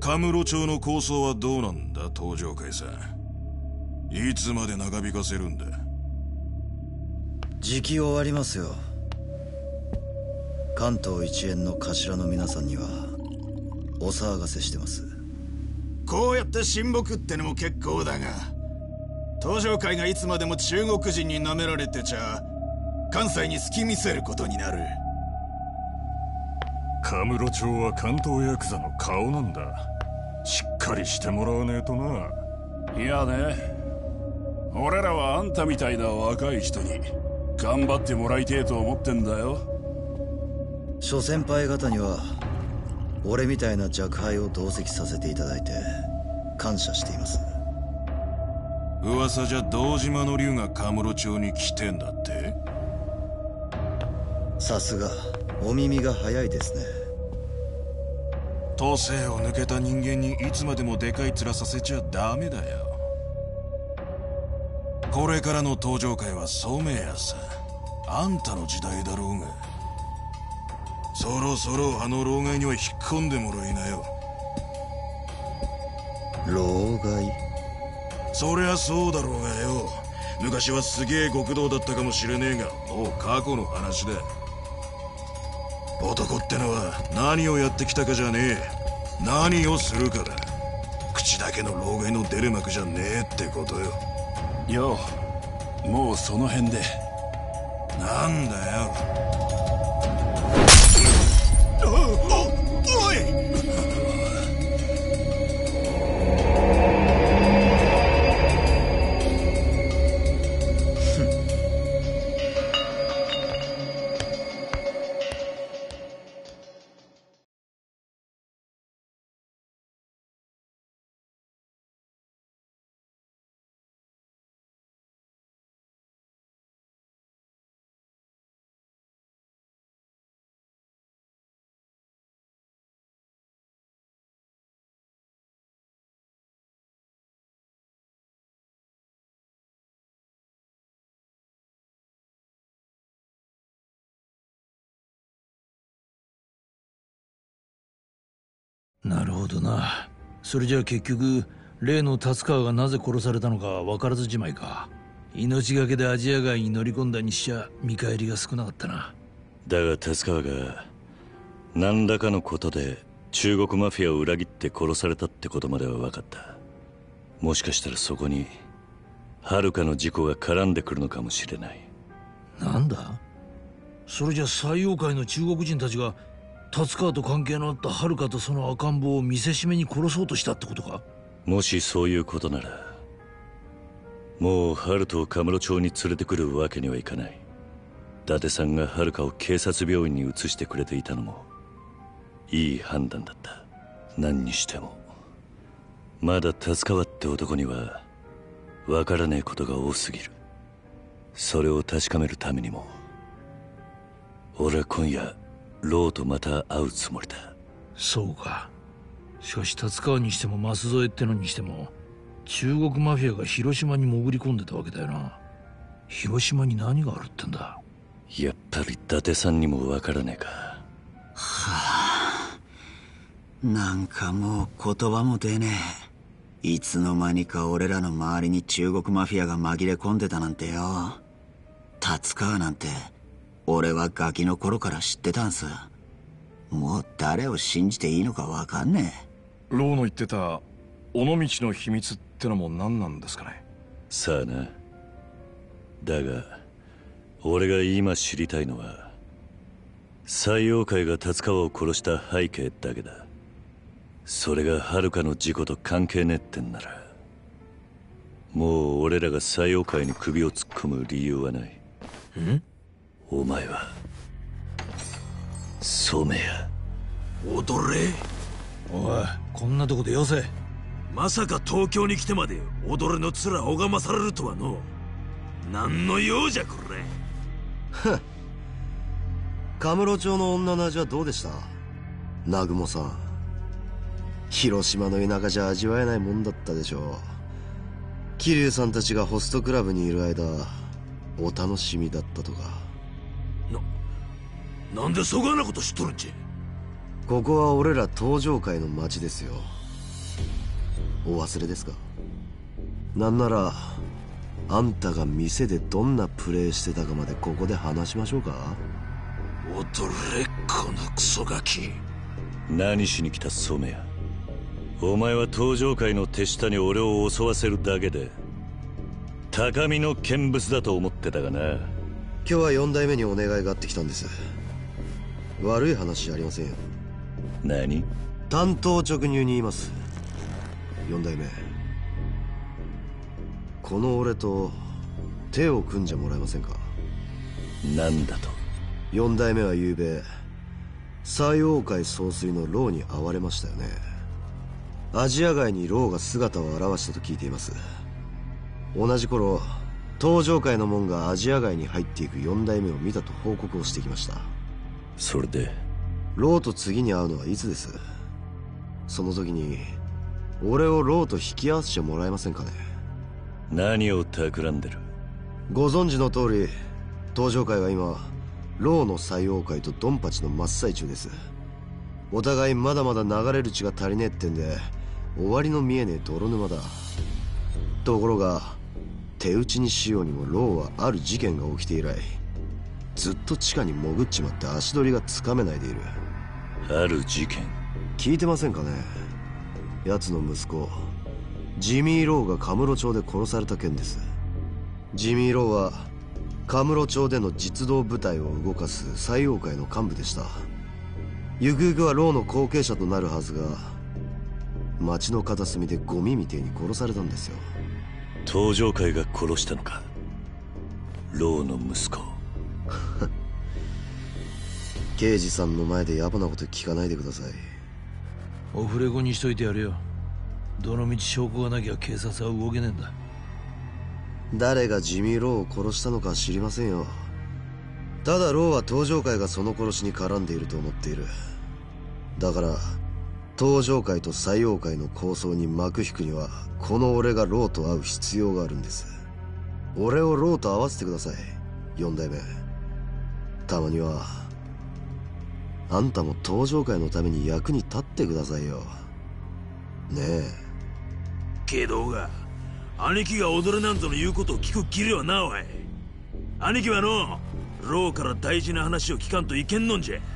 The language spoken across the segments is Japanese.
カムロ町の構想はどうなんだ、東上会さん。いつまで長引かせるんだ。 時期終わりますよ。関東一円の頭の皆さんにはお騒がせしてます。 こうやって親睦ってのも結構だが、東上会がいつまでも中国人に舐められてちゃ関西に隙見せることになる。 カムロ町は関東ヤクザの顔なんだ。しっかりしてもらわねえとな。 いやね、俺らはあんたみたいな若い人に頑張ってもらいてえと思ってんだよ。 諸先輩方には俺みたいな若輩を同席させていただいて感謝しています。 噂じゃ堂島の竜がカムロ町に来てんだって。 さすがお耳が早いですね。 都政を抜けた人間にいつまでもでかい面させちゃダメだよ。これからの東上会は染谷さ。あんたの時代だろうが。そろそろあの老害には引っ込んでもらいなよ。 老害？ そりゃそうだろうがよ。昔はすげえ極道だったかもしれねえが、もう過去の話だ。男ってのは何をやってきたかじゃねえ、何をするかだ。口だけの老害の出る幕じゃねえってことよ。 よう、もうその辺で。 なんだよ。 おい！ なるほどな。それじゃあ結局例の達川がなぜ殺されたのか分からずじまいか。命がけでアジア街に乗り込んだにしちゃ見返りが少なかったな。 だが達川が何らかのことで中国マフィアを裏切って殺されたってことまでは分かった。もしかしたらそこに遥の事故が絡んでくるのかもしれない。 なんだそれじゃ西洋界の中国人たちが達川と関係のあった遥とその赤ん坊を見せしめに殺そうとしたってことか。 もしそういうことならもう遥をカムロ町に連れてくるわけにはいかない。伊達さんが遥を警察病院に移してくれていたのもいい判断だった。何にしてもまだ達川って男には分からねえことが多すぎる。それを確かめるためにも俺は今夜ローとまた会うつもりだ。 そうか。しかし達川にしても舛添ってのにしても中国マフィアが広島に潜り込んでたわけだよな。広島に何があるってんだ。 やっぱり伊達さんにも分からねえか。 はあ、なんかもう言葉も出ねえ。いつの間にか俺らの周りに中国マフィアが紛れ込んでたなんてよ。達川なんて俺はガキの頃から知ってたんす。もう誰を信じていいのか分かんねえ。 ローの言ってた尾道の秘密ってのも何なんですかね。 さあな。だが俺が今知りたいのは西洋界が達川を殺した背景だけだ。それが遥の事故と関係ねえってんならもう俺らが西洋界に首を突っ込む理由はない。お前は染谷。 踊れ。 おい、こんなとこでよせ。 まさか東京に来てまで踊れの面拝まされるとはの。何の用じゃこれ。 ふっ。カムロ町の女の味はどうでした？南雲さん。広島の田舎じゃ味わえないもんだったでしょう。桐生さんたちがホストクラブにいる間お楽しみだったとか。 なんでそがなこと知っとるんじゃ。 ここは俺ら東上界の町ですよ。 お忘れですか？なんならあんたが店でどんなプレイしてたかまでここで話しましょうか？ 踊れこのクソガキ。 何しに来た染谷。お前は登場界の手下に俺を襲わせるだけで高みの見物だと思ってたがな。 今日は4代目にお願いがあってきたんです。悪い話じゃありませんよ。 何？ 単刀直入に言います。4代目、この俺と手を組んじゃもらえませんか？ なんだと 4代目は昨べ西王界総帥の牢に遭われましたよね。アジア街に牢が姿を現したと聞いています。同じ頃登場界の門がアジア街に入っていく4代目を見たと報告をしてきました。 それで牢と次に会うのはいつです？その時に俺を牢と引き合わせてもらえませんかね？ 何を企んでる？ ご存知の通り登場界は今牢の西王界とドンパチの真っ最中です。お互いまだまだ流れる血が足りねえってんで終わりの見えねえ泥沼だ。ところが手打ちにしようにも牢はある事件が起きて以来ずっと地下に潜っちまって足取りがつかめないでいる。 ある事件？ 聞いてませんかね？奴の息子ジミー・ローがカムロ町で殺された件です。ジミー・ローはカムロ町での実動部隊を動かす西王界の幹部でした。ゆくゆくはローの後継者となるはずが町の片隅でゴミみてえに殺されたんですよ。 登場界が殺したのか？ローの息子。 刑事さんの前で野暮なこと聞かないでください。 オフレコにしといてやるよ。どのみち証拠がなきゃ警察は動けねえんだ。 誰がジミー・ローを殺したのか知りませんよ。ただローは登場界がその殺しに絡んでいると思っている。だから登場界と西王界の抗争に幕引くにはこの俺がローと会う必要があるんです。俺をローと会わせてください、4代目。たまにはあんたも登場界のために役に立ってくださいよ。ねえ。 けどが兄貴が踊れなんぞの言うことを聞く義理はなおい。兄貴はのローから大事な話を聞かんといけんのんじゃ。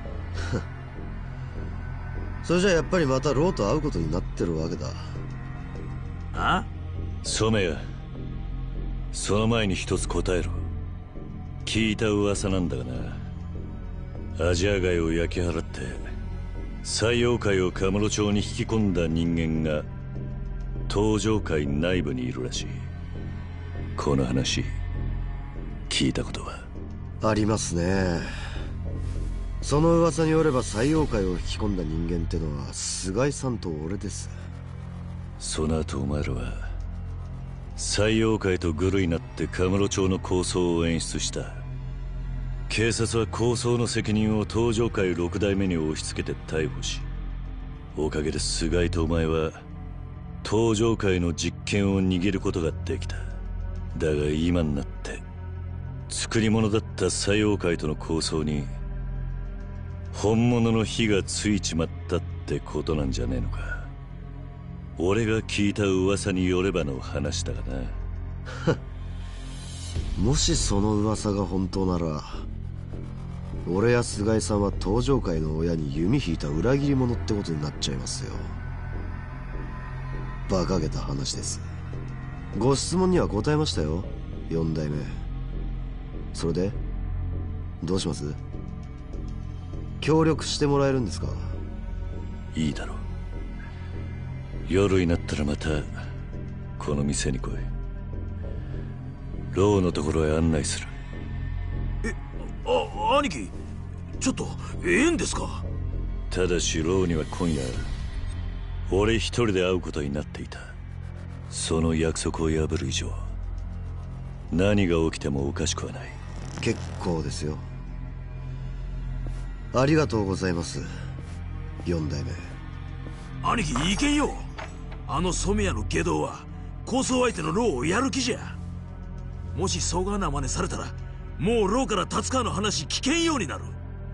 それじゃやっぱりまたローと会うことになってるわけだ。 あ？ 染谷、その前に一つ答えろ。聞いた噂なんだがな、アジア街を焼き払って西洋界をカムロ町に引き込んだ人間が登場界内部にいるらしい。この話聞いたことは？ ありますね。その噂によれば西洋界を引き込んだ人間ってのは菅井さんと俺です。 その後お前らは西洋界とグルになってカムロ町の抗争を演出した。警察は抗争の責任を登場界6代目に押し付けて逮捕し、おかげで菅井とお前は登場界の実権を握ることができた。だが今になって作り物だった西洋界との抗争に本物の火がついちまったってことなんじゃねえのか。俺が聞いた噂によればの話だがな。 もしその噂が本当なら俺や菅井さんは登場界の親に弓引いた裏切り者ってことになっちゃいますよ。馬鹿げた話です。ご質問には答えましたよ、4代目。それでどうします？協力してもらえるんですか？ いいだろう。夜になったらまたこの店に来い。ローのところへ案内する。 兄貴、ちょっとええんですか？ ただしローには今夜俺一人で会うことになっていた。その約束を破る以上何が起きてもおかしくはない。 結構ですよ。ありがとうございます、4代目。 兄貴いけんよ。あの染谷の下道は抗争相手のローをやる気じゃ。もしそがな真似されたらもうローから達川の話聞けんようになる。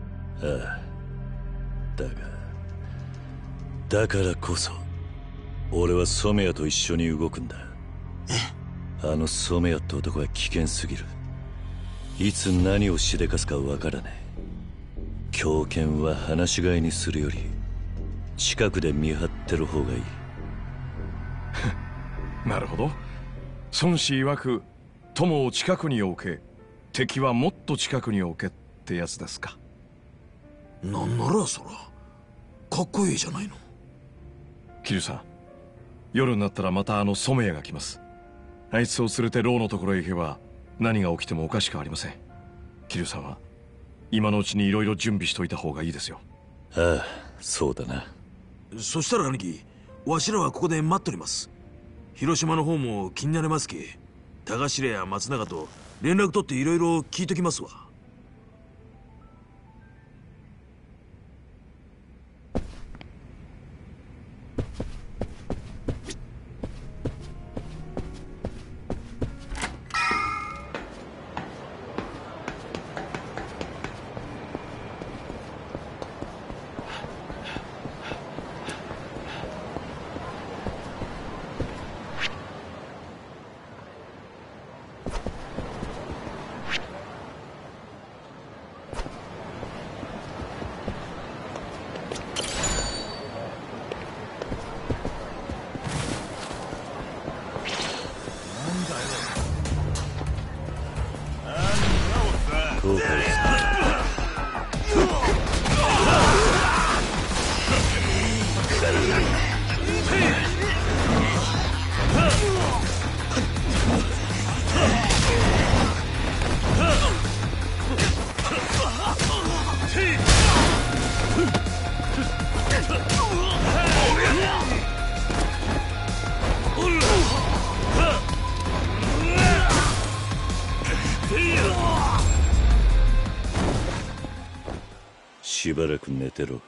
ああ、だからこそ俺は染谷と一緒に動くんだ。あの染谷って男は危険すぎる。いつ何をしでかすかわからねえ。狂犬は放し飼いにするより近くで見張ってる方がいい。 なるほど。孫子曰く友を近くに置け、敵はもっと近くに置けってやつですか。 なんならそらかっこいいじゃないの。 桐生さん、夜になったらまたあの染谷が来ます。あいつを連れて牢のところへ行けば何が起きてもおかしくありません。桐生さんは今のうちにいろいろ準備しといた方がいいですよ。 ああ、そうだな。 そしたら兄貴、わしらはここで待っとります。広島の方も気になりますけ、田頭や松永と連絡取っていろいろ聞いときますわ。 しばらく寝てろ。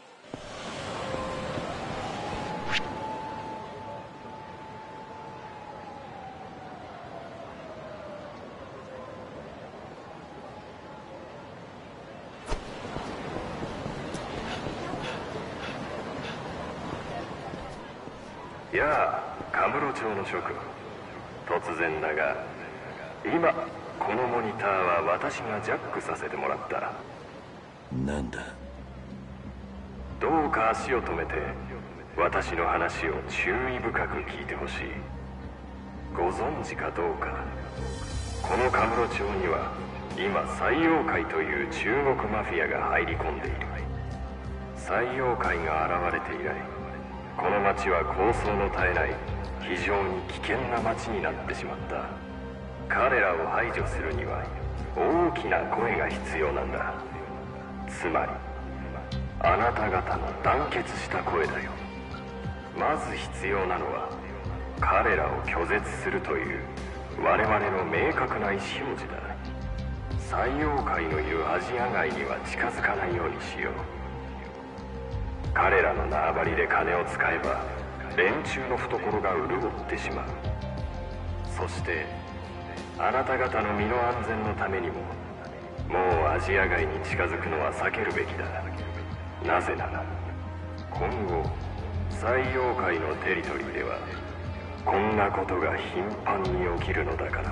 やあ、カムロ町の諸君。突然だが、今このモニターは私がジャックさせてもらった。 なんだ。 どうか足を止めて私の話を注意深く聞いてほしい。ご存知かどうか、このカムロ町には今採用会という中国マフィアが入り込んでいる。採用会が現れて以来、この町は抗争の絶えない非常に危険な町になってしまった。彼らを排除するには大きな声が必要なんだ。つまりあなた方の団結した声だよ。まず必要なのは彼らを拒絶するという我々の明確な意思表示だ。採用会のいるアジア街には近づかないようにしよう。彼らの縄張りで金を使えば連中の懐が潤ってしまう。そしてあなた方の身の安全のためにも、もうアジア街に近づくのは避けるべきだ。なぜなら今後採用界のテリトリーではこんなことが頻繁に起きるのだから。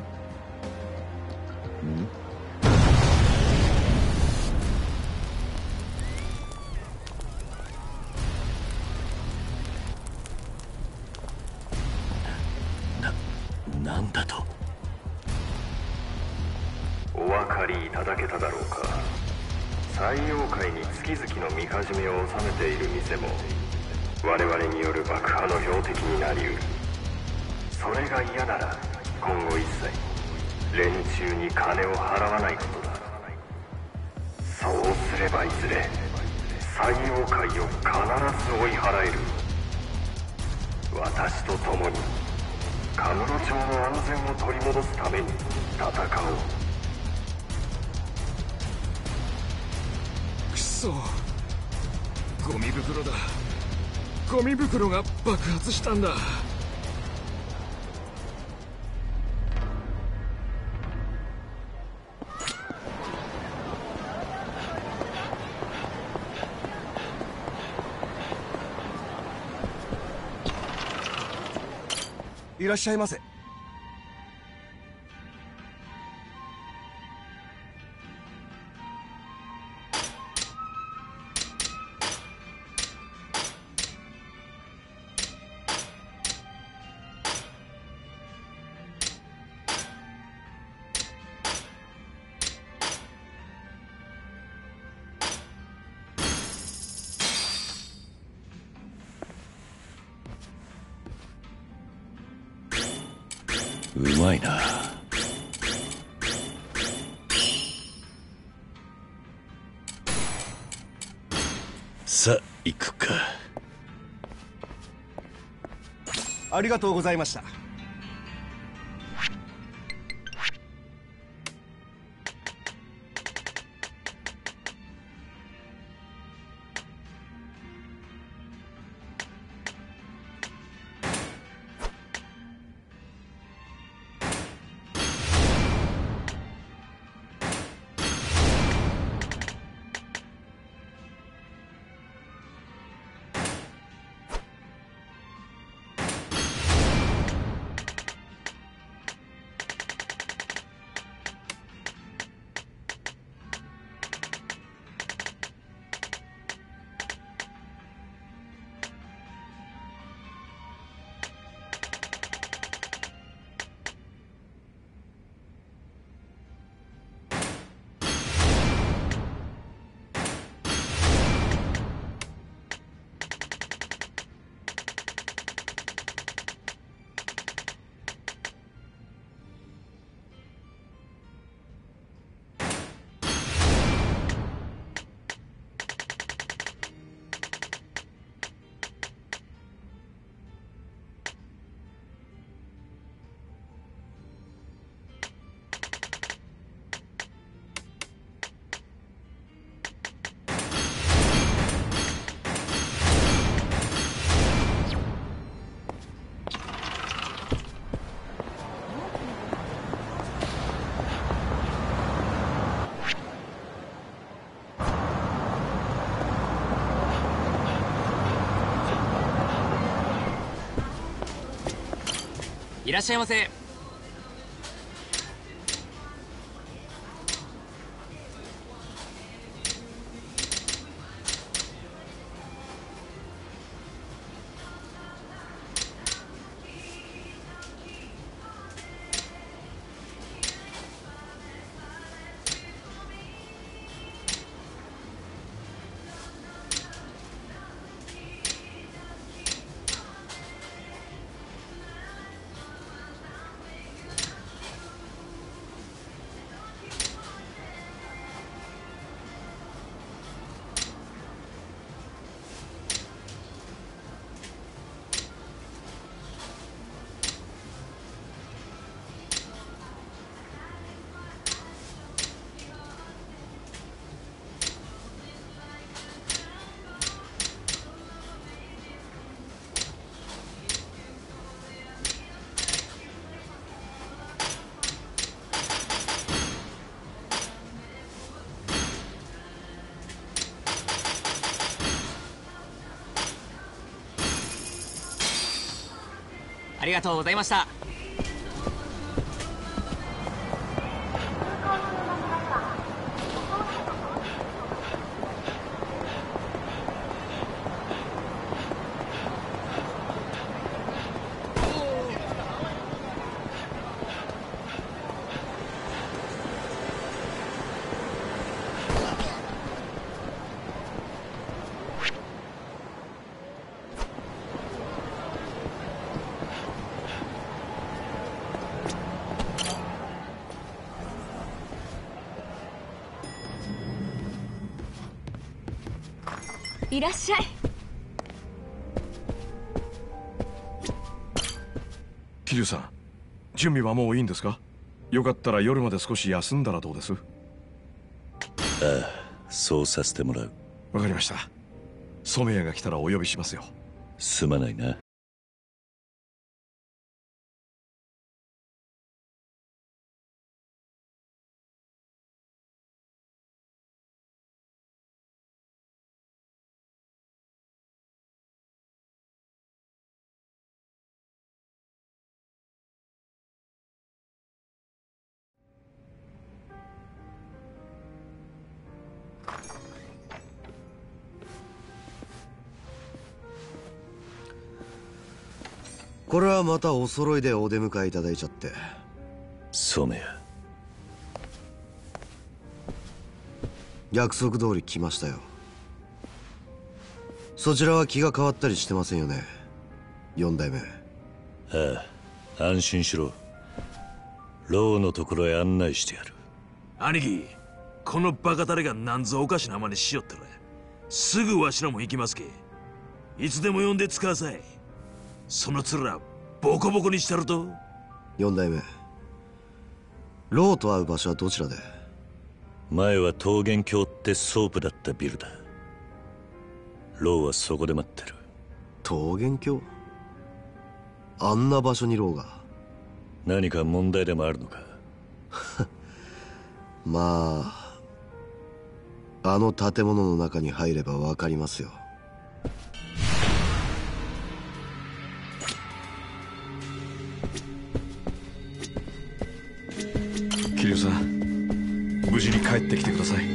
なんだと。 お分かりいただけただろうか。採用界に月々のみかじめを納めている店も我々による爆破の標的になりうる。それが嫌なら今後一切連中に金を払わないことだ。そうすればいずれ採用界を必ず追い払える。私と共にカムロ町の安全を取り戻すために戦おう。 くそ、ゴミ袋だ。ゴミ袋が爆発したんだ。 いらっしゃいませ。 うまいな。さあ行くか。 ありがとうございました。 いらっしゃいませ。ありがとうございました。 いらっしゃい。 桐生さん、準備はもういいんですか？よかったら夜まで少し休んだらどうです？ ああ、そうさせてもらう。 わかりました。染谷が来たらお呼びしますよ。 すまないな。 これはまたお揃いでお出迎えいただいちゃって。 染谷、 約束通り来ましたよ。そちらは気が変わったりしてませんよね、4代目。 ああ、安心しろ。ローのところへ案内してやる。 兄貴、このバカタレがなんぞおかしな真似しよったらすぐわしらも行きますけ。いつでも呼んで使わさい。その面ボコボコにしたると。 4代目、ローと会う場所はどちらで？ 前は桃源郷ってソープだったビルだ。ローはそこで待ってる。 桃源郷？あんな場所にローが？ 何か問題でもあるのか？ まあ、あの建物の中に入ればわかりますよ。 桐生さん、無事に帰ってきてください。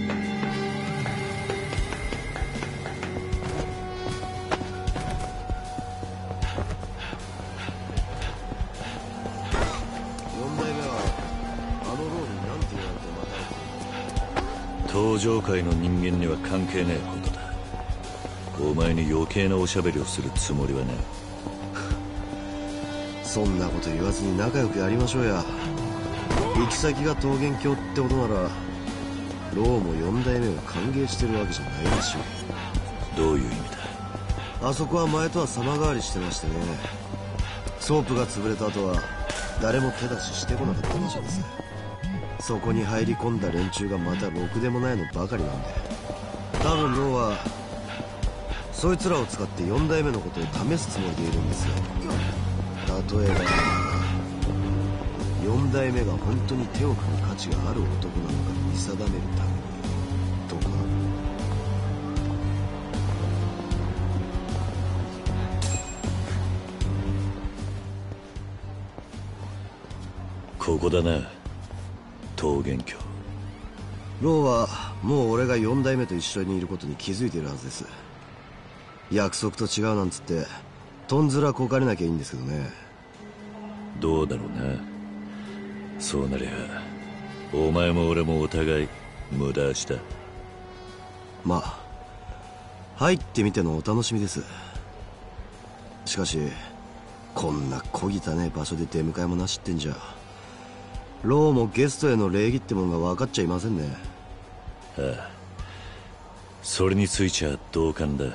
登場界の人間には関係ねえことだ。お前に余計なおしゃべりをするつもりはね。 そんなこと言わずに仲良くやりましょうや。行き先が桃源郷ってことならローも4代目を歓迎してるわけじゃないでしょ。 どういう意味だ？ あそこは前とは様変わりしてましてね。ソープが潰れた後は誰も手出ししてこなかった場所です。そこに入り込んだ連中がまたろくでもないのばかりなんで、多分ローはそいつらを使って4代目のことを試すつもりでいるんですよ。例えば4代目が本当に手を組む価値がある男なのか見定めるためにとか。 ここだな、桃源郷。 ローはもう俺が4代目と一緒にいることに気づいているはずです。約束と違うなんつってとんずらこかれなきゃいいんですけどね。 どうだろうな。そうなりゃお前も俺もお互い無駄足だ。 まあ入ってみてのお楽しみです。しかしこんな小汚い場所で出迎えもなしってんじゃローもゲストへの礼儀ってもんが分かっちゃいませんね。 ああ、それについちゃ同感だ。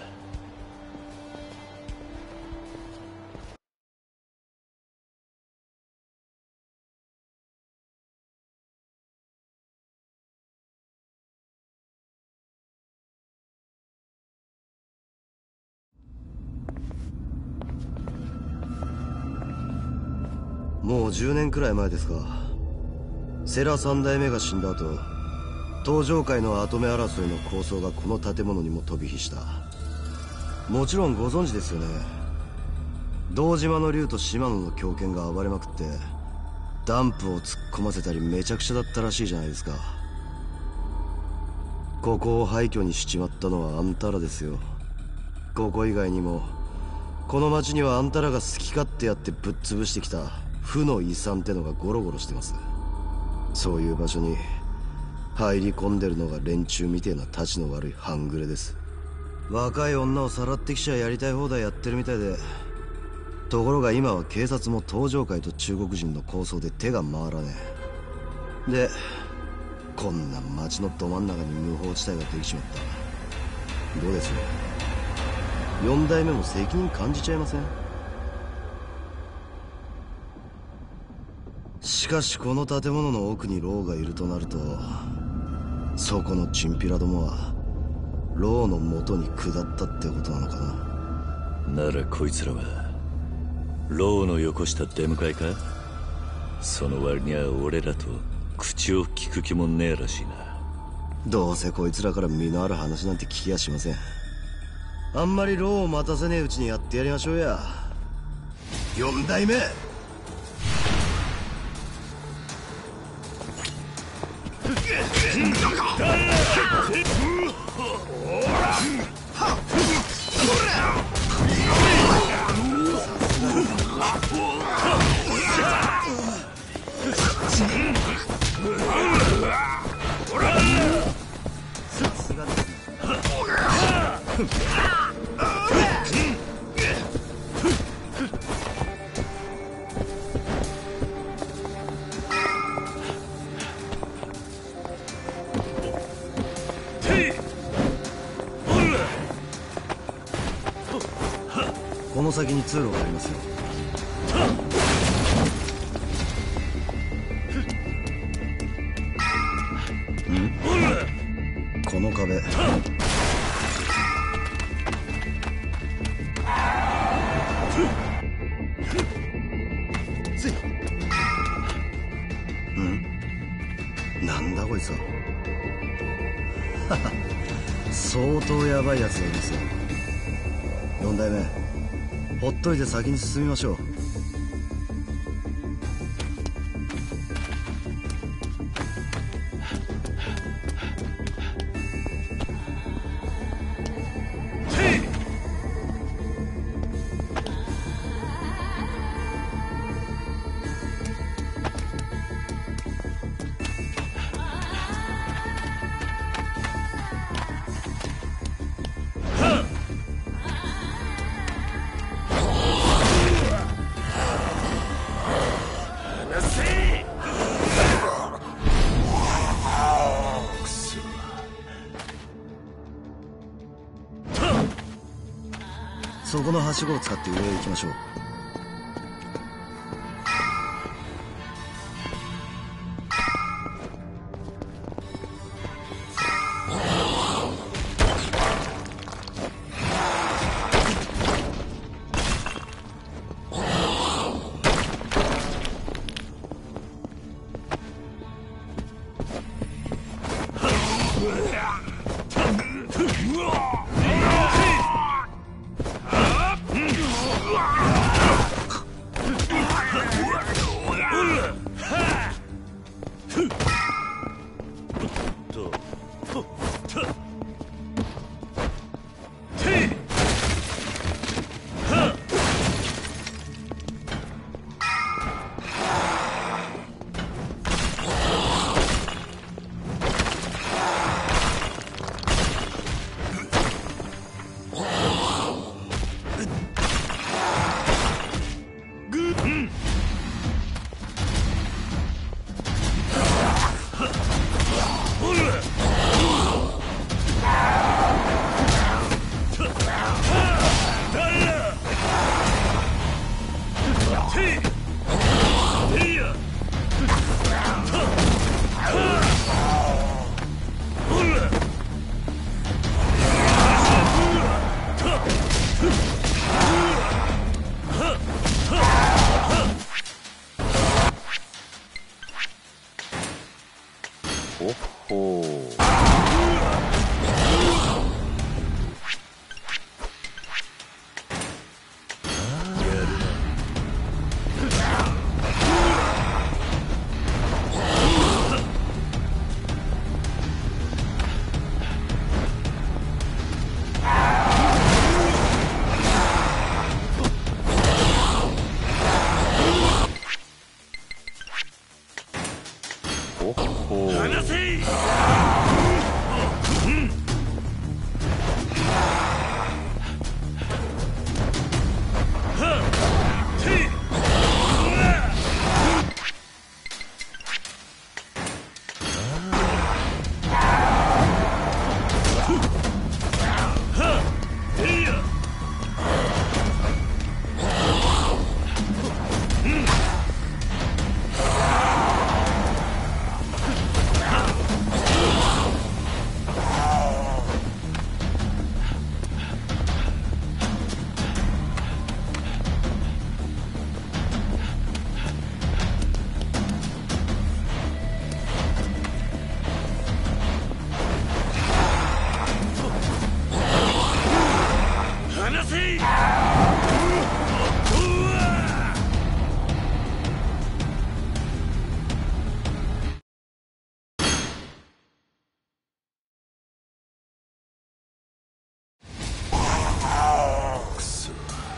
もう10年くらい前ですか。セラ3代目が死んだ後、登場界の跡目争いの抗争がこの建物にも飛び火した。もちろんご存知ですよね。堂島の竜と島野の狂犬が暴れまくってダンプを突っ込ませたりめちゃくちゃだったらしいじゃないですか。ここを廃墟にしちまったのはあんたらですよ。ここ以外にもこの町にはあんたらが好き勝手やってぶっ潰してきた負の遺産ってのがゴロゴロしてます。そういう場所に入り込んでるのが連中みてえなたちの悪い半グレです。若い女をさらってきちゃやりたい放題やってるみたいで、ところが今は警察も登場界と中国人の抗争で手が回らねえ。でこんな町のど真ん中に無法地帯ができちまった。どうです4代目も責任感じちゃいません？しかしこの建物の奥にローがいるとなると、そこのチンピラどもはローの元に下ったってことなのかな。 ならこいつらはローのよこした出迎えか？その割には俺らと口を聞く気もねえらしいな。 どうせこいつらから身のある話なんて聞きやしません。あんまりローを待たせねえうちにやってやりましょうや、4代目。 さすがですね。この先に通路がありますよ。この壁。なんだこいつは。相当ヤバいやつがいますよ。4代目、ほっといて先に進みましょう。そこのはしごを使って上へ行きましょう。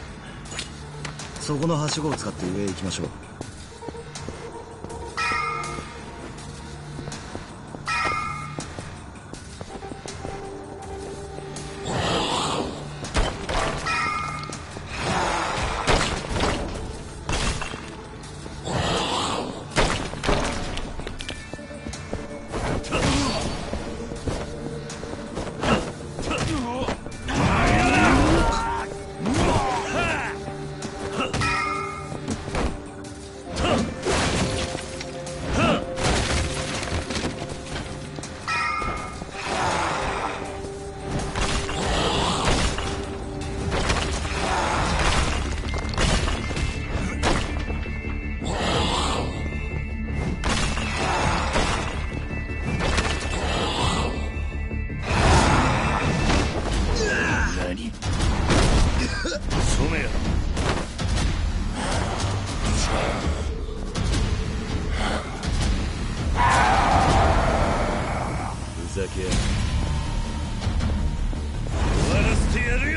そこのはしごを使って上へ行きましょう。 ざけや終わらせてやるよ。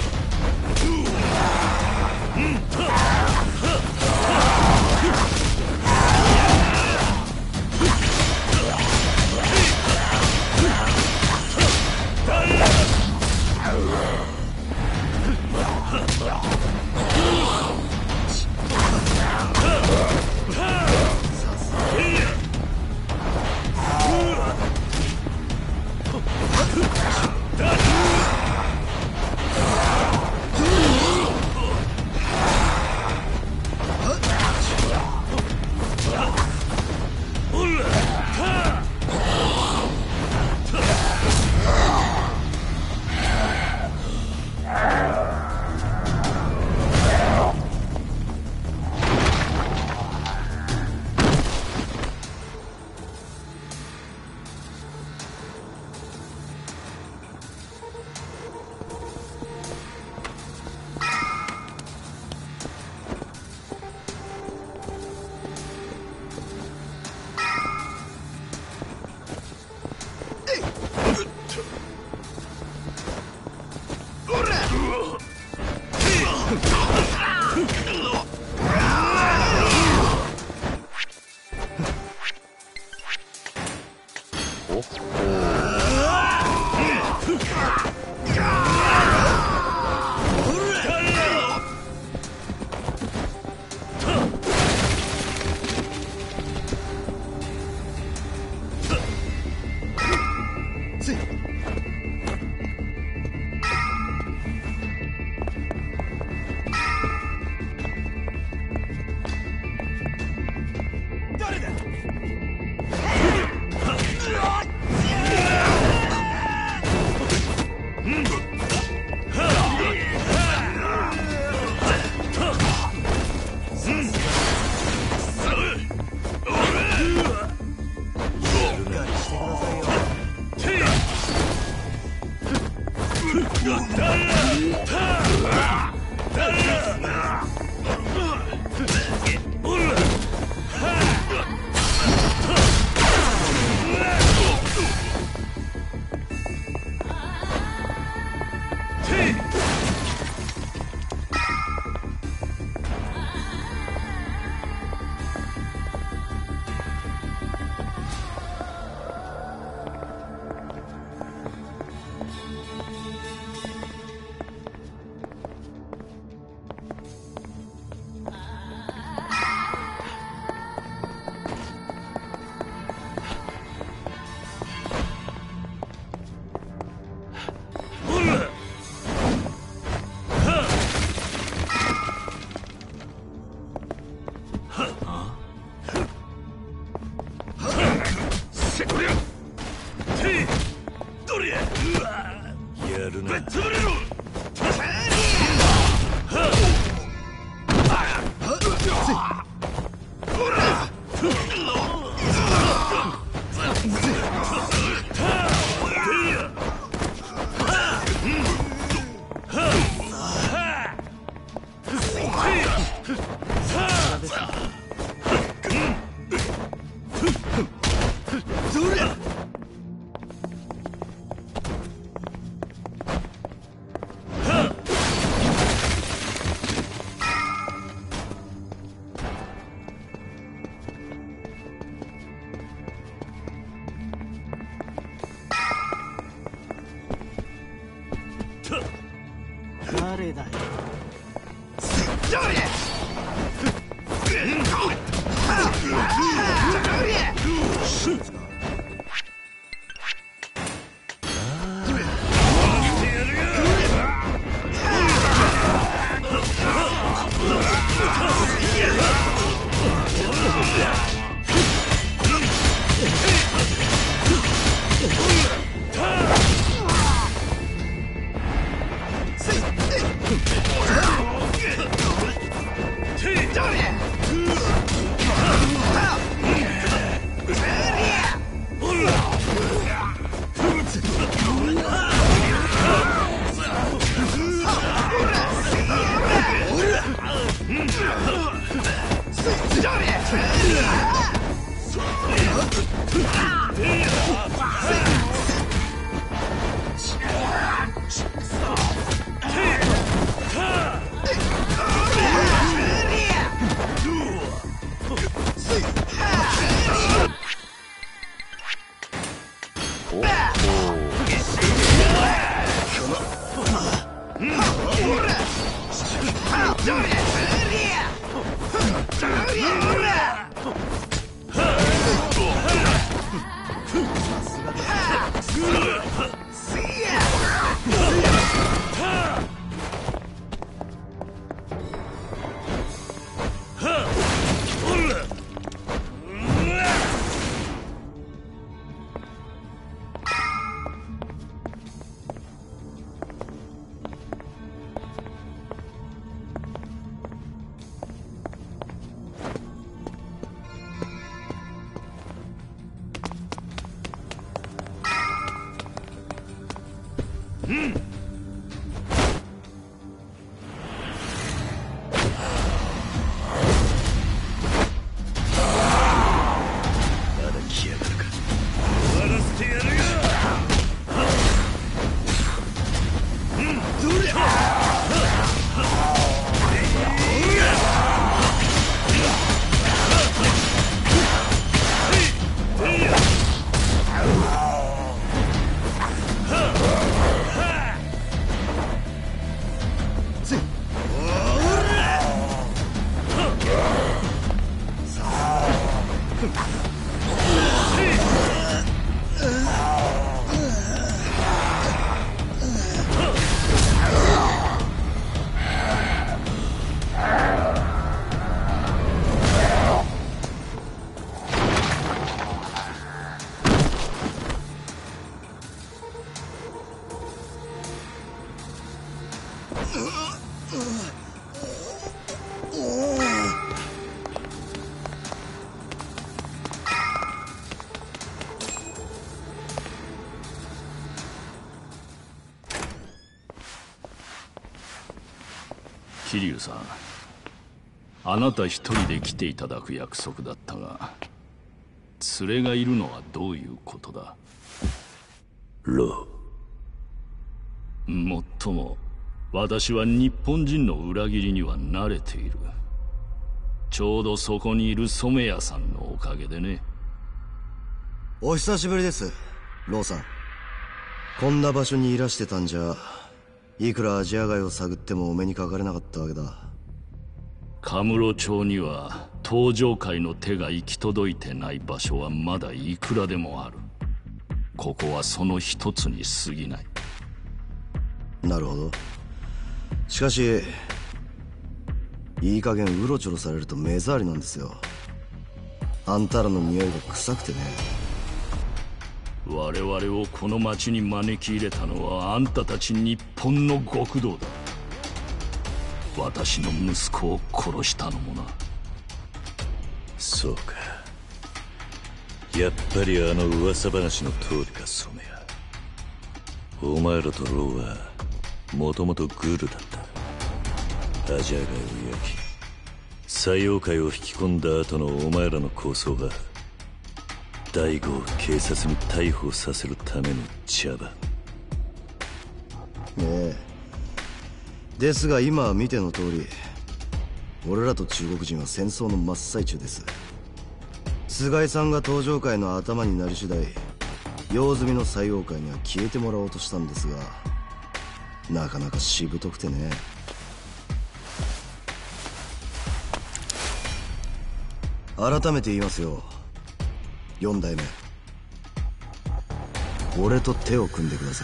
誰だよ。 桐生さん、あなた一人で来ていただく約束だったが、連れがいるのはどういうことだ？ ロー。もっとも私は日本人の裏切りには慣れている。ちょうどそこにいる染谷さんのおかげでね。 お久しぶりです、ローさん。こんな場所にいらしてたんじゃ、いくらアジア街を探ってもお目にかかれなかったわけだ。 カムロ町には登場界の手が行き届いてない場所はまだいくらでもある。ここはその一つに過ぎない。 なるほど。しかしいい加減うろちょろされると目障りなんですよ。あんたらの匂いが臭くてね。 我々をこの町に招き入れたのはあんたたち日本の極道だ。私の息子を殺したのもな。 そうか、やっぱりあの噂話の通りか、染谷。お前らとローはもともとグルだった。アジア街を焼き西洋界を引き込んだ後のお前らの構想は大悟を警察に逮捕させるための茶番。 ええ。ですが今は見ての通り、俺らと中国人は戦争の真っ最中です。菅井さんが登場界の頭になり次第、用済みの西洋界には消えてもらおうとしたんですが、なかなかしぶとくてね。改めて言いますよ、4代目。俺と手を組んでください。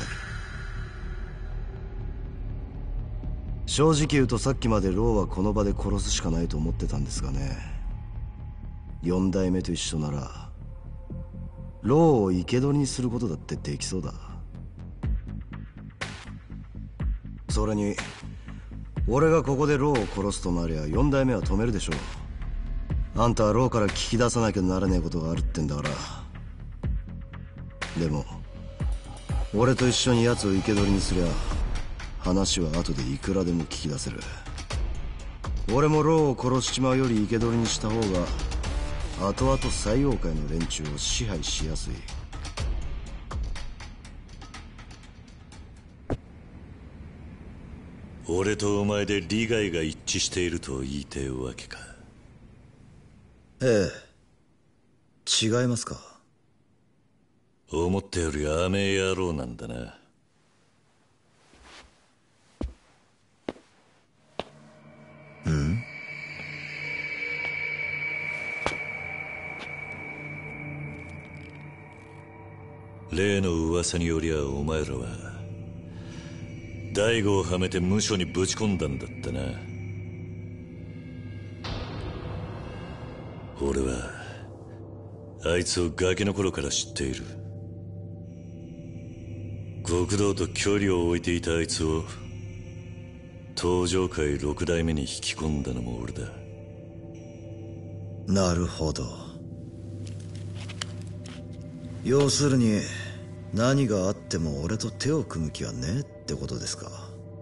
正直言うとさっきまでローはこの場で殺すしかないと思ってたんですがね。4代目と一緒ならローを生け捕りにすることだってできそうだ。それに俺がここでローを殺すとなりゃ4代目は止めるでしょう。あんたはローから聞き出さなきゃならねえことがあるってんだから。でも俺と一緒に奴を生け捕りにすりゃ話は後でいくらでも聞き出せる。俺もローを殺しちまうより生け捕りにした方が後々西洋界の連中を支配しやすい。 俺とお前で利害が一致していると言いてえわけか。 ええ。違いますか。 思ったより雨野郎なんだな。例の噂によりゃお前らは大悟をはめて無所にぶち込んだんだったな。俺はあいつをガキの頃から知っている。極道と距離を置いていたあいつを東上界6代目に引き込んだのも俺だ。 なるほど。要するに何があっても俺と手を組む気はねえってことですか。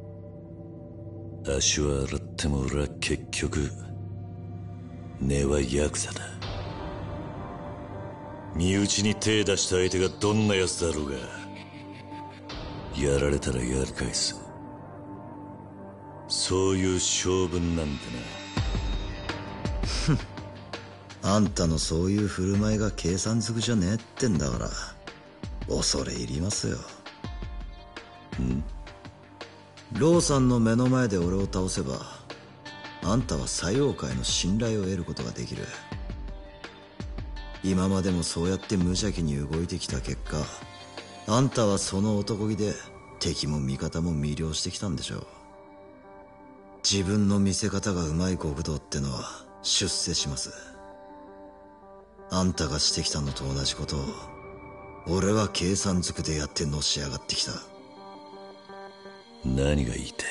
足は洗っても俺は結局根はヤクザだ。身内に手出した相手がどんな奴だろうがやられたらやり返す、そういう性分なんだな。あんたのそういう振る舞いが計算づくじゃねえってんだから恐れ入りますよ。ローさんの目の前で俺を倒せばあんたは西洋界の信頼を得ることができる。今までもそうやって無邪気に動いてきた結果、あんたはその男気で敵も味方も魅了してきたんでしょう。自分の見せ方がうまい極道ってのは出世します。あんたがしてきたのと同じことを俺は計算づくでやってのし上がってきた。 何が言いて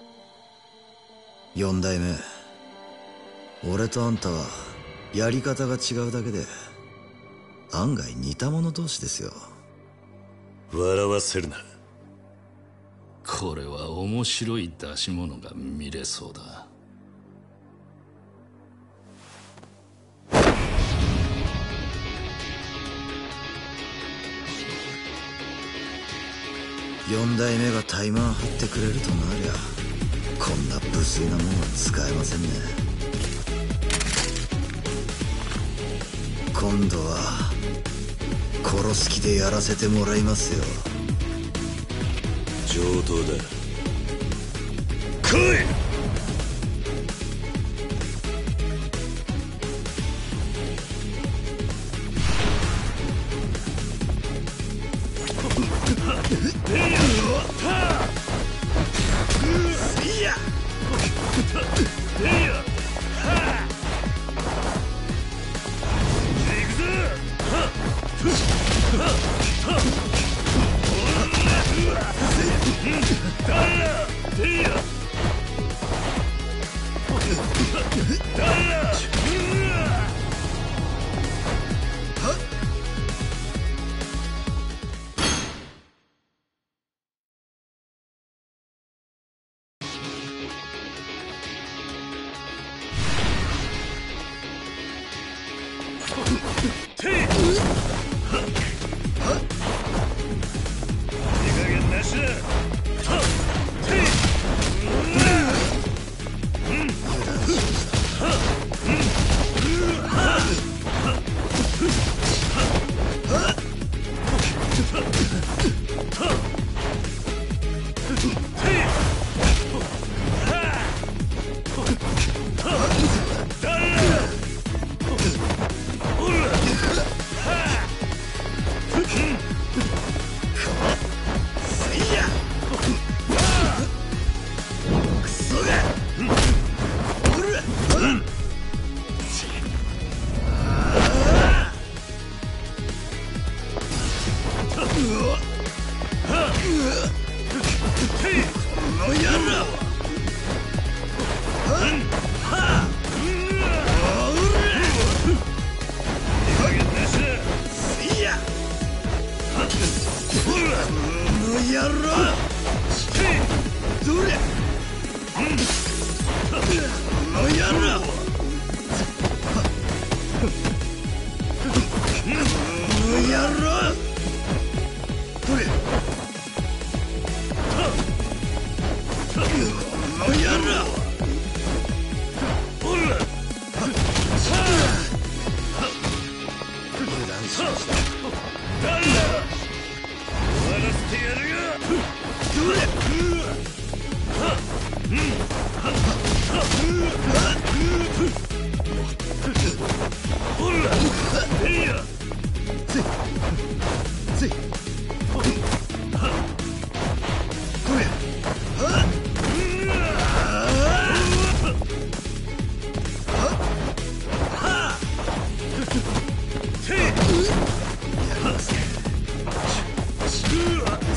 4代目、俺とあんたはやり方が違うだけで案外似た者同士ですよ。 笑わせるな。 これは面白い出し物が見れそうだ。 4代目が怠慢張ってくれるとなりゃこんな無粋なもんは使えませんね。今度は殺す気でやらせてもらいますよ。 上等だ。来い。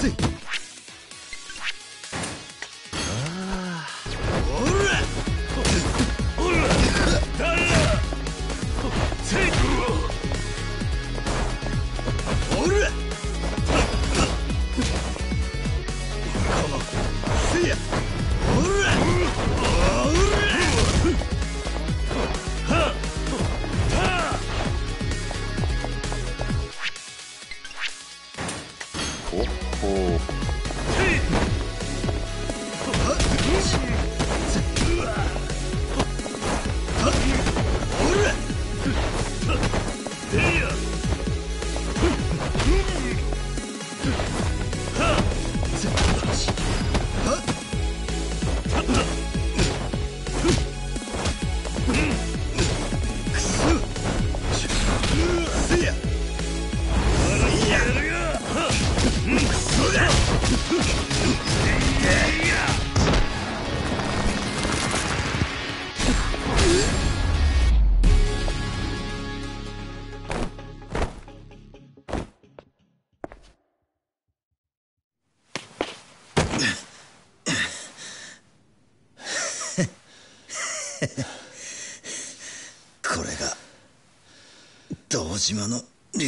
これが堂島の竜。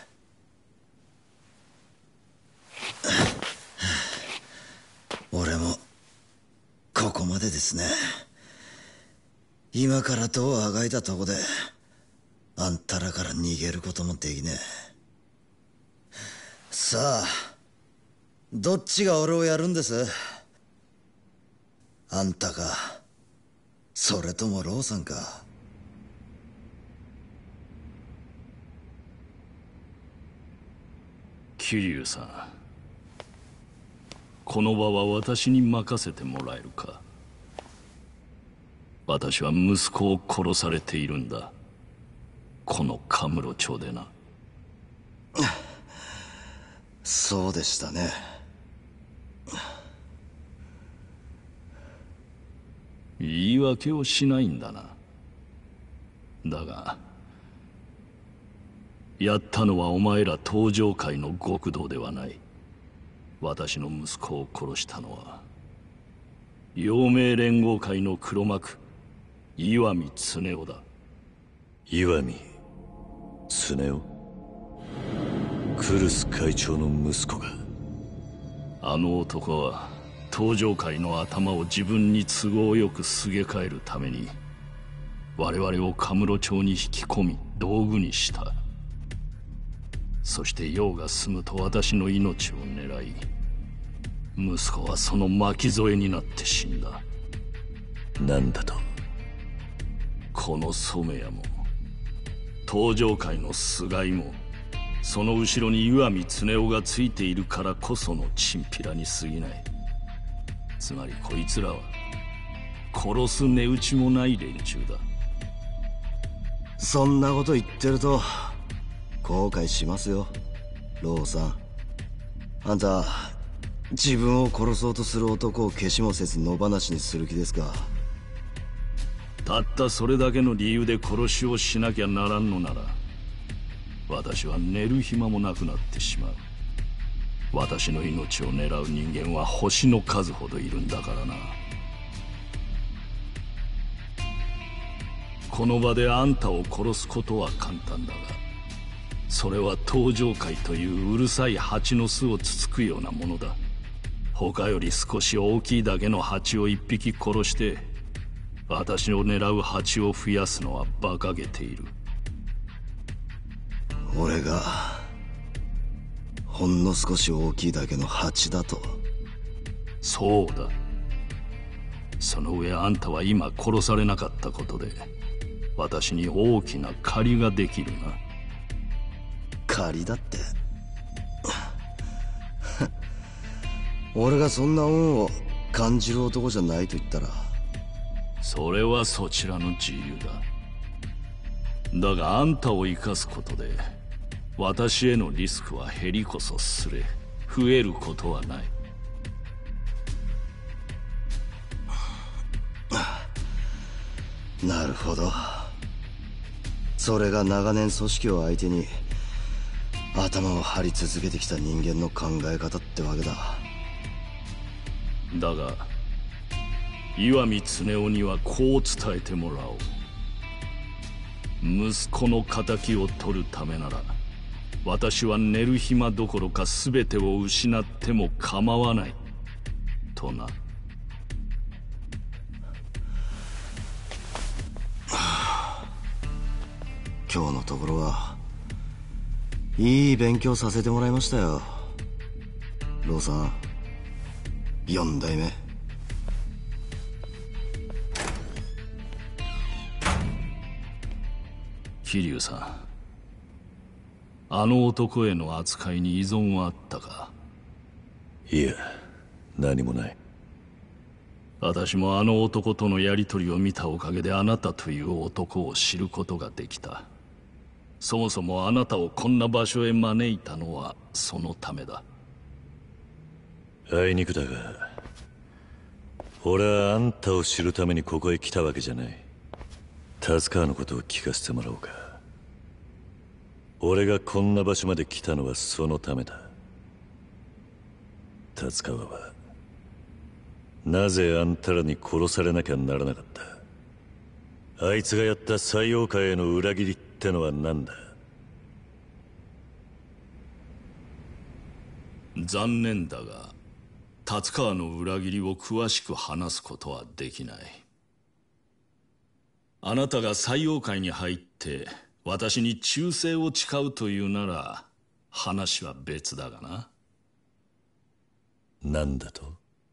俺もここまでですね。今から戸をあがいたとこであんたらから逃げることもできねえ。さあどっちが俺をやるんです？あんたかそれともローさんか。 桐生さん、この場は私に任せてもらえるか。私は息子を殺されているんだ、このカムロ町でな。 そうでしたね。 言い訳をしないんだな。だがやったのはお前ら東上界の極道ではない。私の息子を殺したのは陽明連合会の黒幕石見恒夫だ。 石見恒夫？クルス会長の息子が。 あの男は東上界の頭を自分に都合よくすげ替えるために我々をカムロ町に引き込み道具にした。そして用が済むと私の命を狙い、息子はその巻き添えになって死んだ。 なんだと？ この染谷も東上界の菅井もその後ろに石見恒夫がついているからこそのチンピラに過ぎない。つまりこいつらは殺す値打ちもない連中だ。 そんなこと言ってると後悔しますよ、ローさん。あんた自分を殺そうとする男を消しもせず野放しにする気ですか？ たったそれだけの理由で殺しをしなきゃならんのなら私は寝る暇もなくなってしまう。私の命を狙う人間は星の数ほどいるんだからな。この場であんたを殺すことは簡単だが、それは東上界といううるさい蜂の巣をつつくようなものだ。他より少し大きいだけの蜂を一匹殺して私を狙う蜂を増やすのは馬鹿げている。 俺がほんの少し大きいだけの蜂だと？ そうだ。その上あんたは今殺されなかったことで私に大きな借りができるな。 借りだって俺がそんな恩を感じる男じゃないと言ったら。 それはそちらの自由だ。だがあんたを生かすことで私へのリスクは減りこそすれ増えることはない。 なるほど。それが長年組織を相手に頭を張り続けてきた人間の考え方ってわけだ。 だが石見恒夫にはこう伝えてもらおう。息子の敵を取るためなら私は寝る暇どころか全てを失っても構わないとな。 今日のところはいい勉強させてもらいましたよ。ローさん、4代目。 桐生さん、あの男への扱いに依存はあったか？ いや、何もない。 私もあの男とのやり取りを見たおかげであなたという男を知ることができた。そもそもあなたをこんな場所へ招いたのはそのためだ。 あいにくだが、俺はあんたを知るためにここへ来たわけじゃない。達川のことを聞かせてもらおうか。俺がこんな場所まで来たのはそのためだ。達川はなぜあんたらに殺されなきゃならなかった？あいつがやった西洋界への裏切りってのは何だ？ 残念だが達川の裏切りを詳しく話すことはできない。あなたが西洋界に入って私に忠誠を誓うというなら話は別だがな。 何だと？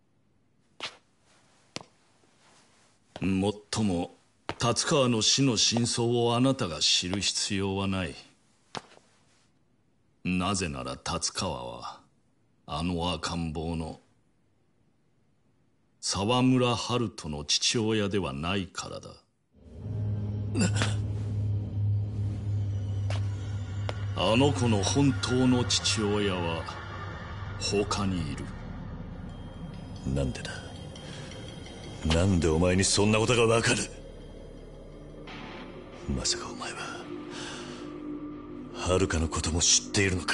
もっとも達川の死の真相をあなたが知る必要はない。なぜなら達川はあの赤ん坊の沢村春人の父親ではないからだ。あの子の本当の父親は他にいる。 なんでだ？なんでお前にそんなことがわかる？まさかお前は遥のことも知っているのか？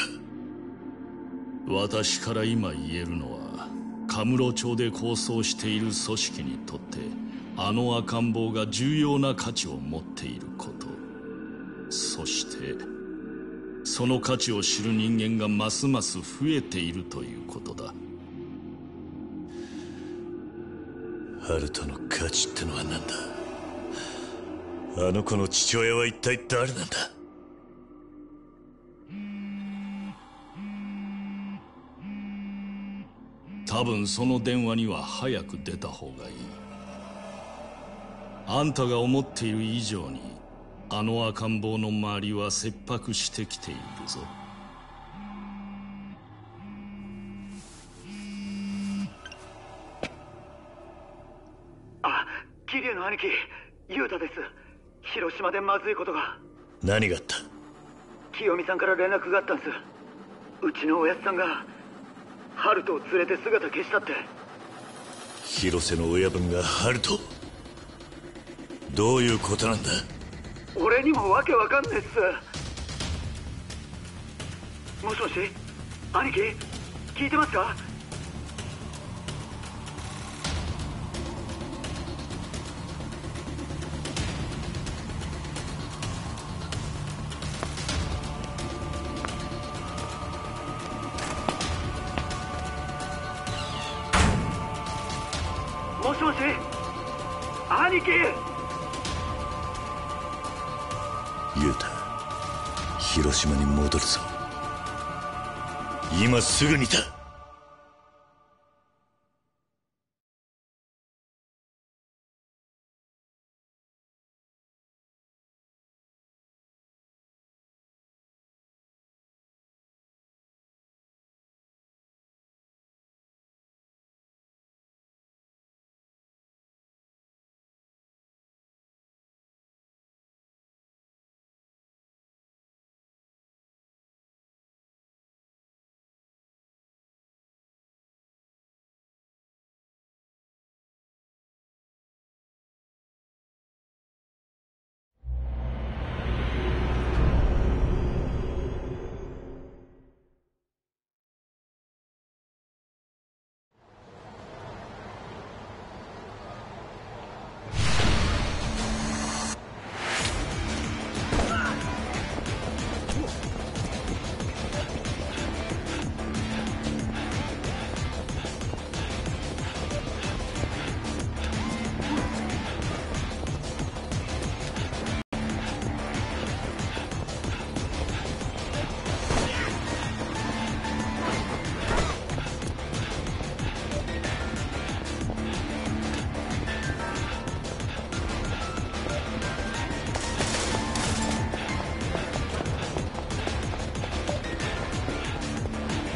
私から今言えるのはカムロ町で構想している組織にとってあの赤ん坊が重要な価値を持っていること、そしてその価値を知る人間がますます増えているということだ。 春人の価値ってのは何だ？あの子の父親は一体誰なんだ？ 多分その電話には早く出た方がいい。あんたが思っている以上にあの赤ん坊の周りは切迫してきているぞ。 あ、桐生の兄貴、雄太です。広島でまずいことが。 何があった？ 清美さんから連絡があったんです。うちのおやつさんが春人を連れて姿消したって。 広瀬の親分が春人？どういうことなんだ？ 俺にもわけわかんねえっす。もしもし、兄貴、聞いてますか？もしもし、兄貴。 雄太、広島に戻るぞ。今すぐにだ。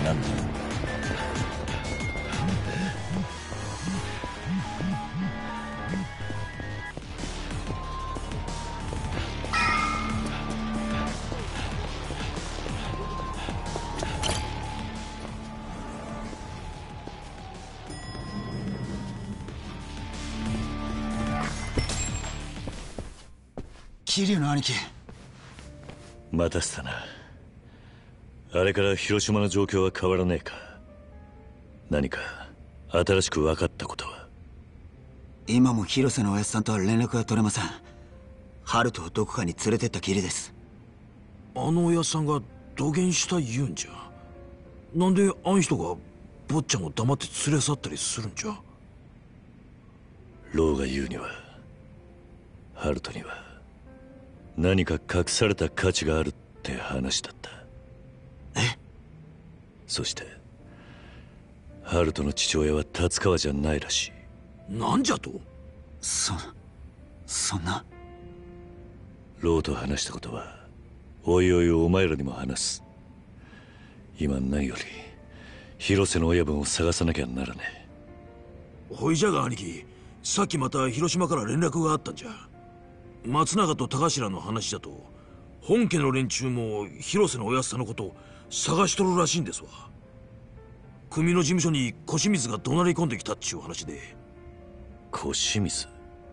なんだ。 桐生の兄貴。 待たせたな。あれから広島の状況は変わらねえか。何か新しく分かったことは？ 今も広瀬のおやっさんとは連絡が取れません。ハルトをどこかに連れてったきりです。 あのおやっさんが土下した言うんじゃ。なんであん人が坊ちゃんを黙って連れ去ったりするんじゃ。 ローが言うには、ハルトには何か隠された価値があるって話だった。 え？ そしてハルトの父親は達川じゃないらしい。 なんじゃと？ そんな。 ローと話したことはおいおいお前らにも話す。今何より広瀬の親分を探さなきゃならねえ。ほいじゃが兄貴、さっきまた広島から連絡があったんじゃ。松永と田頭の話だと、本家の連中も広瀬のおやっさんのことを探しとるらしいんですわ。組の事務所に小清水が怒鳴り込んできたっちゅう話で。 小清水？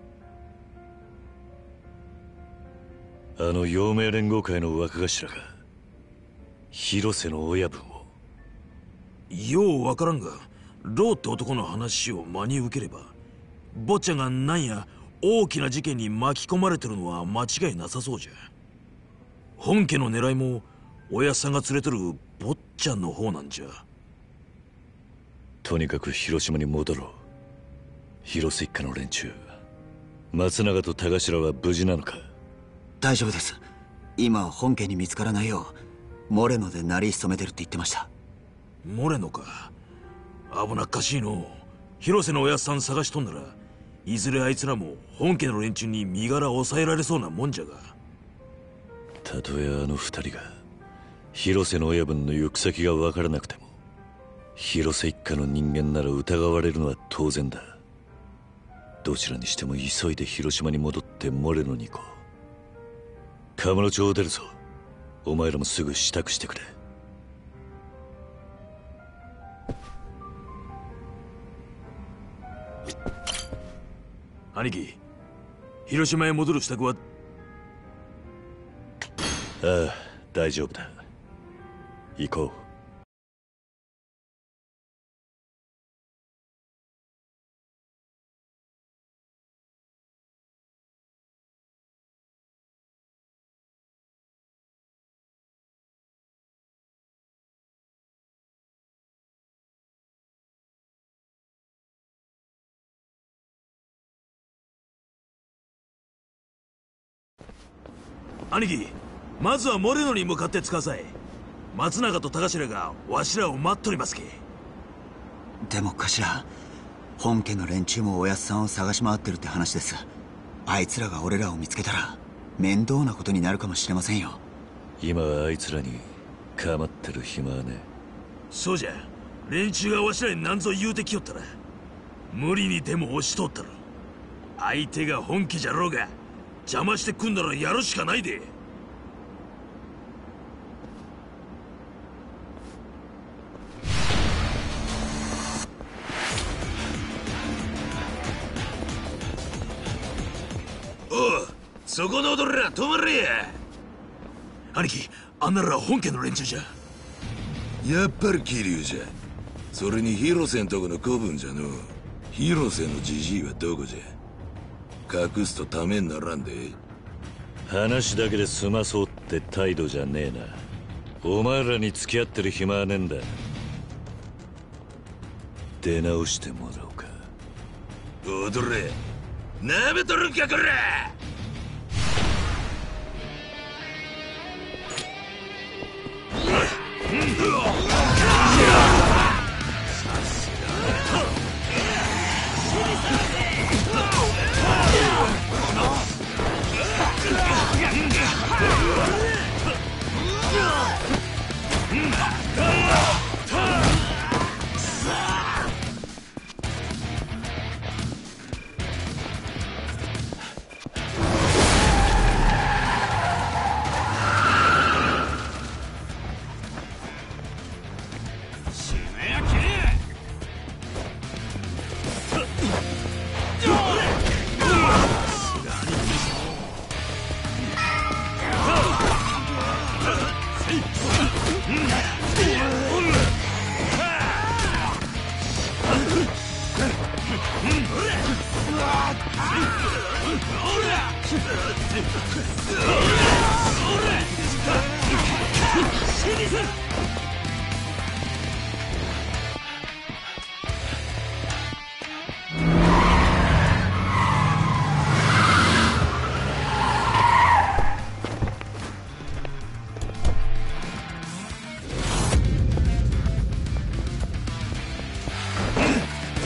あの陽明連合会の若頭が広瀬の親分を？ ようわからんが、ローって男の話を真に受ければ、坊ちゃんがなんや大きな事件に巻き込まれてるのは間違いなさそうじゃ。本家の狙いもおやっさんが連れてる坊ちゃんの方なんじゃ。 とにかく広島に戻ろう。広瀬一家の連中、松永と田頭は無事なのか？ 大丈夫です。今は本家に見つからないようモレノでなり潜めてるって言ってました。 モレノか。危なっかしいの。広瀬のおやっさん探しとんなら、いずれあいつらも本家の連中に身柄を抑えられそうなもんじゃが。 たとえあの二人が広瀬の親分の行く先が分からなくても、広瀬一家の人間なら疑われるのは当然だ。どちらにしても急いで広島に戻ってモレノに行こう。カムロ町を出るぞ。お前らもすぐ支度してくれ。 兄貴、広島へ戻る支度は？ ああ、大丈夫だ。行こう。 兄貴、まずはモレノに向かってつかさい。松永と田頭がわしらを待っとりますけ。 でも頭、本家の連中もおやっさんを探し回ってるって話です。あいつらが俺らを見つけたら面倒なことになるかもしれませんよ。 今はあいつらに構ってる暇はね。 そうじゃ。連中がわしらに何ぞ言うてきよったら、無理にでも押し通ったら、相手が本家じゃろうが邪魔してくんならやるしかないで。おう、そこの踊りら止まれや。兄貴、あんなら本家の連中じゃ。 やっぱり桐生じゃ。それに広瀬んとこの子分じゃの。広瀬のじじいはどこじゃ。隠すとためにならんで。 話だけで済まそうって態度じゃねえな。お前らに付き合ってる暇はねえんだ。出直してもらおうか。 踊れ、なめとるんかこら。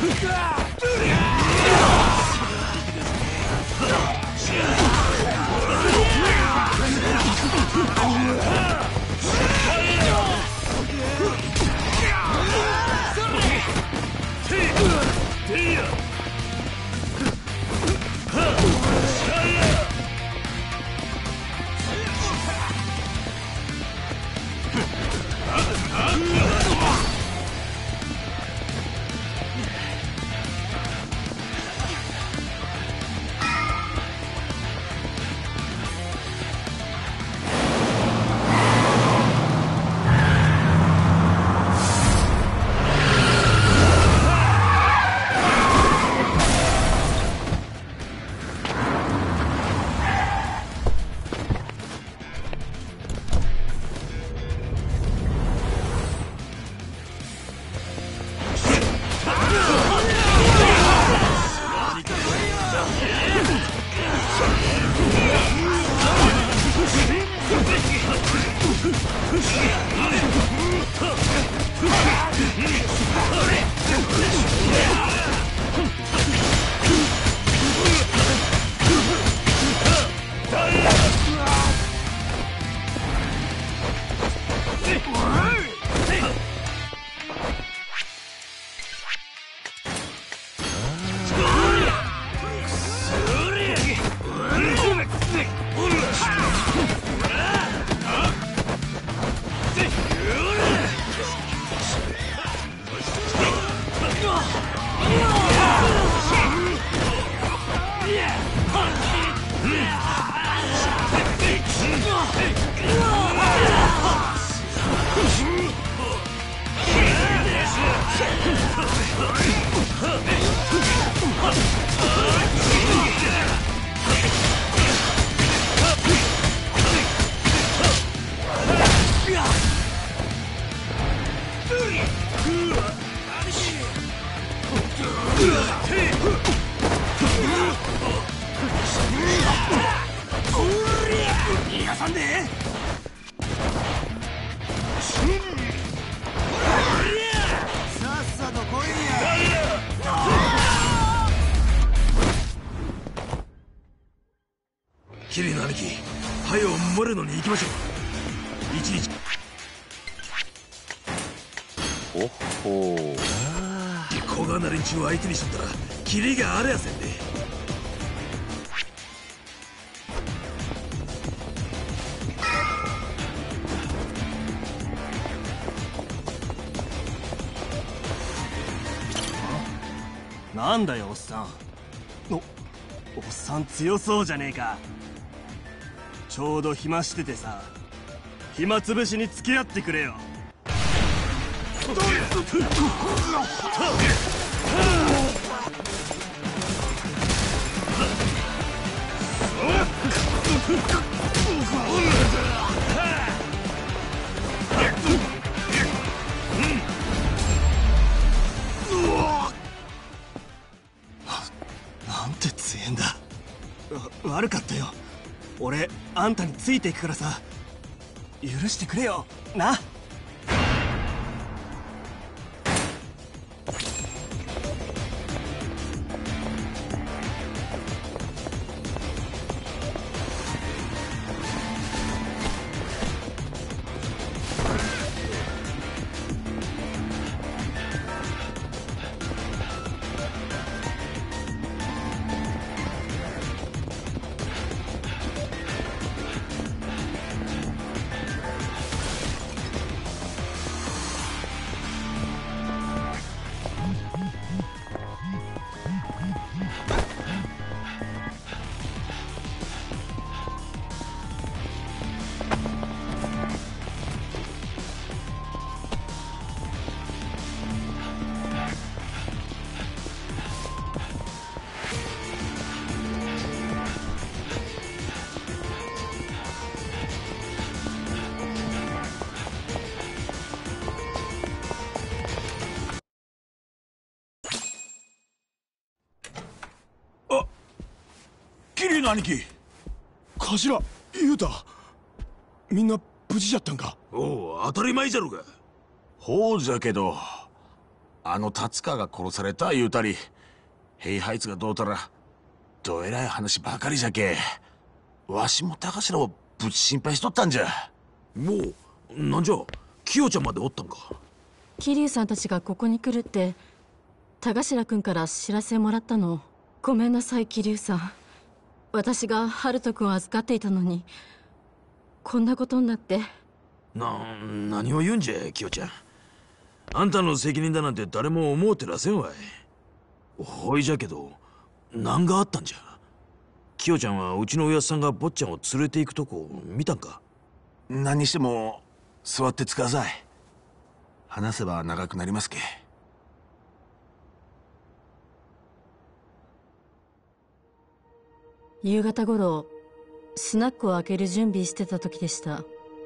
逃がさんでさっさと来いや。キリの兄貴、早うモレノに行きましょう。一日おっほー、 小柄な連中を相手にしとったらキリがあれやせんで。 なんだよおっさん。おっさん強そうじゃねえか。ちょうど暇しててさ、暇つぶしに付き合ってくれよ。なんて強えんだ。悪かったよ。俺あんたについていくからさ、許してくれよな。 キリの兄貴。 頭、雄太、みんな無事じゃったんか。 おう、当たり前じゃろが。 ほうじゃけど、 あの達川が殺された言うたり、平ハイツがどうたらどえらい話ばかりじゃけ。わしも高頭をぶち心配しとったんじゃ。もうなんじゃ、キヨちゃんまでおったんか。 桐生さんたちがここに来るって田頭君から知らせもらったの。ごめんなさい桐生さん。私が春人君を預かっていたのにこんなことになって。 何を言うんじゃキヨちゃん。あんたの責任だなんて誰も思うてらせんわい。ほいじゃけど何があったんじゃ。キヨちゃんはうちのおやっさんが坊ちゃんを連れて行くとこ見たんか。 何にしても座ってつかさい。話せば長くなりますけ。 夕方頃スナックを開ける準備してた時でした。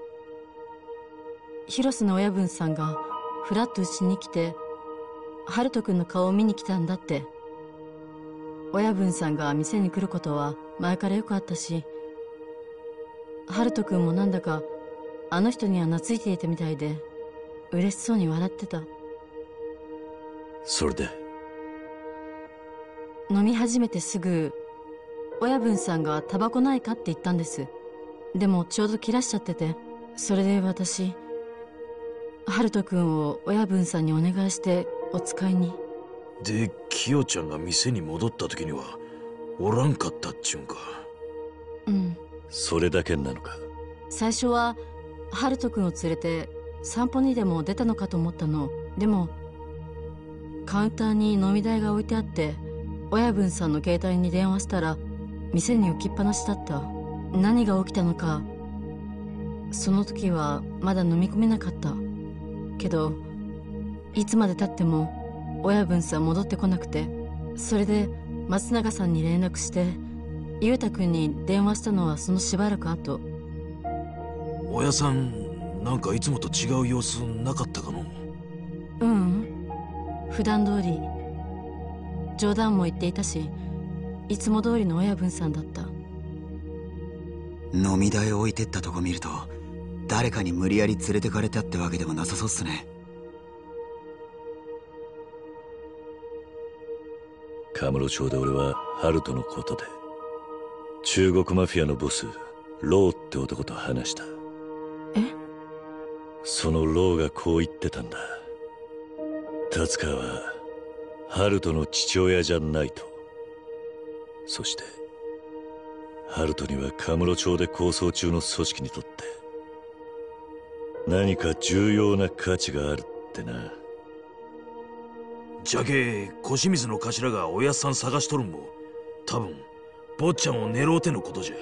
広瀬の親分さんがふらっとうちに来て春人君の顔を見に来たんだって。親分さんが店に来ることは前からよくあったし、春人君もなんだかあの人には懐いていたみたいで嬉しそうに笑ってた。 それで飲み始めてすぐ親分さんがタバコないかって言ったんです。でもちょうど切らしちゃってて、それで私春人君を親分さんにお願いしてお使いに。 でキヨちゃんが店に戻った時にはおらんかったっちゅうんか。 うん。 それだけなのか。 最初は春人君を連れて散歩にでも出たのかと思ったの。でもカウンターに飲み代が置いてあって親分さんの携帯に電話したら店に置きっぱなしだった。何が起きたのかその時はまだ飲み込めなかったけど、いつまで経っても親分さん戻ってこなくて、それで松永さんに連絡して裕太君に電話したのはそのしばらく後。 親さんなんかいつもと違う様子なかったかの。 うん、普段通り冗談も言っていたし、いつも通りの親分さんだった。 飲み代を置いてったとこ見ると誰かに無理やり連れてかれたってわけでもなさそうっすね。 カムロ町で俺はハルトのことで中国マフィアのボスローって男と話した。 え？ そのローがこう言ってたんだ。達川はハルトの父親じゃないと。そしてハルトにはカムロ町で抗争中の組織にとって何か重要な価値があるってな。 じゃけ小清水の頭がおやっさん探しとるんも多分坊ちゃんを狙うてのことじゃ。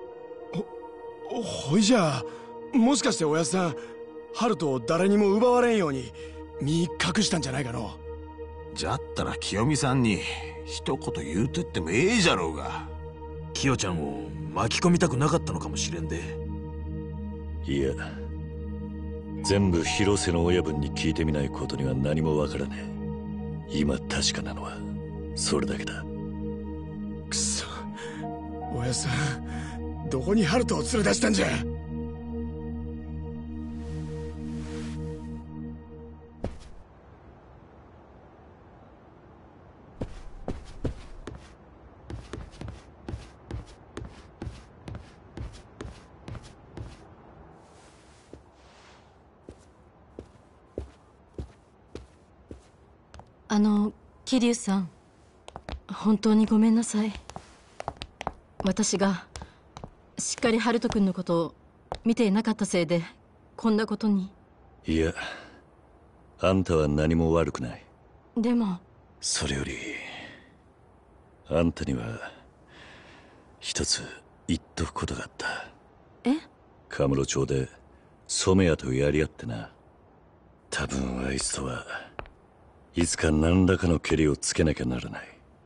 ほいじゃあもしかしておやっさん春人を誰にも奪われんように身隠したんじゃないかの。じゃったら清美さんに一言言うてってもええじゃろうが。 キヨちゃんを巻き込みたくなかったのかもしれんで。 いや全部広瀬の親分に聞いてみないことには何もわからねえ。今確かなのはそれだけだ。 くそ、おやっさんどこに春人を連れ出したんじゃ。 桐生さん、本当にごめんなさい。私がしっかり春人君のことを見ていなかったせいでこんなことに。 いやあんたは何も悪くない。 でもそれよりあんたには一つ言っとくことがあった。 え？ カムロ町で染谷とやり合ってな。多分あいつとはいつか何らかのケリをつけなきゃならない。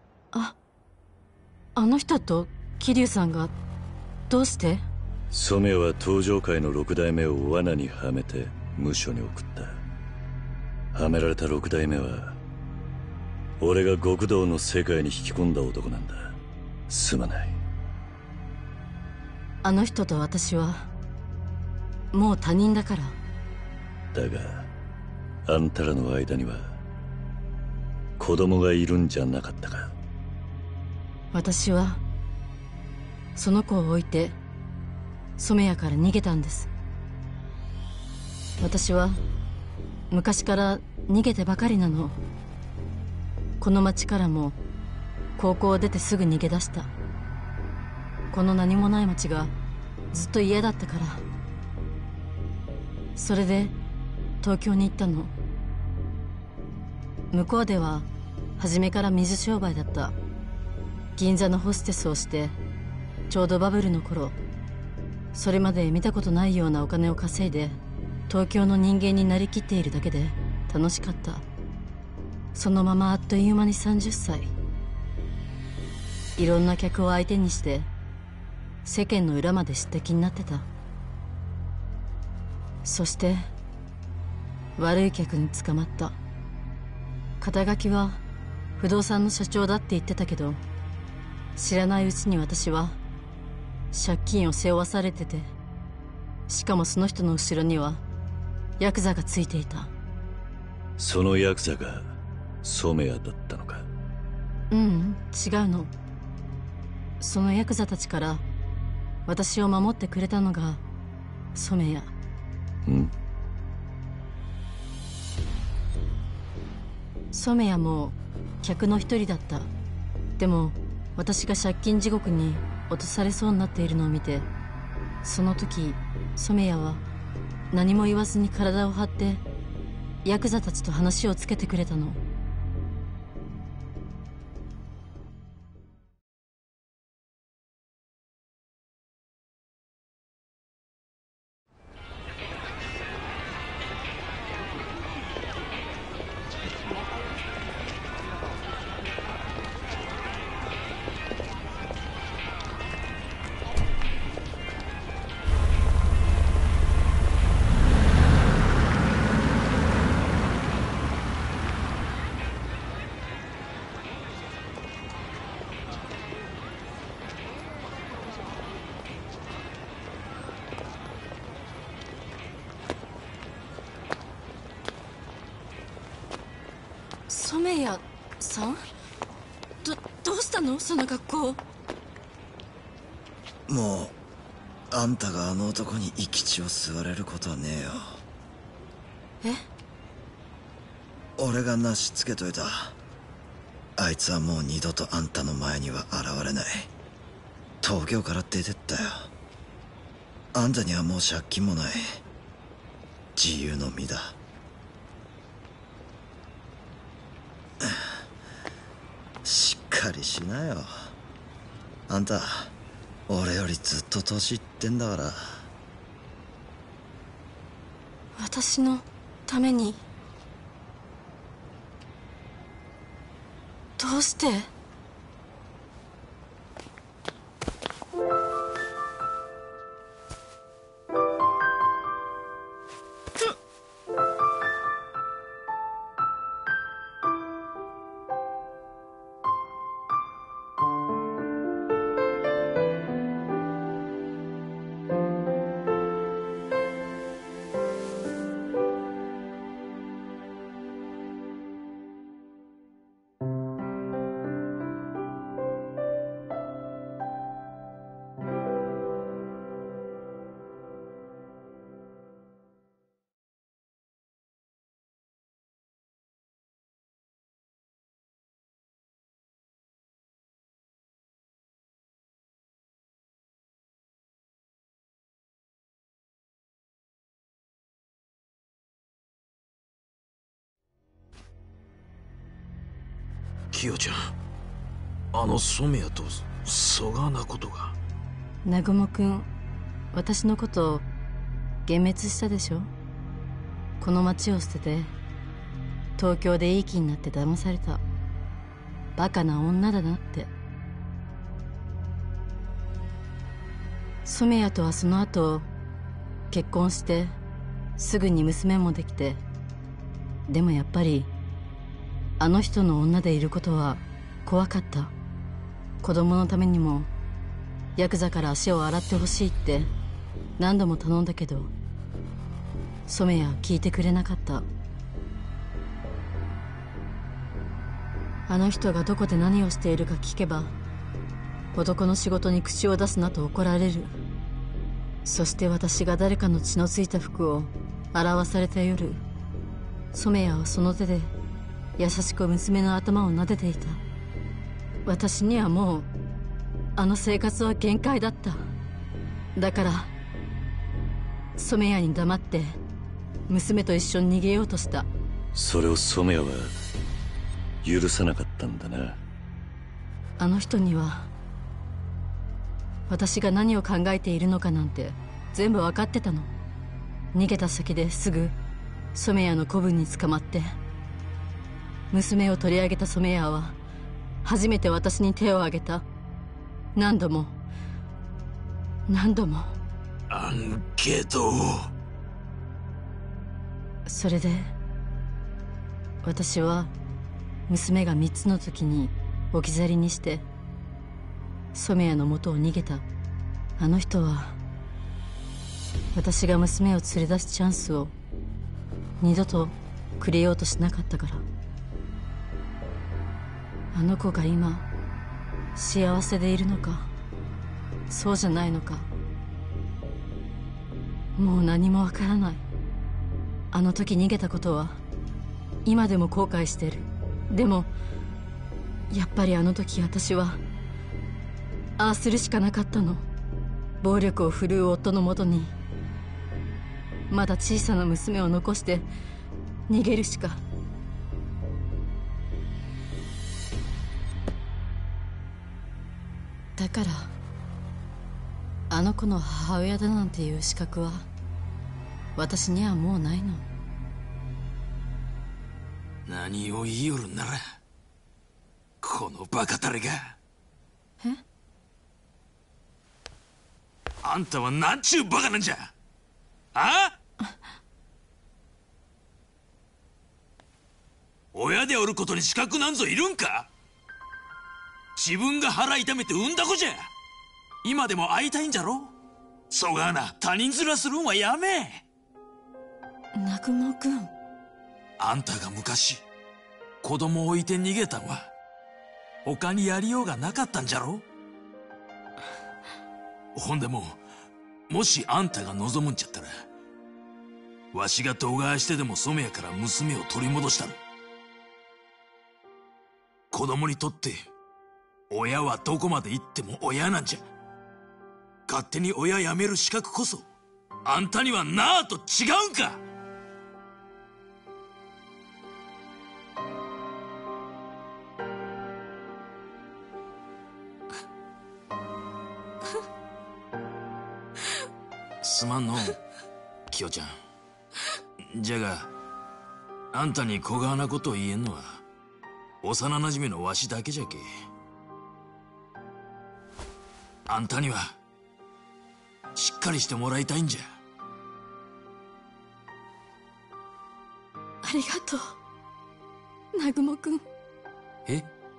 あの人と桐生さんがどうして？ 染谷は東上界の六代目を罠にはめて無所に送った。はめられた六代目は俺が極道の世界に引き込んだ男なんだ。すまない。 あの人と私はもう他人だから。 だがあんたらの間には子供がいるんじゃなかったか。 私はその子を置いて染谷から逃げたんです。私は昔から逃げてばかりなの。この町からも高校を出てすぐ逃げ出した。この何もない町がずっと嫌だったから。それで東京に行ったの。向こうでは初めから水商売だった。銀座のホステスをしてちょうどバブルの頃、それまで見たことないようなお金を稼いで東京の人間になりきっているだけで楽しかった。そのままあっという間に30歳。いろんな客を相手にして世間の裏まで知った気になってた。そして悪い客に捕まった。肩書きは不動産の社長だって言ってたけど、知らないうちに私は借金を背負わされてて、しかもその人の後ろにはヤクザがついていた。 そのヤクザが染谷だったのか。 ううん、違うの。そのヤクザたちから私を守ってくれたのが染谷。染谷も客の一人だった。でも私が借金地獄に落とされそうになっているのを見て、その時染谷は何も言わずに体を張ってヤクザたちと話をつけてくれたの。染谷さん？どうしたのその格好。 もうあんたがあの男に生き血を吸われることはねえよ。俺がなしつけといた。あいつはもう二度とあんたの前には現れない。東京から出てったよ。あんたにはもう借金もない。自由の身だ。しっかりしなよ。あんた俺よりずっと年いってんだから。 私のために。どうして？ キヨちゃん、あの染谷とそがなことが。 南雲くん、私のことを幻滅したでしょ。この町を捨てて東京でいい気になって騙された。バカな女だなって。染谷とはその後結婚してすぐに娘もできて、でもやっぱりあの人の女でいることは怖かった。子供のためにもヤクザから足を洗ってほしいって何度も頼んだけど、染谷は聞いてくれなかった。 あの人がどこで何をしているか聞けば、男の仕事に口を出すなと怒られる。そして私が誰かの血のついた服を洗わされた夜、染谷はその手で優しく娘の頭を撫でていた。私にはもうあの生活は限界だった。だから染谷に黙って娘と一緒に逃げようとした。 それを染谷は許さなかったんだな。 あの人には私が何を考えているのかなんて全部分かってたの。逃げた先ですぐ染谷の子分に捕まって、娘を取り上げた染谷は初めて私に手を挙げた。何度も何度も。 アンケート。 それで私は娘が3つの時に置き去りにして染谷の元を逃げた。あの人は私が娘を連れ出すチャンスを二度とくれようとしなかったから。あの子が今幸せでいるのかそうじゃないのか、もう何もわからない。あの時逃げたことは今でも後悔してる。でもやっぱりあの時私はああするしかなかったの。暴力を振るう夫のもとにまだ小さな娘を残して逃げるしか。だからあの子の母親だなんていう資格は私にはもうないの。 何を言いよるんなら、このバカタレが。 え？ あんたはなんちゅうバカなんじゃ。あ？親でおることに資格なんぞいるんか？自分が腹痛めて産んだ子じゃ。今でも会いたいんじゃろ。そがな他人面するんはやめ。 南雲君、 あんたが昔子供を置いて逃げたんは他にやりようがなかったんじゃろ。ほんでもしあんたが望むんじゃったら、わしが度外してでも染谷から娘を取り戻したる。子供にとって親はどこまで行っても親なんじゃ。勝手に親辞める資格こそあんたにはなあと違うんか。すまんのキヨちゃん。じゃがあんたに小川なことを言えんのは幼なじみのわしだけじゃけ。あんたにはしっかりしてもらいたいんじゃ。 ありがとう南雲君。 え？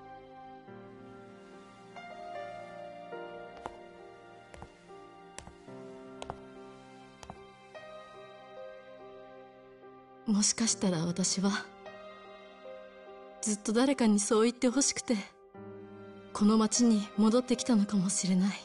もしかしたら私はずっと誰かにそう言ってほしくてこの町に戻ってきたのかもしれない。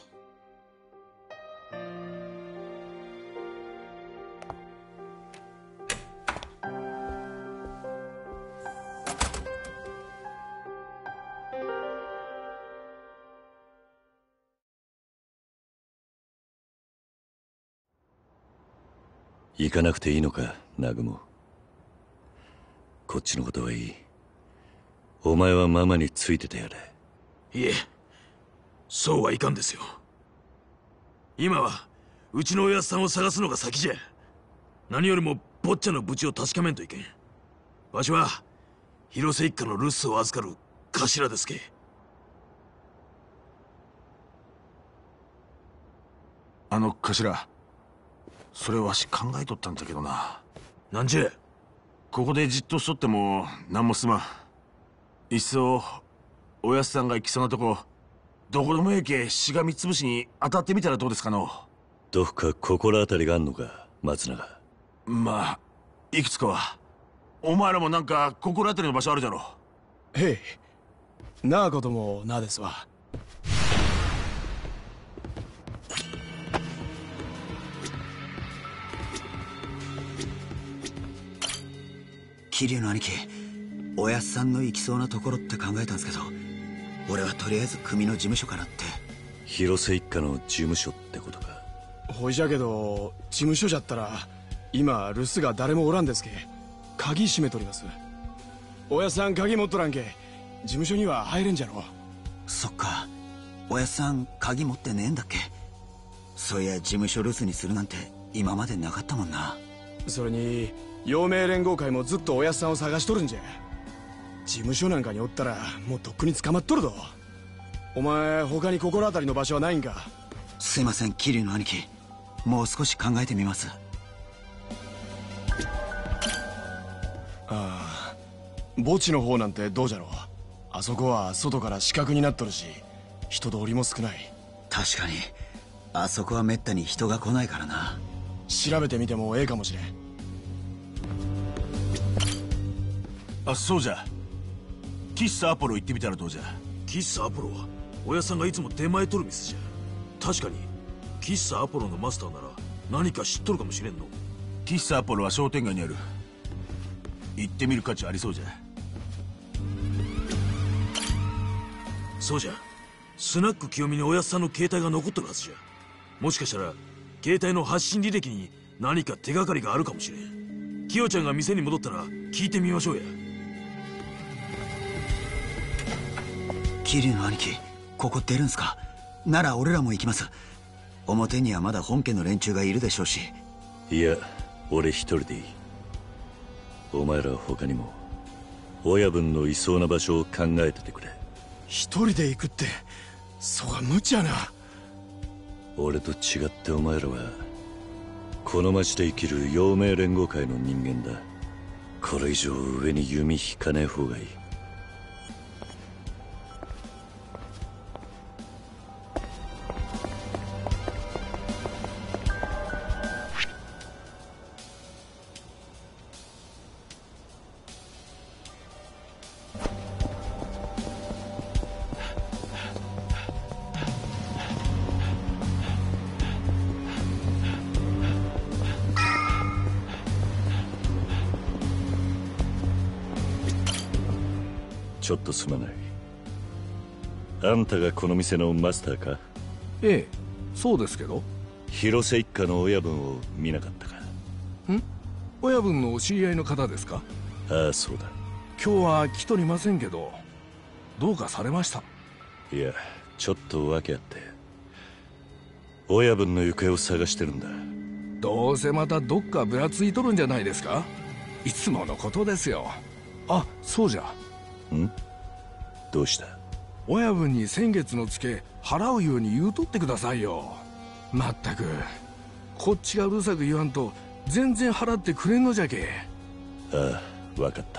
行かなくていいのか、南雲。こっちのことはいい。お前はママについててやれ。 いえ、そうはいかんですよ。今はうちのおやっさんを探すのが先じゃ。何よりも坊ちゃんの無事を確かめんといけん。わしは広瀬一家の留守を預かる頭ですけ。 頭、それわし考えとったんじゃけどな。 なんじゃ。 ここでじっとしとっても何もすまん。いっそおやっさんが行きそうなとこどこでもええけしがみつぶしに当たってみたらどうですかの。 どっか心当たりがあんのか、松永。 まあいくつかは。お前らもなんか心当たりの場所あるじゃろ。 へい、 なあこともなですわ。 桐生の兄貴、おやっさんの行きそうなところって考えたんですけど、俺はとりあえず組の事務所からって。 広瀬一家の事務所ってことか。 ほいじゃけど事務所じゃったら今留守が誰もおらんですけ、鍵閉めとります。おやっさん鍵持っとらんけ事務所には入れんじゃろ。 そっか、おやっさん鍵持ってねえんだっけ。そういや事務所留守にするなんて今までなかったもんな。 それに陽明連合会もずっとおやっさんを探しとるんじゃ。事務所なんかにおったらもうとっくに捕まっとるぞ。お前他に心当たりの場所はないんか。 すいません桐生の兄貴、もう少し考えてみます。 ああ、墓地の方なんてどうじゃろう。あそこは外から死角になっとるし人通りも少ない。 確かにあそこはめったに人が来ないからな。 調べてみてもええかもしれん。 あ、そうじゃ。喫茶アポロ行ってみたらどうじゃ。喫茶アポロはおやさんがいつも出前取る店じゃ。確かに喫茶アポロのマスターなら何か知っとるかもしれんの。喫茶アポロは商店街にある。行ってみる価値ありそうじゃ。そうじゃ、スナック清美におやっさんの携帯が残っとるはずじゃ。もしかしたら携帯の発信履歴に何か手がかりがあるかもしれん。キヨちゃんが店に戻ったら聞いてみましょうや。 桐生の兄貴、ここ出るんすか。なら俺らも行きます。表にはまだ本家の連中がいるでしょうし。 いや、俺一人でいい。お前らは他にも親分のいそうな場所を考えててくれ。 一人で行くってそが無茶な。 俺と違ってお前らはこの町で生きる陽明連合会の人間だ。これ以上上に弓引かねえ方がいい。ちょっとすまない。あんたがこの店のマスターか？ ええ、そうですけど。 広瀬一家の親分を見なかったか？ 親分の知り合いの方ですか？ ああ、そうだ。 今日は来とりませんけど、どうかされました？ いや、ちょっと訳あって親分の行方を探してるんだ。 どうせまたどっかぶらついとるんじゃないですか？いつものことですよ。あ、そうじゃ。 どうした？ 親分に先月のツケ払うように言うとってくださいよ。まったくこっちがうるさく言わんと全然払ってくれんのじゃけ。 ああ、分かった。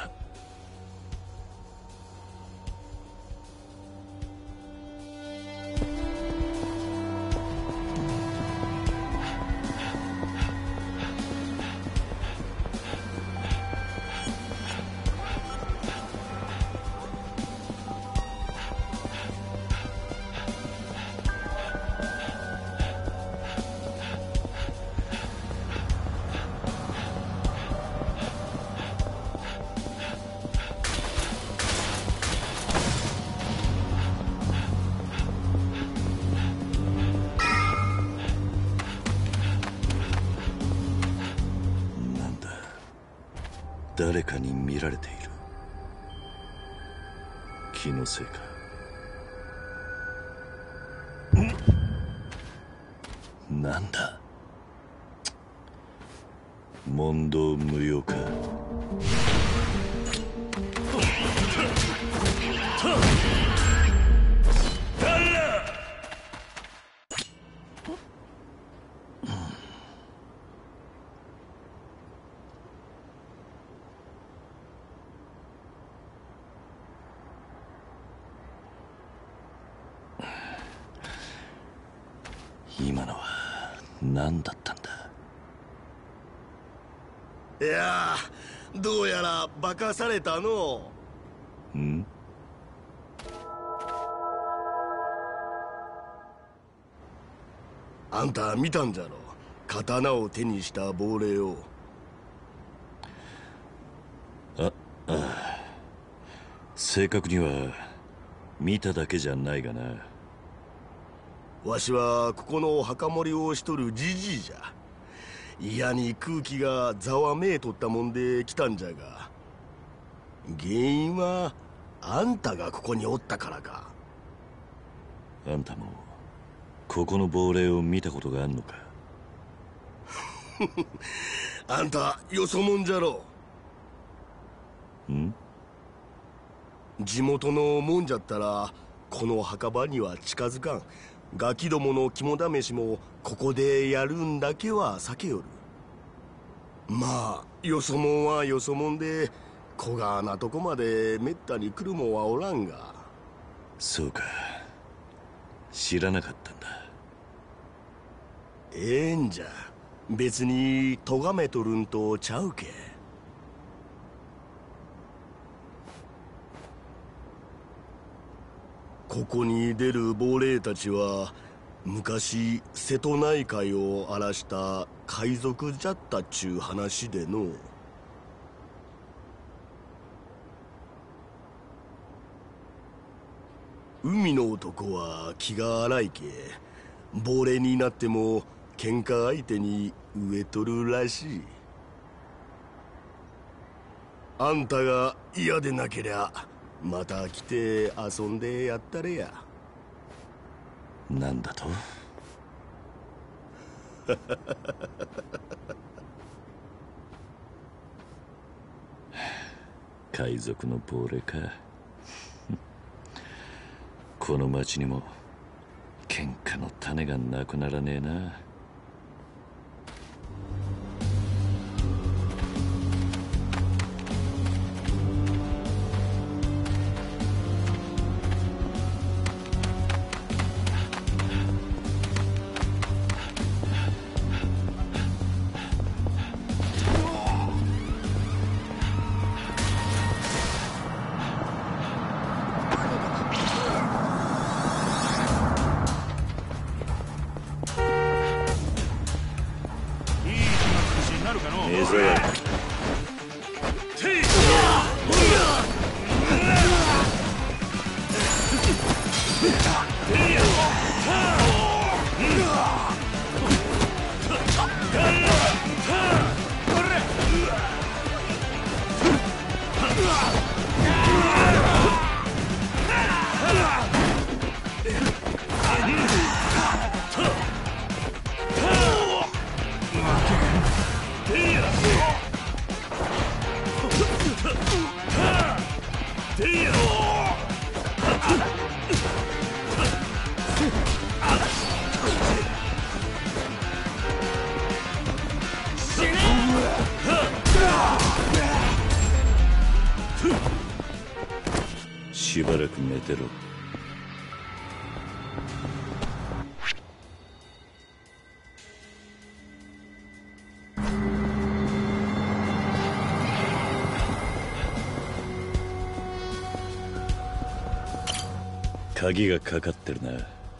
誰かに見られている。気のせいか。なんだ、問答無用か。今のは何だったんだ。 いやどうやら化かされたの。 あんた見たんじゃろ、刀を手にした亡霊を。 正確には見ただけじゃないがな。 わしはここの墓守りをしとるじじいじゃ。嫌に空気がざわめいとったもんで来たんじゃが、原因はあんたがここにおったからか。 あんたもここの亡霊を見たことがあんのか？ あんたよそもんじゃろ。 ん？ 地元のもんじゃったらこの墓場には近づかん。ガキどもの肝試しもここでやるんだけは避けよる。まあよそもんはよそもんで小川なとこまでめったに来るもんはおらんが。 そうか、知らなかったんだ。 ええんじゃ、別に咎めとるんとちゃうけ。ここに出る亡霊たちは昔瀬戸内海を荒らした海賊じゃったっちゅう話での。海の男は気が荒いけ、亡霊になっても喧嘩相手に飢えとるらしい。あんたが嫌でなけりゃまた来て遊んでやったれや。 なんだと？海賊の亡霊か。この町にも喧嘩の種がなくならねえな。しばらく寝てろ。鍵がかかってるな。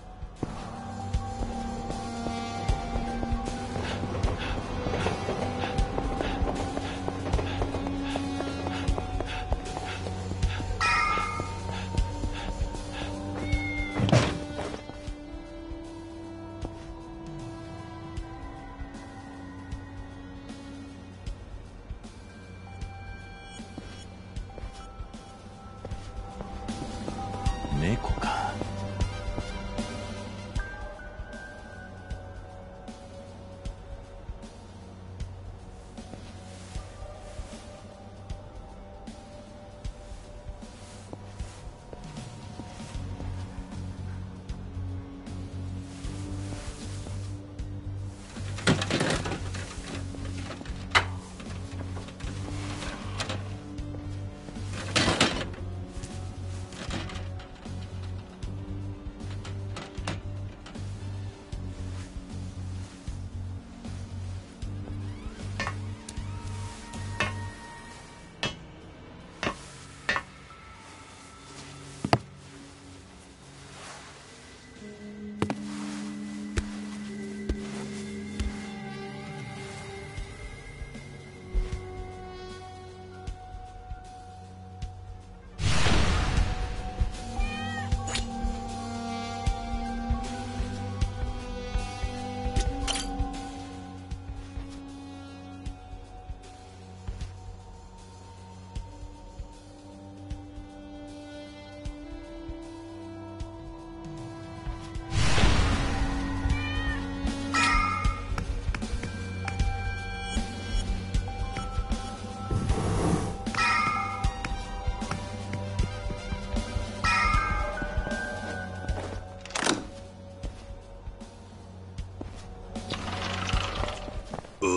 猫か。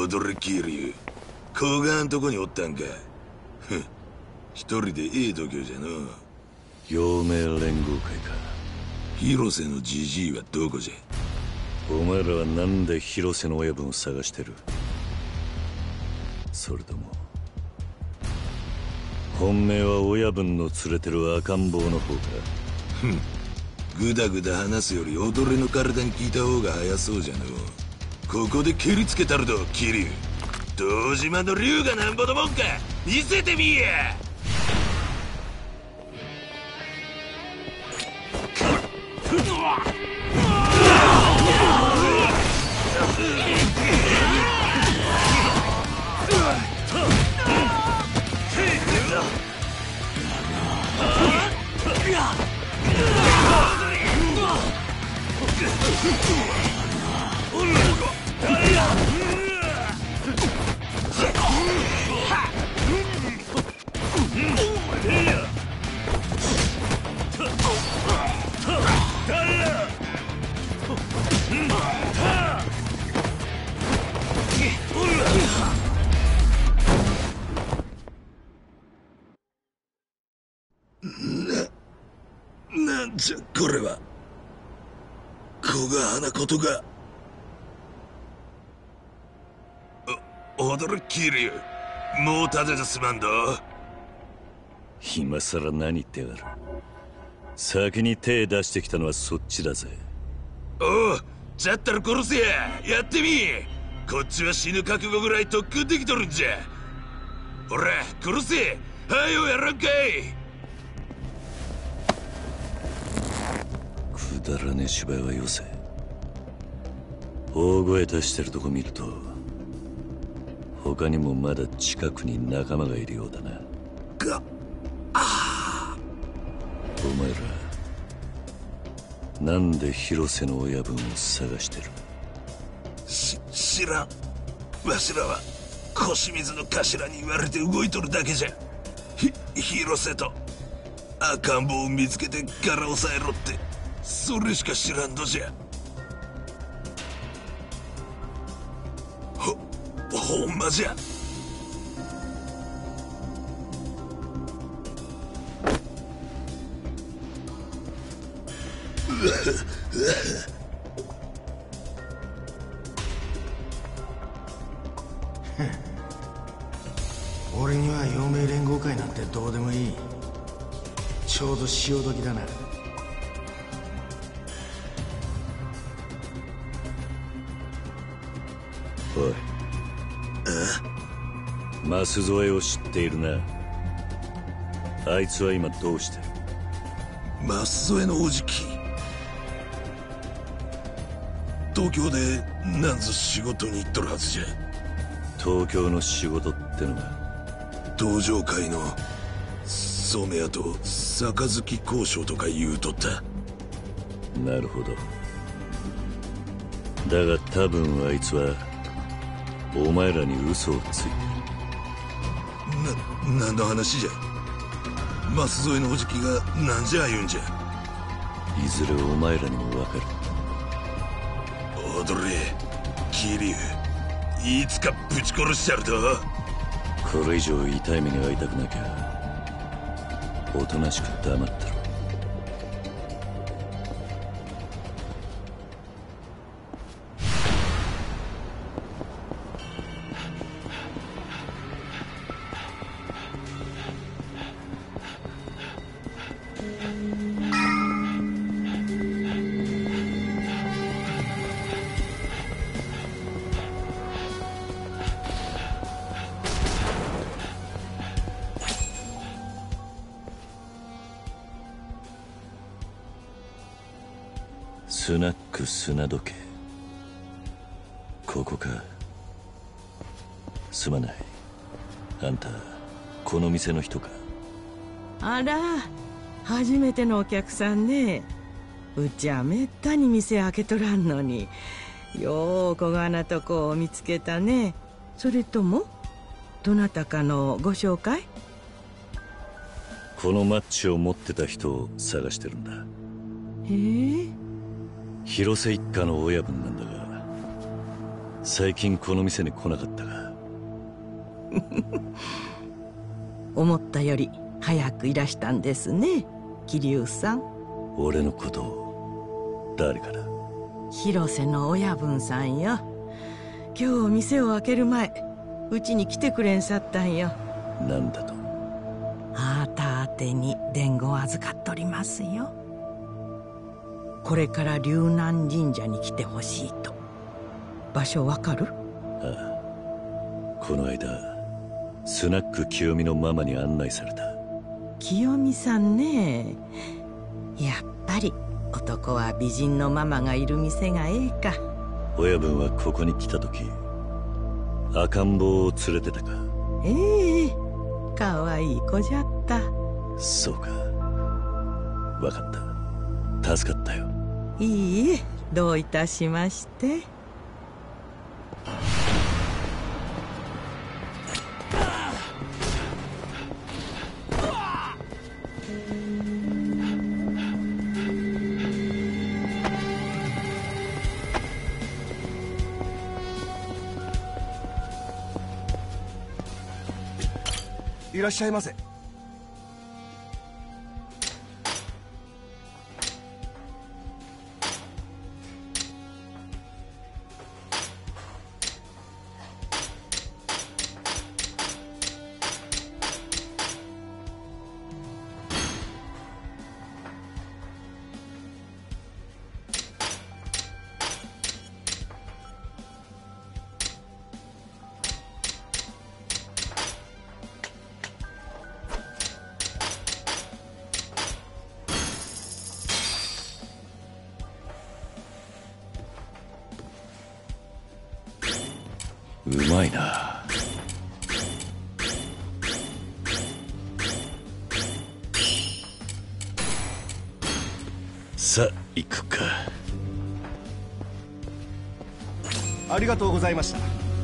踊れキリュウ。小川んとこにおったんか。ふん、一人でええ度胸じゃの。 陽明連合会か。 広瀬のジジイはどこじゃ。 お前らはなんで広瀬の親分を探してる？それとも本命は親分の連れてる赤ん坊の方か？ ふん、ぐだぐだ話すより踊れの体に聞いた方が早そうじゃの。ここで蹴りつけたるど、キリュウ。堂島の竜がなんぼのもんか見せてみいや。なんじゃこれは。小川なことが。踊るキリュウ。もう立ててすまんど。 今さら何言ってやがる。先に手出してきたのはそっちだぜ。 おう、じゃったら殺せや。やってみ。こっちは死ぬ覚悟ぐらい特訓できとるんじゃ。ほら殺せ。はよやらんかい。 くだらねえ芝居はよせ。大声出してるとこ見ると他にもまだ近くに仲間がいるようだな。お前らなんで広瀬の親分を探してる？ 知らん。わしらは腰水の頭に言われて動いとるだけじゃ。広瀬と赤ん坊を見つけて柄押さえろってそれしか知らんどじゃ。ほんまじゃ。 俺には陽明連合会なんてどうでもいい。ちょうど潮時だな。 おい、舛添を知っているな。あいつは今どうしてる？ 舛添のおじき、東京でなんぞ仕事に行っとるはずじゃ。 東京の仕事ってのは東上会の染谷と杯交渉とか言うとった。 なるほど。だが多分あいつはお前らに嘘をついてる。 何の話じゃ。舛添のおじきが何じゃ言うんじゃ。 いずれお前らにも分かる。 踊れ桐生、いつかぶち殺しちゃると。 これ以上痛い目に遭いたくなきゃおとなしく黙ってろ。スナック砂時計、ここか。すまない。あんたこの店の人か？ あら、初めてのお客さんね。うちはめったに店開けとらんのに、よう小がなとこを見つけたね。それともどなたかのご紹介？ このマッチを持ってた人を探してるんだ。 へえ。 広瀬一家の親分なんだが、 最近この店に来なかったか？ 思ったより早くいらしたんですね、桐生さん。 俺のことを誰から？ 広瀬の親分さんよ。今日店を開ける前、うちに来てくれんさったんよ。 なんだと？ あーた宛てに伝言預かっとりますよ。これから龍南神社に来てほしいと。場所わかる？ ああ、この間スナック清美のママに案内された。 清美さんね。やっぱり男は美人のママがいる店がええか。 親分はここに来た時赤ん坊を連れてたか？ ええ、かわいい子じゃった。 そうか、わかった。助かったよ。 いいえ、どういたしまして。 いらっしゃいませ。 うまいな。さあ行くか。 ありがとうございました。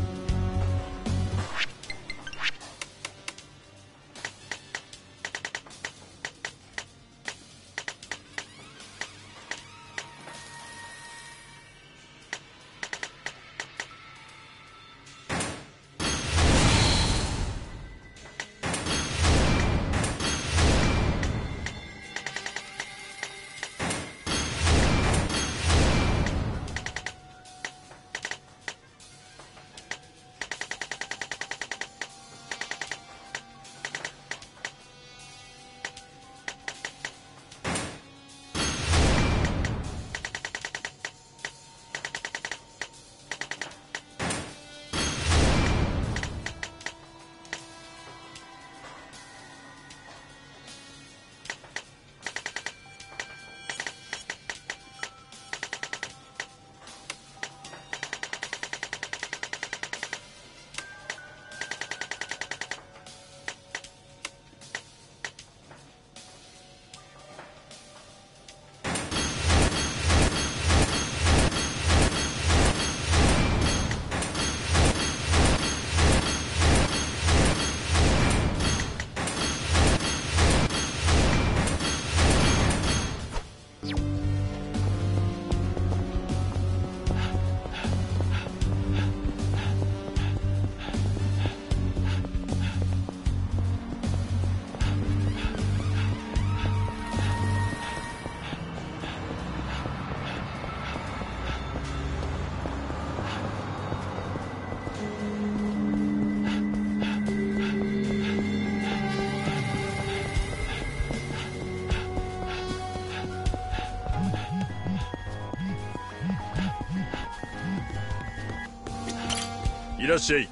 いらっしゃい。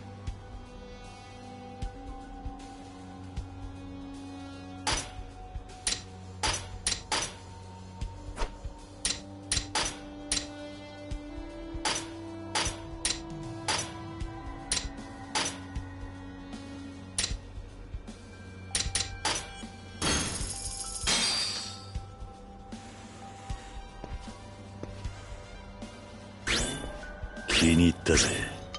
気に入ったぜ。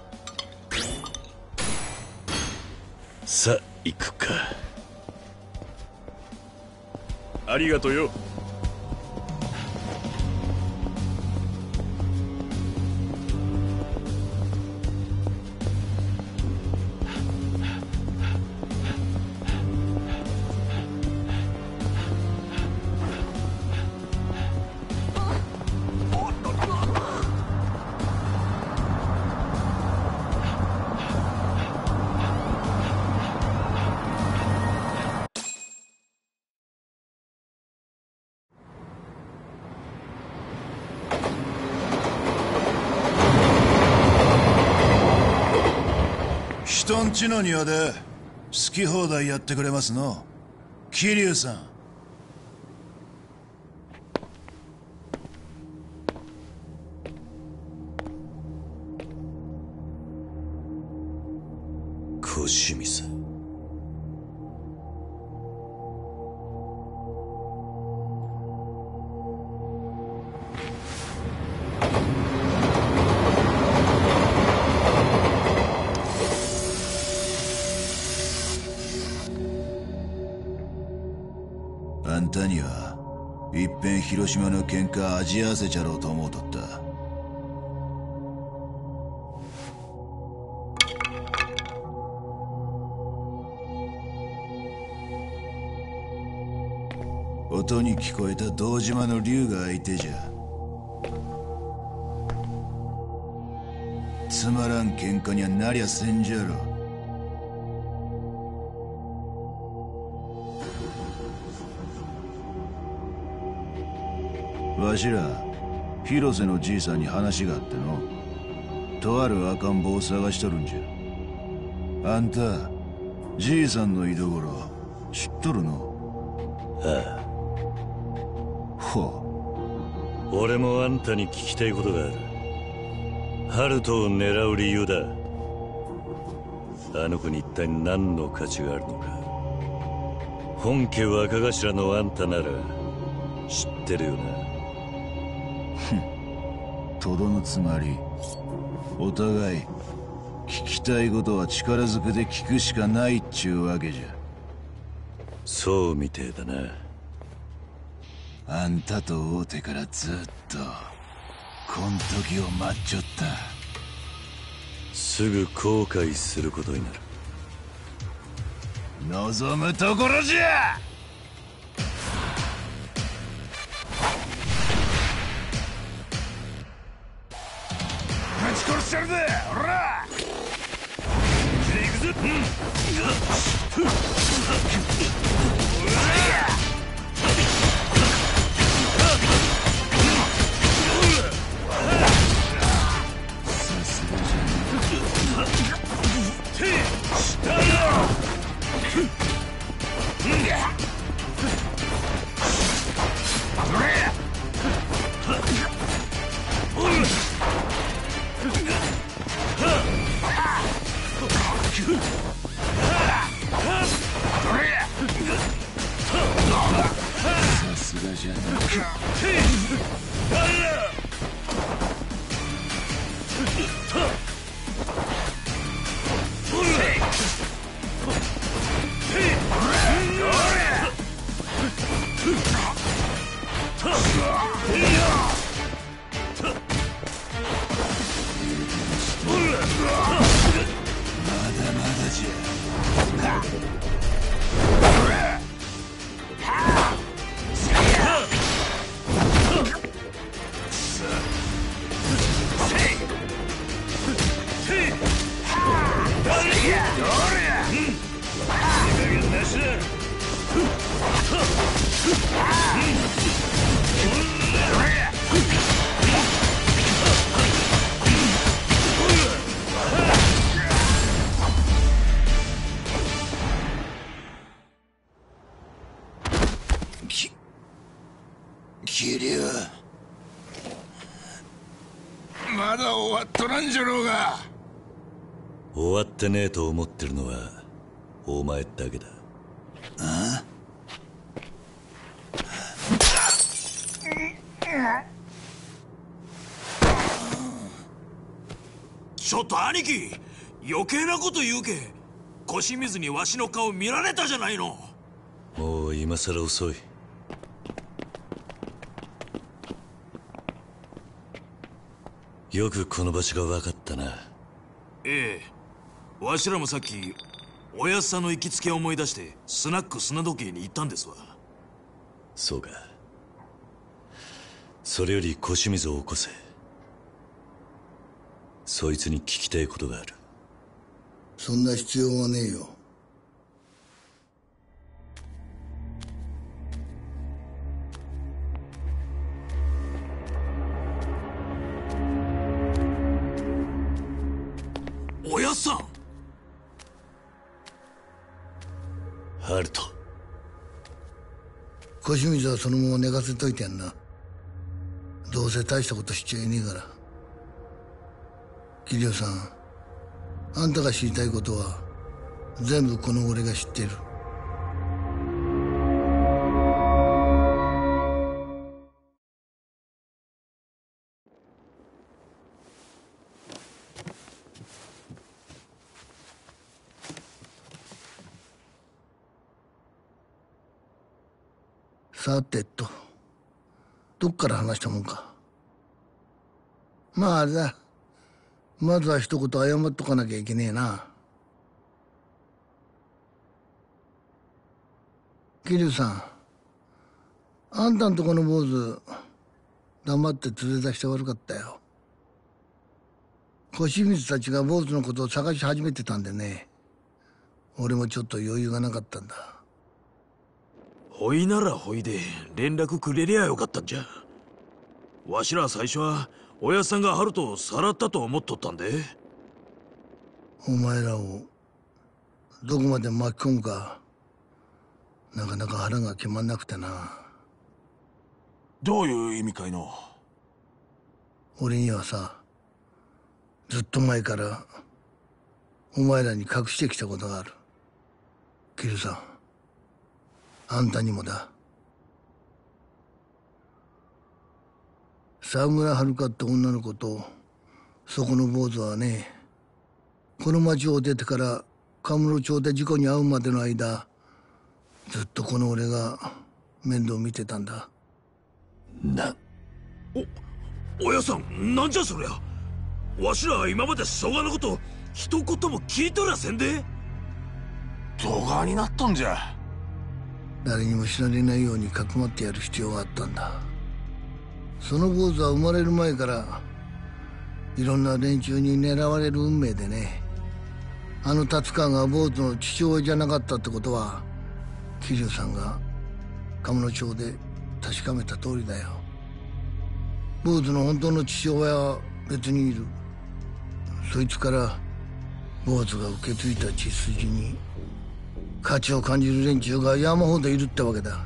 さあ行くか。 ありがとよ。 人んちの庭で好き放題やってくれますの、桐生さん。 小清水。 あんたにはいっぺん広島の喧嘩味合わせちゃろうと思うとった。音に聞こえた堂島の竜が相手じゃ。つまらん喧嘩にはなりゃせんじゃろ。わしら広瀬のじいさんに話があっての、とある赤ん坊を探しとるんじゃ。あんたじいさんの居所知っとるの？ ああ。 ほう。俺もあんたに聞きたいことがある。ハルトを狙う理由だ。あの子に一体何の価値があるのか。本家若頭のあんたなら知ってるよな。 とどのつまり、お互い聞きたいことは力ずくで聞くしかないっちゅうわけじゃ。 そうみてえだな。 あんたと会うてからずっとこん時を待っちょった。 すぐ後悔することになる。 望むところじゃ。ぶち殺してやるぜ、ほら。行くぞ。まだ終わっとらんじゃろうが。 終わってねえと思ってるのはお前だけだ。 あちょっと兄貴、余計なこと言うけ。小清水にわしの顔見られたじゃないの。 もう今さら遅い。よくこの場所が分かったな。 ええ、わしらもさっきおやっさんの行きつけを思い出してスナック砂時計に行ったんですわ。 そうか。それより小清水を起こせ。そいつに聞きたいことがある。 そんな必要はねえよ。 おやっさん。 小清水はそのまま寝かせといてやんな。どうせ大したことしちゃいねえから。桐生さん、あんたが知りたいことは全部この俺が知ってる。さてと、どっから話したもんか。まああれだ、まずは一言謝っとかなきゃいけねえな。桐生さん、あんたんとこの坊主黙って連れ出して悪かったよ。小清水たちが坊主のことを探し始めてたんでね、俺もちょっと余裕がなかったんだ。 ほいならほいで連絡くれりゃよかったんじゃ。わしら最初はおやっさんがハルトをさらったと思っとったんで。 お前らをどこまで巻き込むかなかなか腹が決まんなくてな。 どういう意味かいの？ 俺にはさ、ずっと前からお前らに隠してきたことがある。桐生さん、あんたにもだ。沢村遥って女の子とそこの坊主はね、この町を出てから神室町で事故に遭うまでの間、ずっとこの俺が面倒見てたんだ。 おやさん、なんじゃそりゃ。わしら今までそがのこと一言も聞いとらせんで。 どがになっとんじゃ。 誰にも知られないようにかくまってやる必要があったんだ。その坊主は生まれる前からいろんな連中に狙われる運命でね。あの達川が坊主の父親じゃなかったってことは桐生さんが神室町で確かめた通りだよ。坊主の本当の父親は別にいる。そいつから坊主が受け継いだ血筋に価値を感じる連中が山ほどいるってわけだ。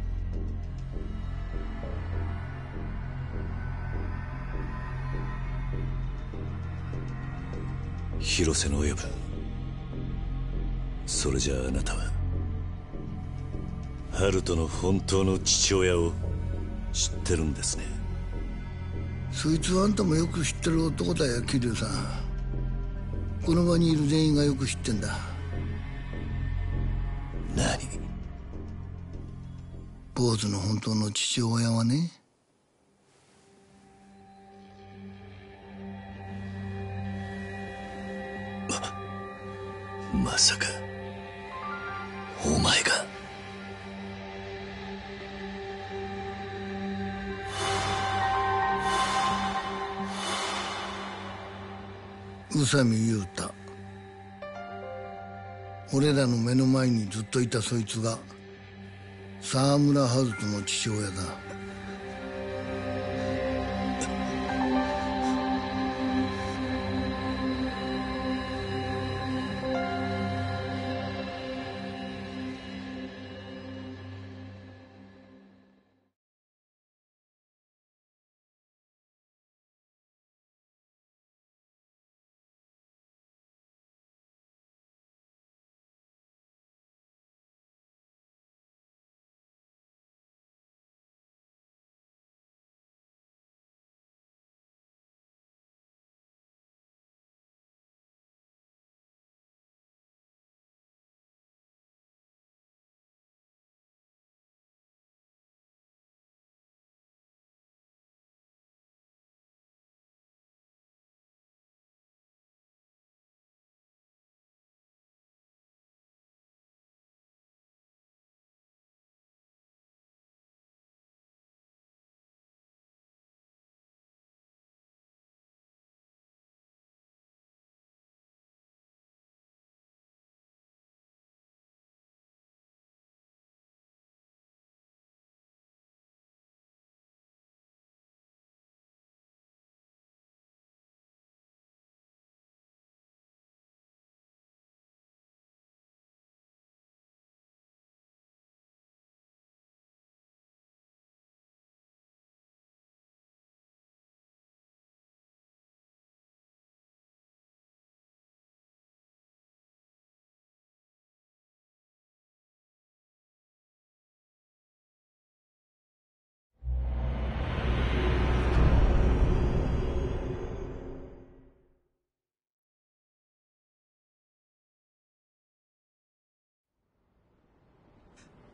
広瀬の親分、それじゃああなたはハルトの本当の父親を知ってるんですね。 そいつはあんたもよく知ってる男だよ、桐生さん。この場にいる全員がよく知ってんだ。 何？ 坊主の本当の父親はね、 まさかお前が。 宇佐美雄太。俺らの目の前にずっといたそいつが沢村春人の父親だ。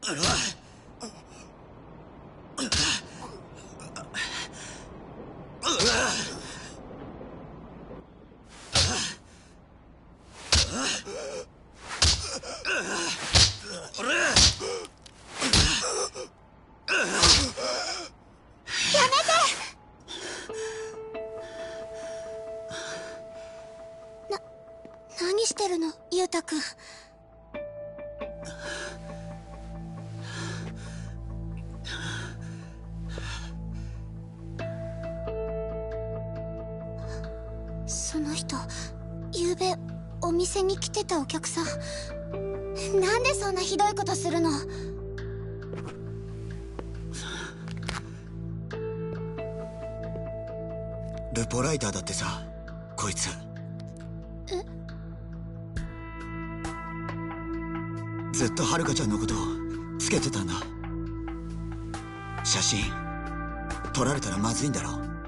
何してるの、裕太君。その人、ゆうべお店に来てたお客さん。なんでそんなひどいことするの？ ルポライターだってさ、こいつ。ずっとはるかちゃんのことをつけてたんだ。写真撮られたらまずいんだろ。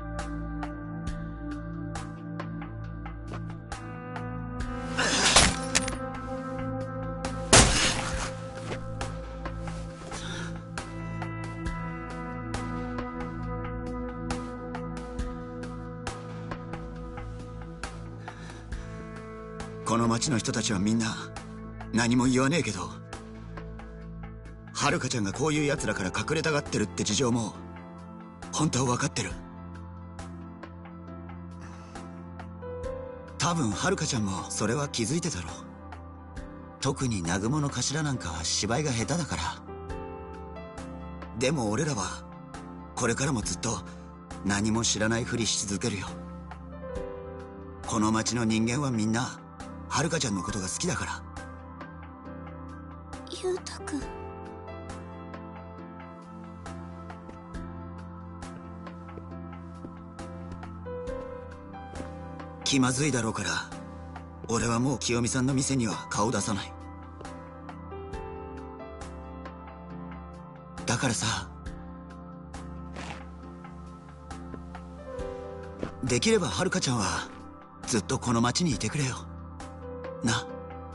この町の人たちはみんな何も言わねえけど、はるかちゃんがこういう奴らから隠れたがってるって事情も本当は分かってる。多分はるかちゃんもそれは気づいてたろう。特に南雲の頭なんかは芝居が下手だから。でも俺らはこれからもずっと何も知らないふりし続けるよ。この町の人間はみんなはるかちゃんのことが好きだから。 裕太君。 気まずいだろうから俺はもう清美さんの店には顔出さない。だからさ、できればはるかちゃんはずっとこの町にいてくれよな。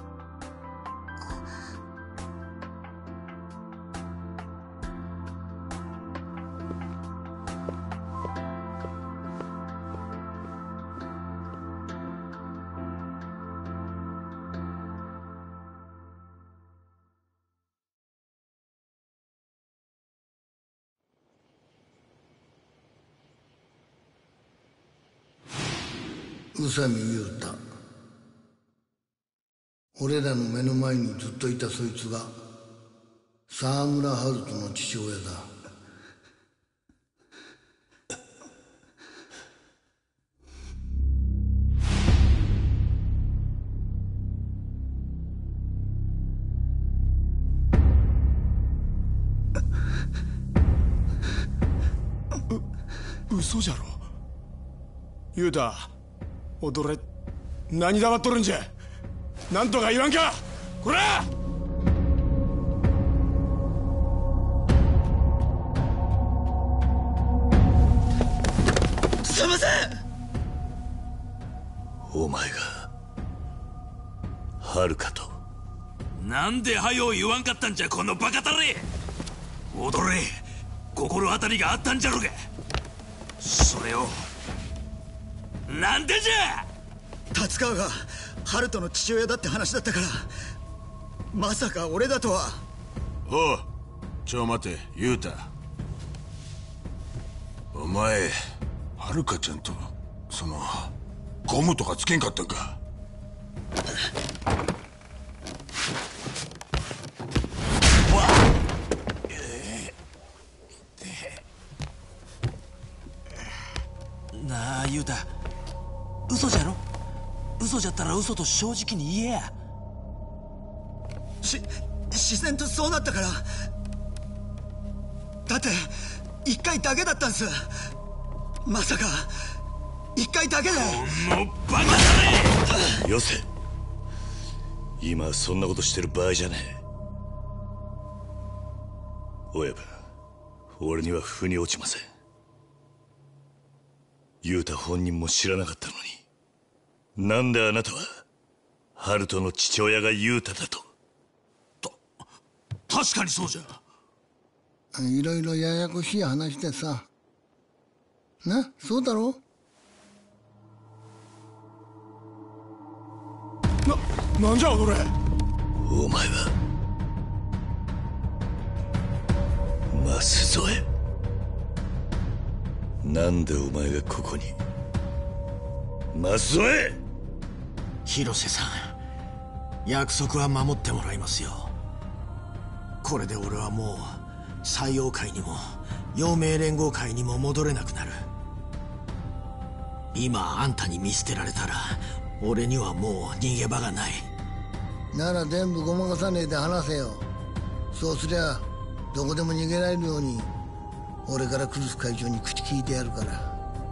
宇佐美裕太。俺らの目の前にずっといたそいつが沢村春人の父親だ。 嘘じゃろ。裕太、踊れ。何黙っとるんじゃ。なんとか言わんか、こら！ すいません。 お前がはるかと。 なんではよ言わんかったんじゃ、このバカタレ。踊れ、心当たりがあったんじゃろが。それをなんでじゃ。 達川がハルトの父親だって話だったから、まさか俺だとは。 おう、ちょ待て、裕太。お前はるかちゃんとそのゴムとかつけんかったんか。 なあ裕太、嘘じゃろ。嘘じゃったら嘘と正直に言えや。 自然とそうなったから。だって一回だけだったんす。まさか一回だけで。 このバカだね。 よせ、今はそんなことしてる場合じゃねえ。親分、俺には腑に落ちません。裕太本人も知らなかったのに、なんであなたはハルトの父親が裕太だと。 確かにそうじゃ。 いろいろややこしい話でさ。な、そうだろ？ なんじゃおれ。 お前は舛添。なんでお前がここに。舛添。 広瀬さん、約束は守ってもらいますよ。これで俺はもう採用会にも陽明連合会にも戻れなくなる。今あんたに見捨てられたら俺にはもう逃げ場がない。 なら全部ごまかさねえで話せよ。そうすりゃどこでも逃げられるように俺からクルス会長に口聞いてやるから。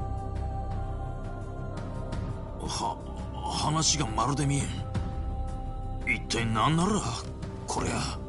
話がまるで見えん。一体何ならこりゃ。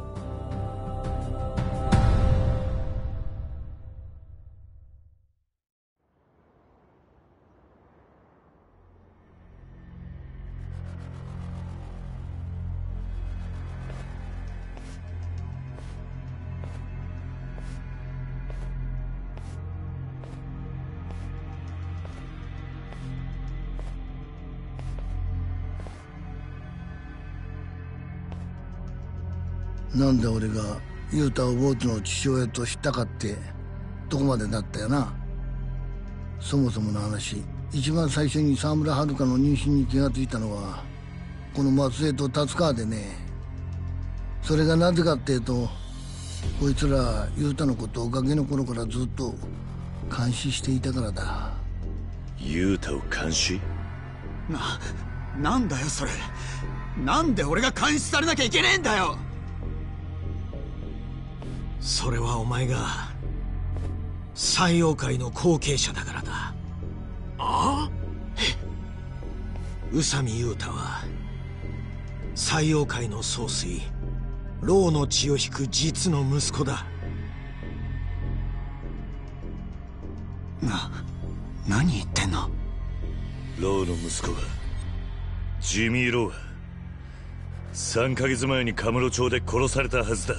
なんで俺が雄太をボーツの父親と知ったかってとこまでだったよな。そもそもの話、一番最初に沢村遥の妊娠に気がついたのはこの松江と達川でね。それがなぜかっていうと、こいつら雄太のことをガキの頃からずっと監視していたからだ。 雄太を監視？ なんだよそれ。なんで俺が監視されなきゃいけねえんだよ。 それはお前が採用会の後継者だからだ。ああ？宇佐美雄太は採用会の総帥老の血を引く実の息子だ。 何言ってんの？ 老の息子がジミー・ローは3ヶ月前にカムロ町で殺されたはずだ。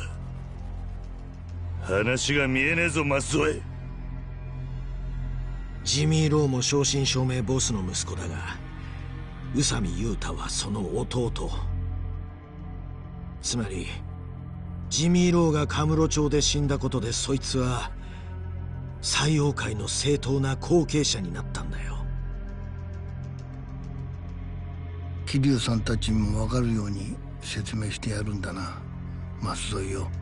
話が見えねえぞ舛添。 ジミー・ローも正真正銘ボスの息子だが、宇佐美雄太はその弟。つまりジミー・ローがカムロ町で死んだことで、そいつは採用会の正当な後継者になったんだよ。 桐生さんたちにも分かるように説明してやるんだな、舛添よ。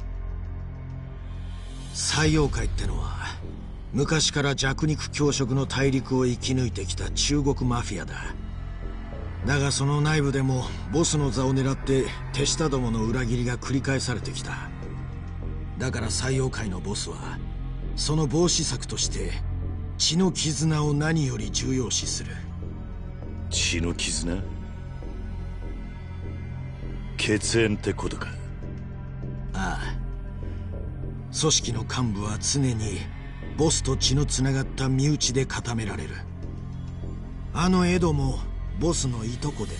採用会ってのは昔から弱肉強食の大陸を生き抜いてきた中国マフィアだ。だがその内部でもボスの座を狙って手下どもの裏切りが繰り返されてきた。だから採用会のボスはその防止策として血の絆を何より重要視する。 血の絆？血縁ってことか？ ああ。組織の幹部は常にボスと血のつながった身内で固められる。あのエドもボスのいとこでな。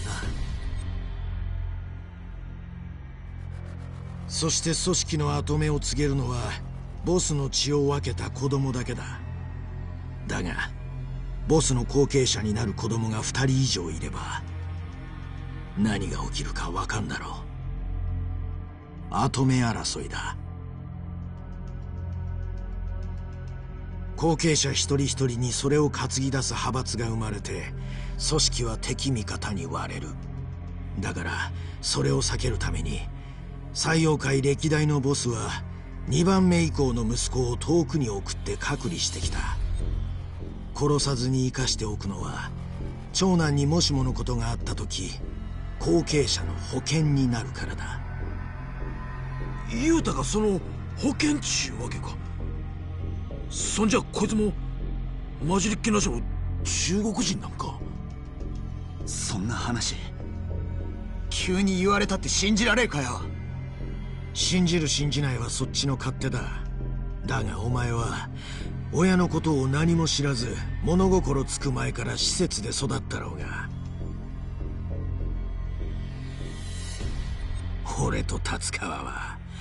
そして組織の跡目を告げるのはボスの血を分けた子供だけだ。だがボスの後継者になる子供が2人以上いれば何が起きるか分かんだろう。跡目争いだ。後継者一人一人にそれを担ぎ出す派閥が生まれて、組織は敵味方に割れる。だからそれを避けるために採用会歴代のボスは2番目以降の息子を遠くに送って隔離してきた。殺さずに生かしておくのは長男にもしものことがあった時後継者の保険になるからだ。雄太がその保険っちゅうわけか。そんじゃこいつも混じりっ気なしの中国人なんか。 そんな話急に言われたって信じられるかよ。 信じる信じないはそっちの勝手だ。だがお前は親のことを何も知らず物心つく前から施設で育ったろうが。俺と達川は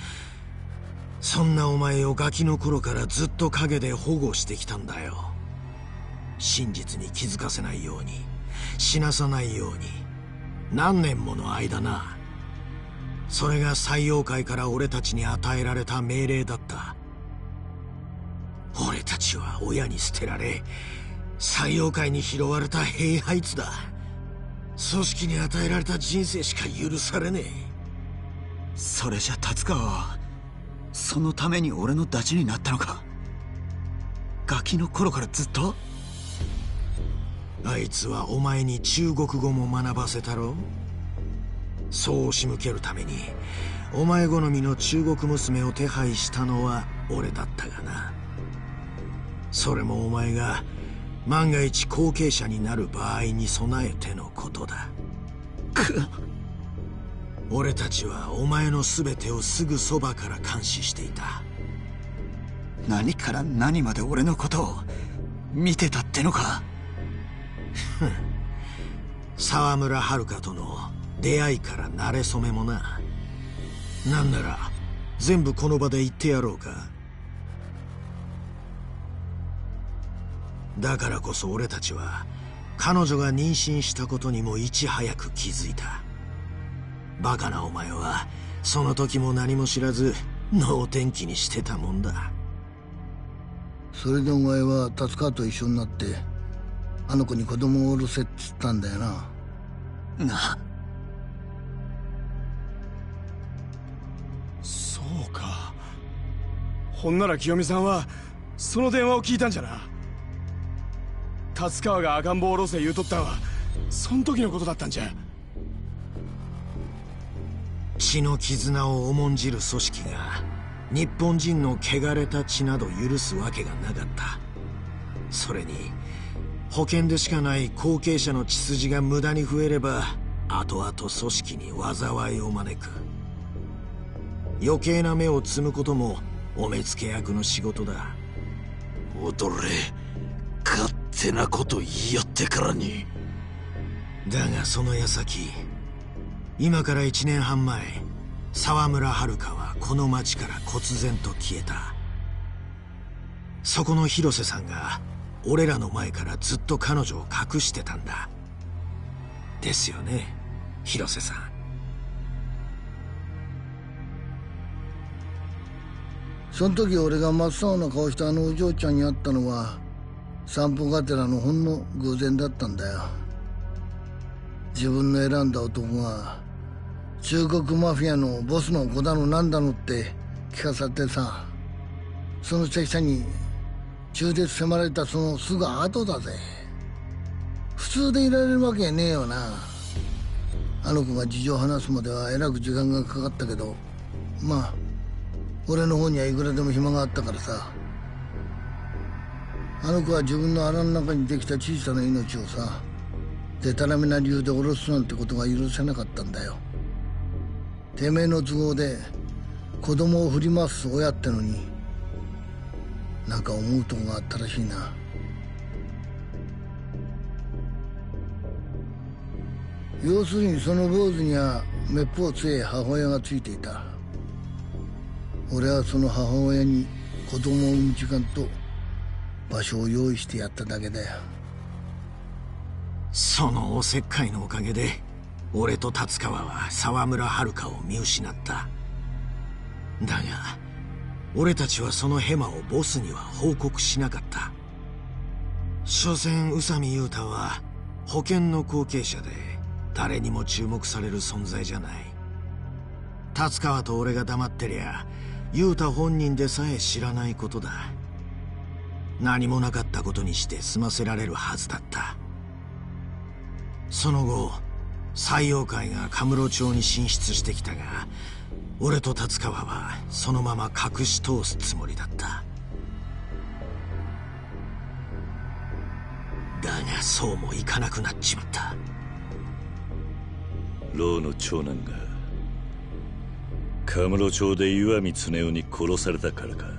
そんなお前をガキの頃からずっと陰で保護してきたんだよ。真実に気づかせないように、死なさないように、何年もの間な。それが採用会から俺たちに与えられた命令だった。俺たちは親に捨てられ、採用会に拾われた兵輩つだ。組織に与えられた人生しか許されねえ。 それじゃ達川はそのために俺のダチになったのか。ガキの頃からずっと。 あいつはお前に中国語も学ばせたろ。そう押し向けるためにお前好みの中国娘を手配したのは俺だったがな。それもお前が万が一後継者になる場合に備えてのことだ。俺たちはお前の全てをすぐそばから監視していた。 何から何まで俺のことを見てたってのか。 沢村遥との出会いから馴れ初めもな。なんなら全部この場で言ってやろうか。だからこそ俺たちは彼女が妊娠したことにもいち早く気づいた。バカなお前はその時も何も知らず能天気にしてたもんだ。 それでお前は達川と一緒になってあの子に子供をおろせって言ったんだよな。 そうか。ほんなら清美さんはその電話を聞いたんじゃな。達川が赤ん坊をおろせ言うとったんはそん時のことだったんじゃ。 血の絆を重んじる組織が日本人の汚れた血など許すわけがなかった。それに保険でしかない後継者の血筋が無駄に増えれば後々組織に災いを招く。余計な目を摘むこともお目付け役の仕事だ。 踊れ、勝手なこと言いよってからに。だがその矢先、今から1年半前、沢村遥はこの町から忽然と消えた。そこの広瀬さんが俺らの前からずっと彼女を隠してたんだ。ですよね、広瀬さん。 その時俺が真っ青な顔したあのお嬢ちゃんに会ったのは散歩がてらのほんの偶然だったんだよ。自分の選んだ男が中国マフィアのボスの子だのなんだのって聞かされてさ、その拙者に中絶迫られたそのすぐ後だぜ。普通でいられるわけねえよな。あの子が事情を話すまではえらく時間がかかったけど、まあ俺の方にはいくらでも暇があったからさ。あの子は自分の腹の中にできた小さな命をさ、でたらめな理由で殺すなんてことが許せなかったんだよ。てめえの都合で子供を振り回す親ってのになんか思うとこがあったらしいな。要するにその坊主にはめっぽう強い母親がついていた。俺はその母親に子供を産む時間と場所を用意してやっただけだよ。 そのおせっかいのおかげで俺と達川は沢村遥を見失った。だが俺たちはそのヘマをボスには報告しなかった。所詮宇佐美雄太は保険の後継者で誰にも注目される存在じゃない。達川と俺が黙ってりゃ雄太本人でさえ知らないことだ。何もなかったことにして済ませられるはずだった。その後採用会がカムロ町に進出してきたが、俺と達川はそのまま隠し通すつもりだった。だがそうもいかなくなっちまった。 老の長男がカムロ町で石見恒夫に殺されたからか。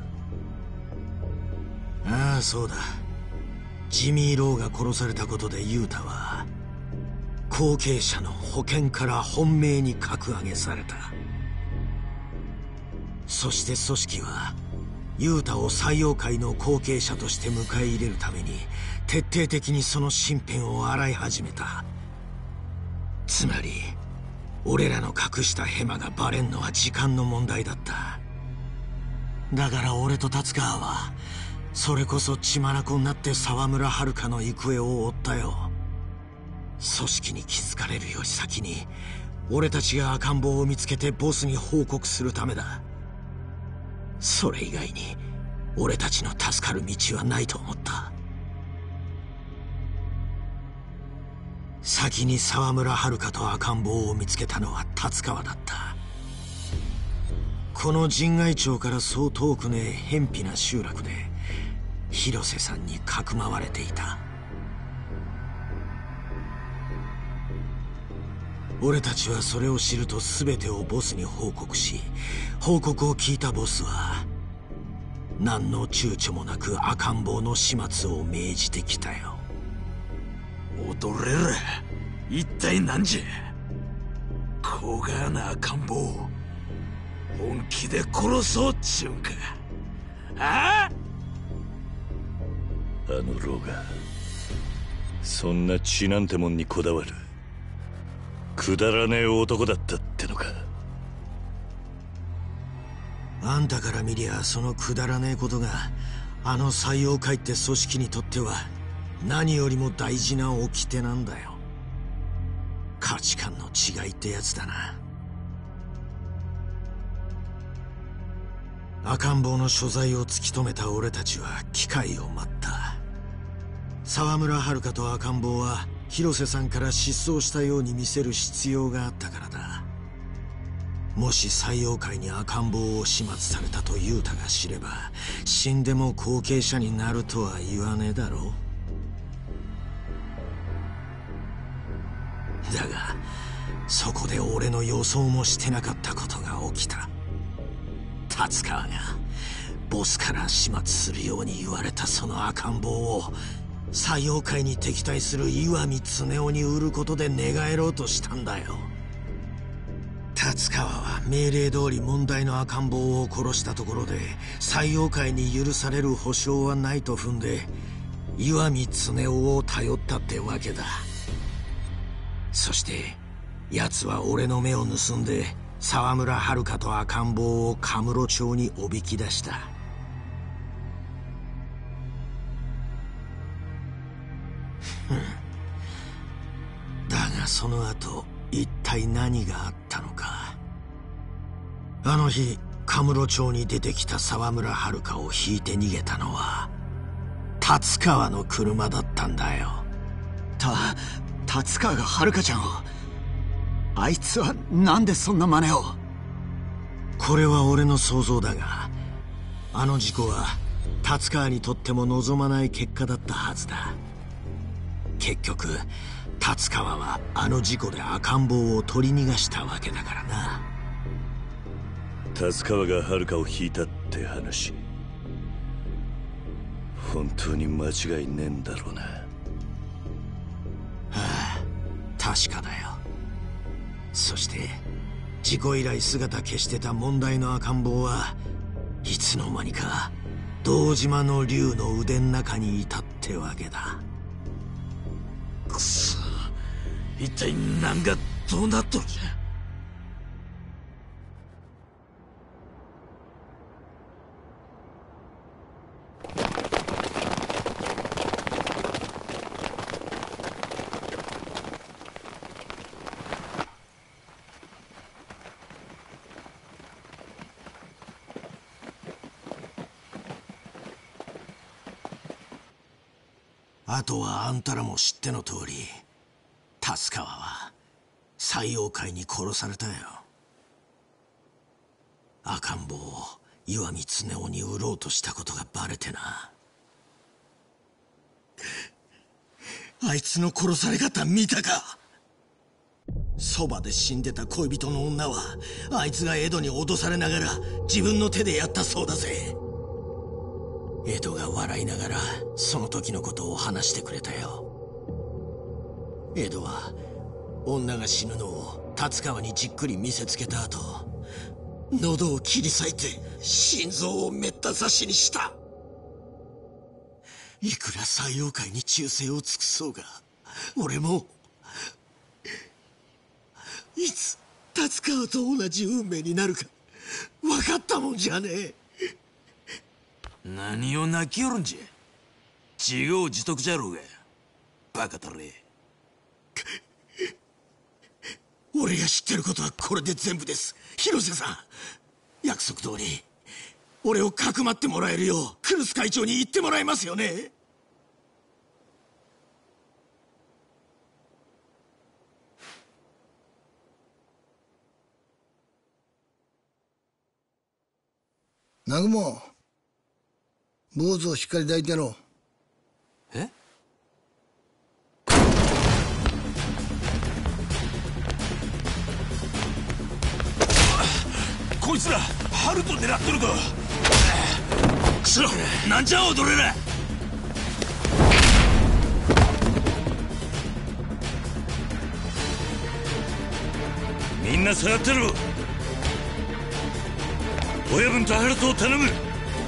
ああ、そうだ。ジミー・ローが殺されたことで雄太は後継者の保険から本命に格上げされた。 そして組織はユータを採用会の後継者として迎え入れるために徹底的にその身辺を洗い始めた。つまり俺らの隠したヘマがバレんのは時間の問題だった。だから俺と達川はそれこそ血眼になって沢村遥の行方を追ったよ。組織に気づかれるより先に俺たちが赤ん坊を見つけてボスに報告するためだ。それ以外に俺たちの助かる道はないと思った。先に沢村遥と赤ん坊を見つけたのは達川だった。この神外町からそう遠くねえ偏僻な集落で広瀬さんにかくまわれていた。俺たちはそれを知ると全てをボスに報告し、報告を聞いたボスは何の躊躇もなく赤ん坊の始末を命じてきたよ。踊れら一体何じゃ。小川な赤ん坊本気で殺そうっちゅうんか。あの老がそんな血なんてもんにこだわるくだらねえ男だったってのか。 あんたから見りゃそのくだらねえことがあの採用会って組織にとっては何よりも大事な掟なんだよ。価値観の違いってやつだな。赤ん坊の所在を突き止めた俺たちは機会を待った。沢村遥と赤ん坊は広瀬さんから失踪したように見せる必要があったからだ。もし採用会に赤ん坊を始末されたと雄太が知れば死んでも後継者になるとは言わねえだろう。だがそこで俺の予想もしてなかったことが起きた。達川がボスから始末するように言われたその赤ん坊を採用会に敵対する岩見恒夫に売ることで寝返ろうとしたんだよ。達川は命令通り問題の赤ん坊を殺したところで採用会に許される保証はないと踏んで岩見恒夫を頼ったってわけだ。そして奴は俺の目を盗んで沢村遥と赤ん坊をカムロ町におびき出した。だがその後一体何があったのか。あの日カムロ町に出てきた沢村遥を引いて逃げたのは達川の車だったんだよ。 達川が遥ちゃんを。あいつはなんでそんな真似を。 これは俺の想像だがあの事故は達川にとっても望まない結果だったはずだ。結局達川はあの事故で赤ん坊を取り逃がしたわけだからな。 達川が遥を引いたって話本当に間違いねえんだろうな。 確かだよ。そして事故以来姿消してた問題の赤ん坊はいつの間にか堂島の竜の腕の中にいたってわけだ。くそ、一体何がどうなっとるじゃ。あとはあんたらも知っての通り達川は採用会に殺されたよ。赤ん坊を岩見恒夫に売ろうとしたことがバレてな。あいつの殺され方見たか。そばで死んでた恋人の女はあいつが江戸に脅されながら自分の手でやったそうだぜ。江戸が笑いながらその時のことを話してくれたよ。江戸は女が死ぬのを達川にじっくり見せつけた後、 喉を切り裂いて心臓をめった刺しにした。いくら西洋界に忠誠を尽くそうが、俺もいつ達川と同じ運命になるか分かったもんじゃねえ。何を泣きよるんじゃ。自業自得じゃろうが、バカだれ。俺が知ってることはこれで全部です。広瀬さん、約束通り俺をかくまってもらえるようクルス会長に言ってもらえますよね。 南雲、坊主をしっかり抱いてやろう。 え？こいつらハルト狙っとるか。クソ、なんじゃ踊れら。 みんな下がってろ。親分とハルトを頼む。へっ。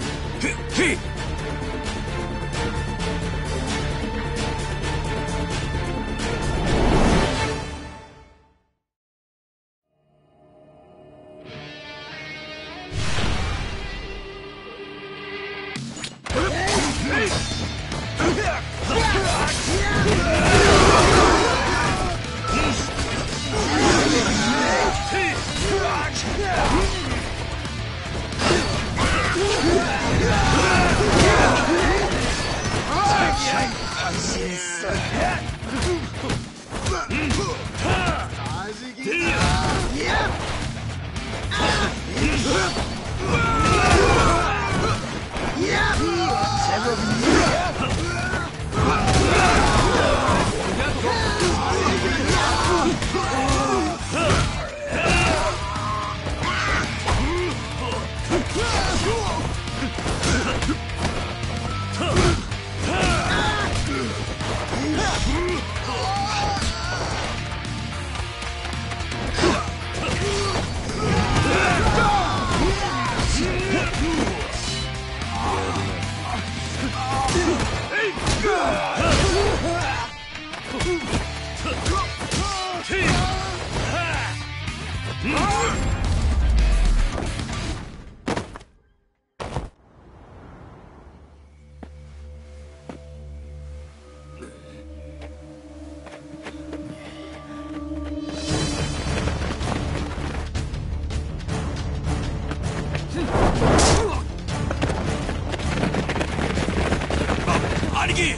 兄貴、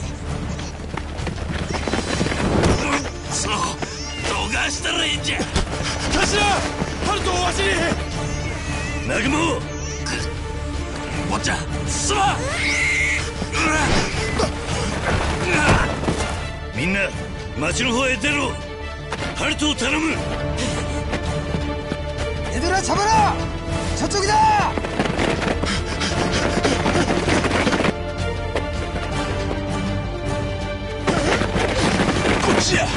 そう逃したらいいんじゃ。頭、ハルトをわしに。南雲、坊ちゃんすまん。 みんな町の方へ出ろ。ハルトを頼む。 얘들아 잡아라! 저쪽이다! 꽃이야!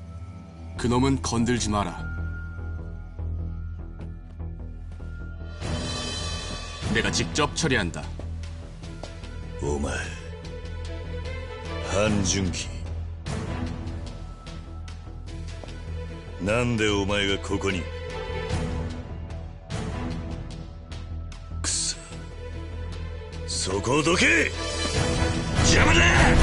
그놈은 건들지 마라. 내가 직접 처리한다. お前半純期なんでお前がここに。くそ、そこをどけ。邪魔だ。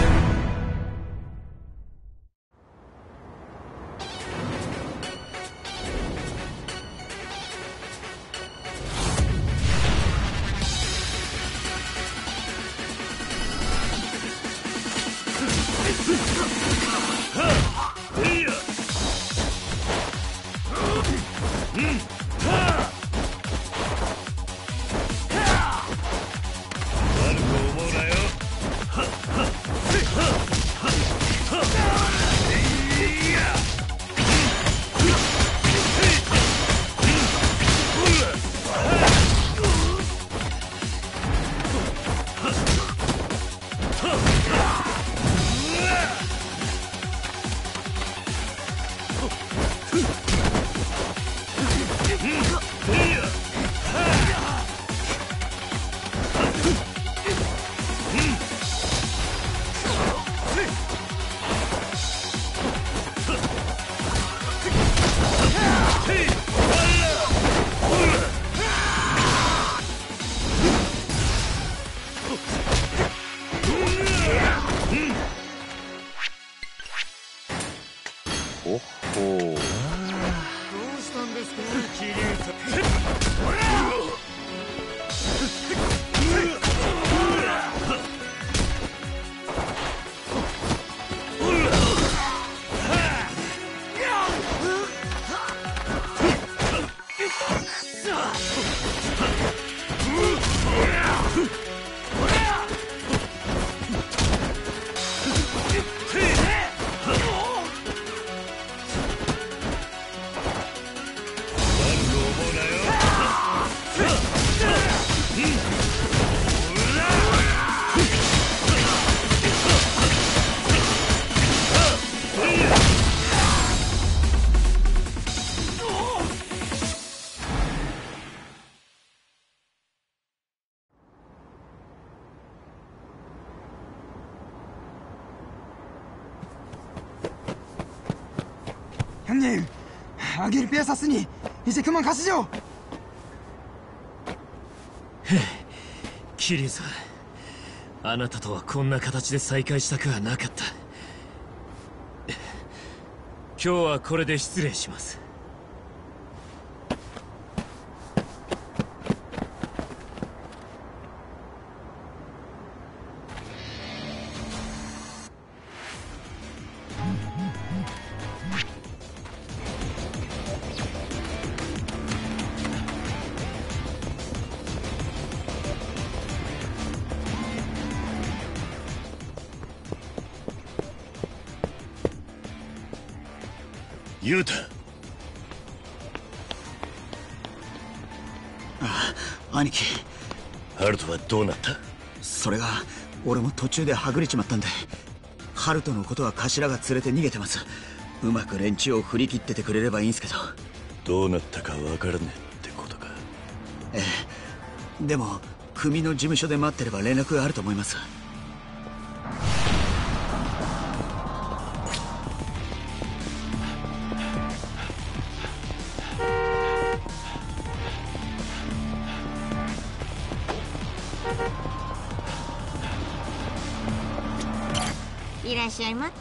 형님, 아기를 빼앗았으니 이제 그만 가시죠. キリュウさん、あなたとはこんな形で再会したくはなかった。今日はこれで失礼します。 ユウタ。 ああ、兄貴。 ハルトはどうなった？ それが俺も途中ではぐれちまったんで、ハルトのことは頭が連れて逃げてます。うまく連中を振り切っててくれればいいんすけど。 どうなったかわからねえってことか。 ええ、でも組の事務所で待ってれば連絡があると思います。 いらっしゃいま。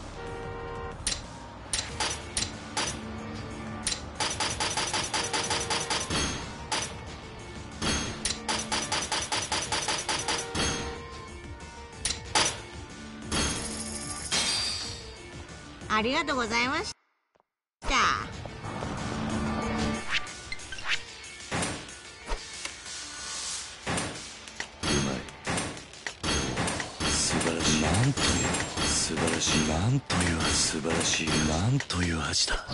ありがとうございました。 素晴らしい。なんという素晴らしい。なんという素晴らしい。なんという味だ。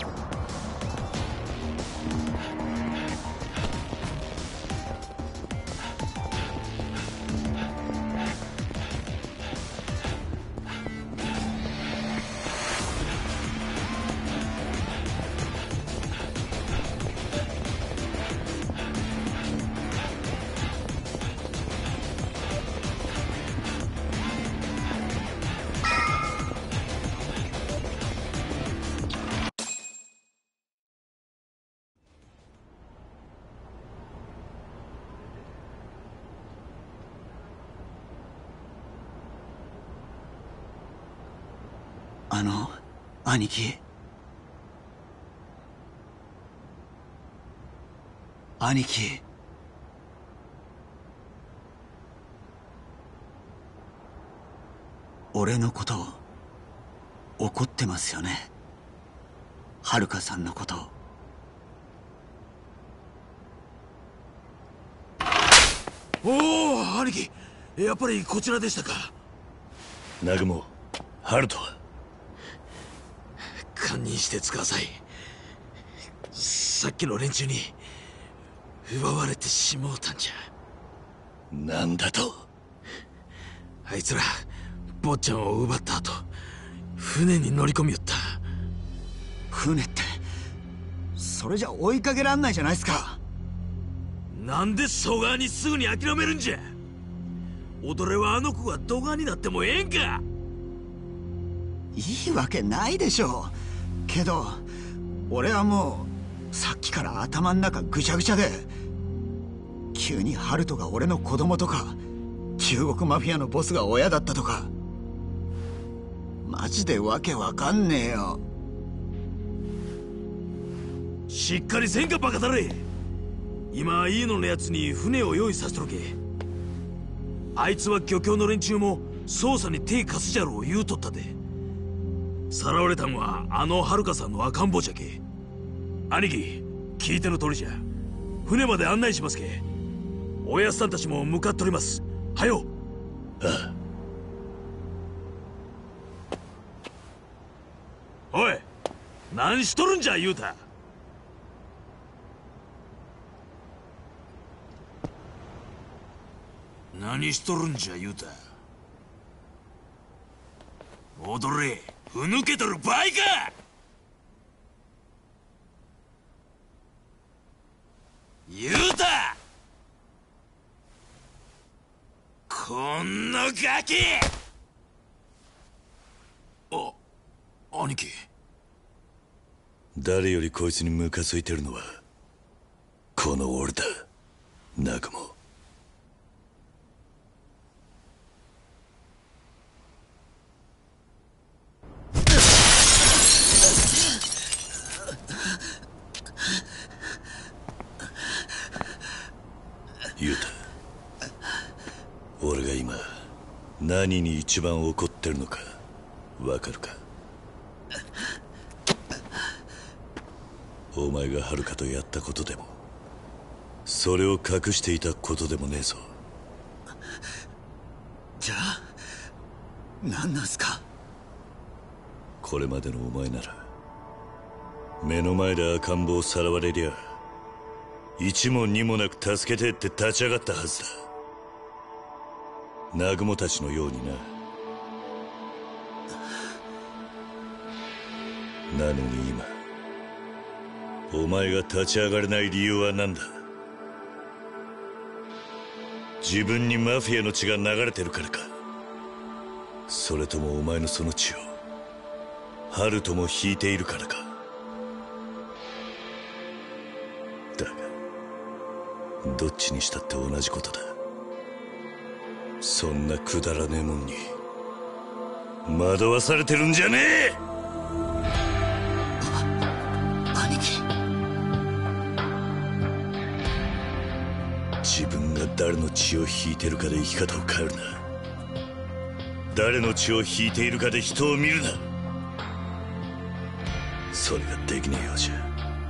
兄貴。兄貴。俺のこと怒ってますよね。遥さんのこと。 おお、兄貴、やっぱりこちらでしたか。 南雲、遥人は？ 堪忍してください。さっきの連中に奪われてしもうたんじゃ。 なんだと？ あいつら坊ちゃんを奪った後、船に乗り込みよった。 船って、それじゃ追いかけらんないじゃないですか。 なんで蘇我にすぐに諦めるんじゃ。踊れはあの子がどがになってもええんか。 いいわけないでしょう。けど俺はもうさっきから頭ん中ぐちゃぐちゃで、急にハルトが俺の子供とか、中国マフィアのボスが親だったとか、マジでわけわかんねえよ。 しっかりせんかバカだれ。今飯野のやつに船を用意させとるけ。あいつは漁協の連中も捜査に手貸すじゃろう言うとったで。さらわれたんはあの遥さんの赤ん坊じゃけ。兄貴、聞いての通りじゃ。船まで案内しますけ。おやっさんたちも向かっております。はよ。 ああ。おい、何しとるんじゃ言うた。何しとるんじゃ言うた。踊れ、ふぬけとる場合か。言うた。こんなガキ。兄貴。 誰よりこいつにムカついてるのはこの俺だ、南雲。ユウタ、俺が今何に一番怒ってるのかわかるか？お前が遥とやったことでも、それを隠していたことでもねえぞ。 じゃあ何なんすか？ これまでのお前なら目の前で赤ん坊をさらわれりゃ一も二もなく助けてって立ち上がったはずだ。南雲たちのようにな。なのに今お前が立ち上がれない理由は何だ？自分にマフィアの血が流れてるからか？それともお前のその血をハルトも引いているからか？だがどっちにしたって同じことだ。そんなくだらねえもんに惑わされてるんじゃねえ！ 兄貴。 自分が誰の血を引いてるかで生き方を変えるな。誰の血を引いているかで人を見るな。それができねえようじゃ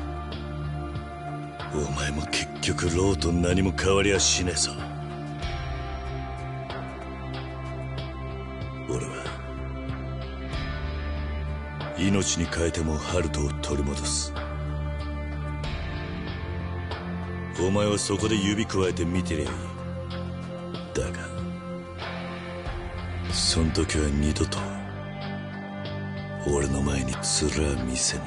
お前も結局ローと何も変わりはしねえぞ。俺は命に変えてもハルトを取り戻す。お前はそこで指くわえて見てりゃいい。だがそん時は二度と俺の前に面は見せんな。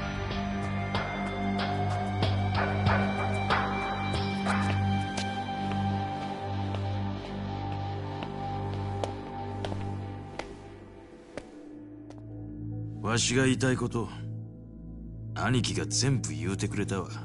わしが言いたいこと兄貴が全部言うてくれたわ。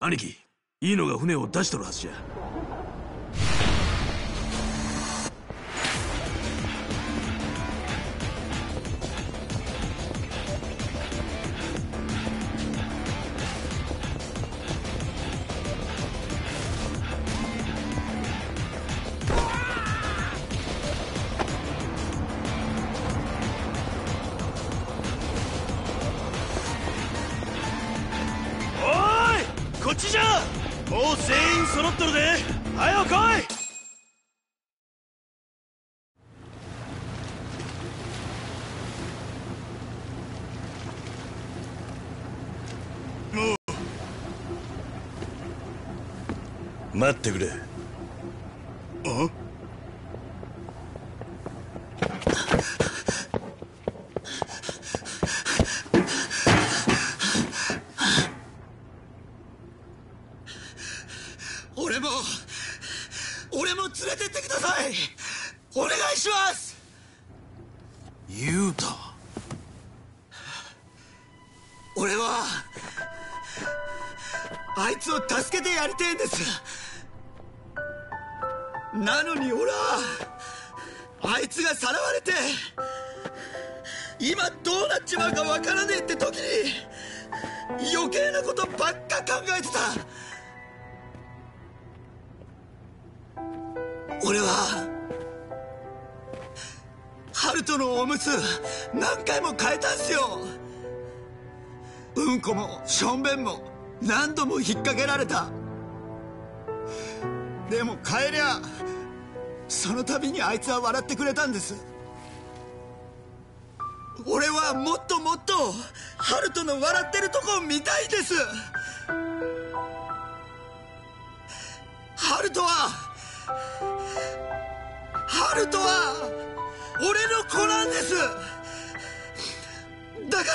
兄貴、いいのが船を出しとるはずじゃ。 こっちじゃ。もう全員揃っとるで。はよ来い。もう待ってくれ。 俺も連れてってください。お願いします。 ユウタ、 俺はあいつを助けてやりてえんです。なのに俺はあいつがさらわれて今どうなっちまうかわからねえって時に余計なことばっか考えてた。俺はハルトのおむつ何回も変えたんすよ。うんこもしょんべんも何度も引っ掛けられた。でも変えりゃその度にあいつは笑ってくれたんです。俺はもっともっとハルトの笑ってるとこ見たいです。ハルトは俺の子なんです。だ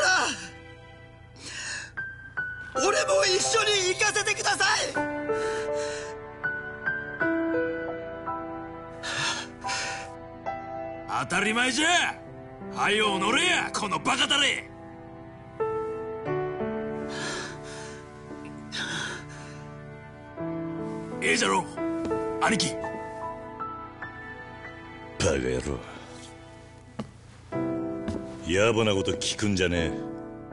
から俺も一緒に行かせてください。 当たり前じゃ。はよ乗れや、このバカだれ。ええじゃろ兄貴。 バカ野郎、野暮なこと聞くんじゃねえ。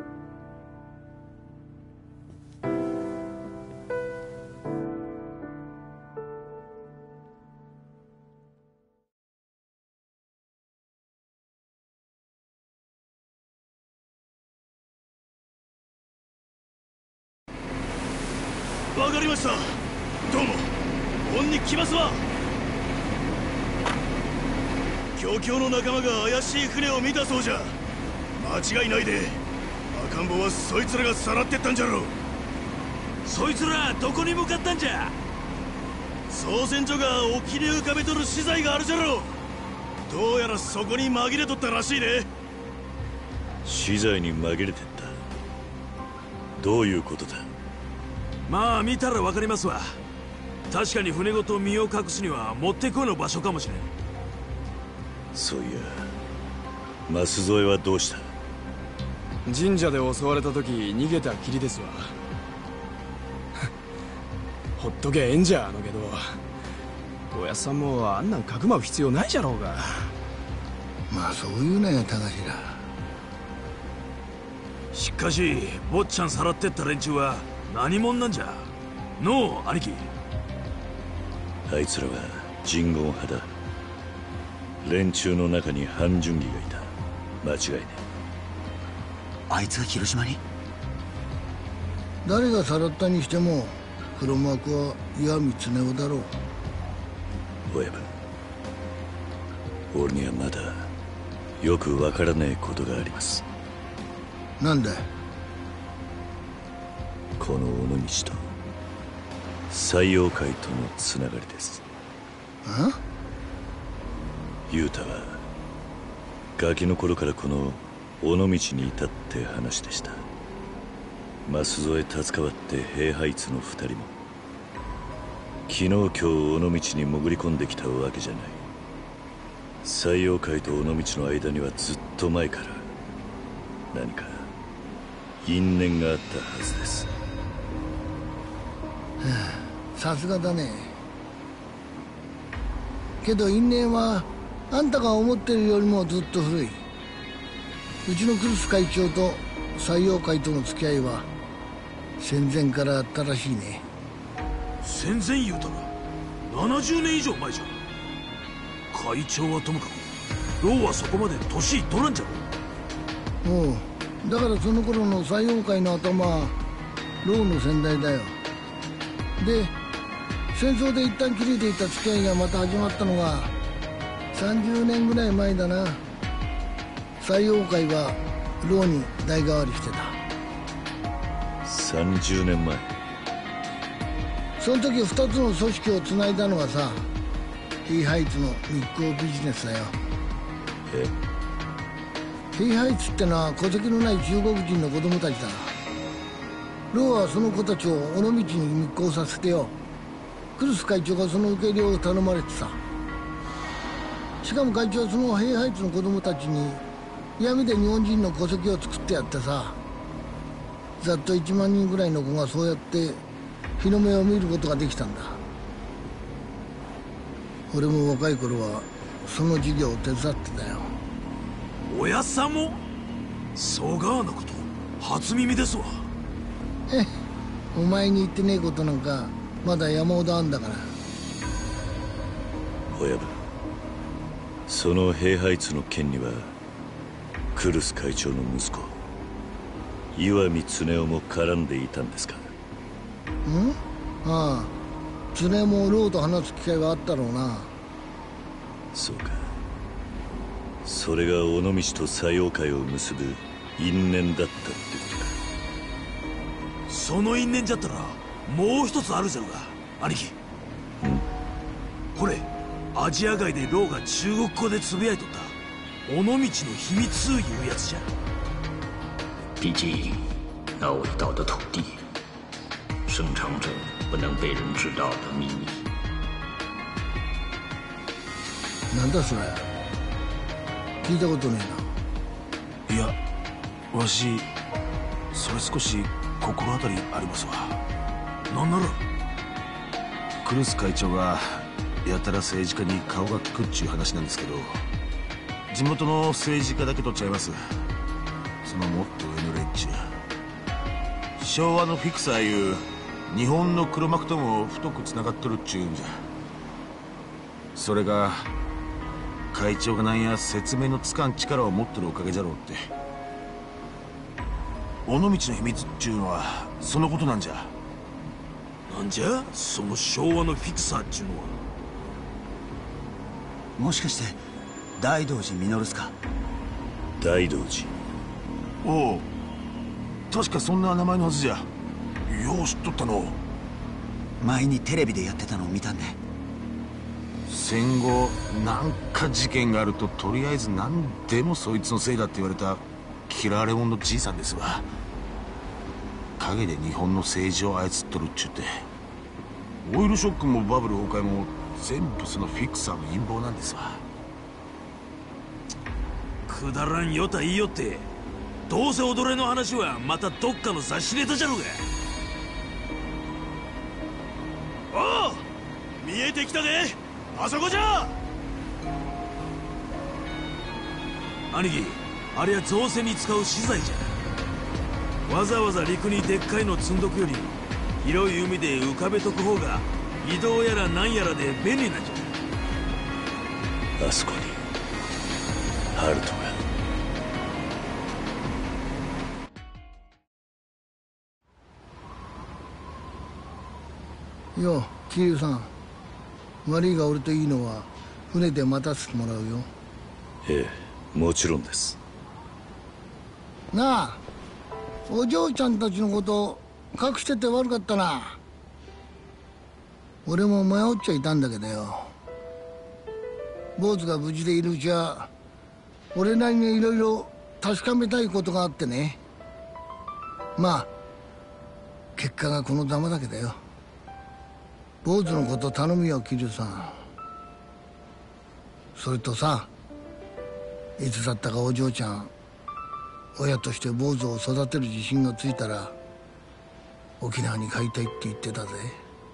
わかりました。どうも恩に来ますわ。漁協の仲間が怪しい船を見たそうじゃ。間違いないで。赤ん坊はそいつらがさらってったんじゃろう。 そいつらどこに向かったんじゃ。 操船所が沖に浮かべとる資材があるじゃろう。どうやらそこに紛れとったらしいで。 資材に紛れてった。どういうことだ。 まあ見たらわかりますわ。確かに船ごと身を隠すにはもってこいの場所かもしれん。 そういや、舛添はどうした。 神社で襲われた時逃げたきりですわ。ほっとけええんじゃあのけど、おやっさんもあんなんかくまう必要ないじゃろうが。 まあそういうなや高頭。 しかし坊ちゃんさらってった連中は何者なんじゃ。のう兄貴。 あいつらは人言派だ。連中の中に半純義がいた。間違いねえ。あいつが広島に。 誰がさらったにしても黒幕は岩見恒夫だろう。 親分、俺にはまだよくわからねえことがあります。 なんだい。 この尾道と西洋界とのつながりです。雄太はガキの頃からこの尾道にいたって話でした。舛添達川って兵ハイツの2人も昨日今日尾道に潜り込んできたわけじゃない。西洋界と尾道の間にはずっと前から何か因縁があったはずです。 さすがだね。けど因縁はあんたが思ってるよりもずっと古い。うちのクルス会長と採用会との付き合いは戦前からあったらしいね。 戦前言うたら70年以上前じゃ。会長はともかくローはそこまで年いっとらんじゃろ。 おう、だからその頃の採用会の頭はローの先代だよ。で戦争で一旦切れていた付き合いがまた始まったのが30年ぐらい前だな。採用会はローに代替わりしてた。 30年前。 その時2つの組織をつないだのがさ、ヘイハイツの密航ビジネスだよ。ヘイハイツってのは戸籍のない中国人の子供たちだ。ローはその子たちを尾道に密航させてよ。クルス会長がその受け入れを頼まれてさ。しかも会長はそのヘイハイツの子供たちに闇で日本人の戸籍を作ってやってさ、ざっと1万人ぐらいの子がそうやって日の目を見ることができたんだ。俺も若い頃はその事業を手伝ってたよ。 おやっさんもそうがのこと初耳ですわ。 お前に言ってねえことなんかまだ山ほどあんだから。 親分、そのヘイハイツの件にはクルス会長の息子岩見恒夫も絡んでいたんですか？ ああ、常もローと話す機会はあったろうな。 そうか。それが尾道と採用会を結ぶ因縁だったってことか。 その因縁じゃったらもう一つあるじゃろが兄貴。これアジア街でローが中国語でつぶやいとった尾道の秘密いうやつじゃ。 毕竟那伟大的土地深藏着不能被人知道的秘密。 なんだそれ、聞いたことねえな。いや、わしそれ少し心当たりありますわ。 なんならクルス会長がやたら政治家に顔が利くっちゅう話なんですけど、地元の政治家だけとちゃいます。そのもっと上の連中、昭和のフィクサーいう日本の黒幕とも太くつながっとるっちゅうんじゃ。それが会長がなんや説明のつかん力を持ってるおかげじゃろうって。尾道の秘密っちゅうのはそのことなんじゃ。 なんじゃその昭和のフィクサーっちゅうのは。 もしかして大道寺実っすか？ 大道寺。 おう、確かそんな名前のはずじゃ。よう知っとったの。 前にテレビでやってたのを見たんで。 戦後なんか事件があるととりあえず何でもそいつのせいだって言われた嫌われ者のじいさんですわ。陰で日本の政治を操っとるっちゅって、オイルショックもバブル崩壊も全部そのフィクサーの陰謀なんですわ。 くだらんよた言いよって、どうせ踊れの話はまたどっかの雑誌ネタじゃろうが。おう、見えてきたで、あそこじゃ。兄貴、あれは造船に使う資材じゃ。わざわざ陸にでっかいの積んどくより広い海で浮かべとく方が移動やらなんやらで便利なんじゃ。あそこにハルトが。よう、桐生さん、悪いが俺といいのは船で待たせてもらうよ。 ええ、もちろんです。 なあ、お嬢ちゃんたちのこと隠してて悪かったな。俺も迷っちゃいたんだけどよ。坊主が無事でいるうちは俺なりにいろいろ確かめたいことがあってね。まあ結果がこのざまだけどよ。坊主のこと頼むよ、桐生さん。それとさ、いつだったかお嬢ちゃん、親として坊主を育てる自信がついたら沖縄に帰りたいって言ってたぜ。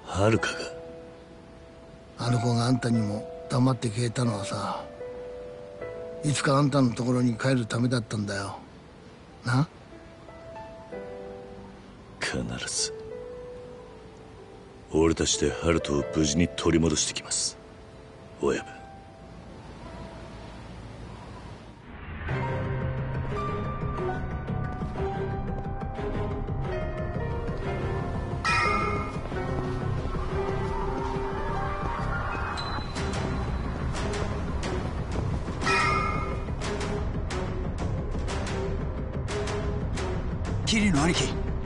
はるかが。 あの子があんたにも黙って消えたのはさ、いつかあんたのところに帰るためだったんだよな。 必ず俺たちでハルトを無事に取り戻してきます、親分。 桐野兄貴。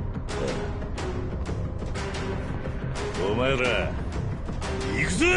お前ら行くぞ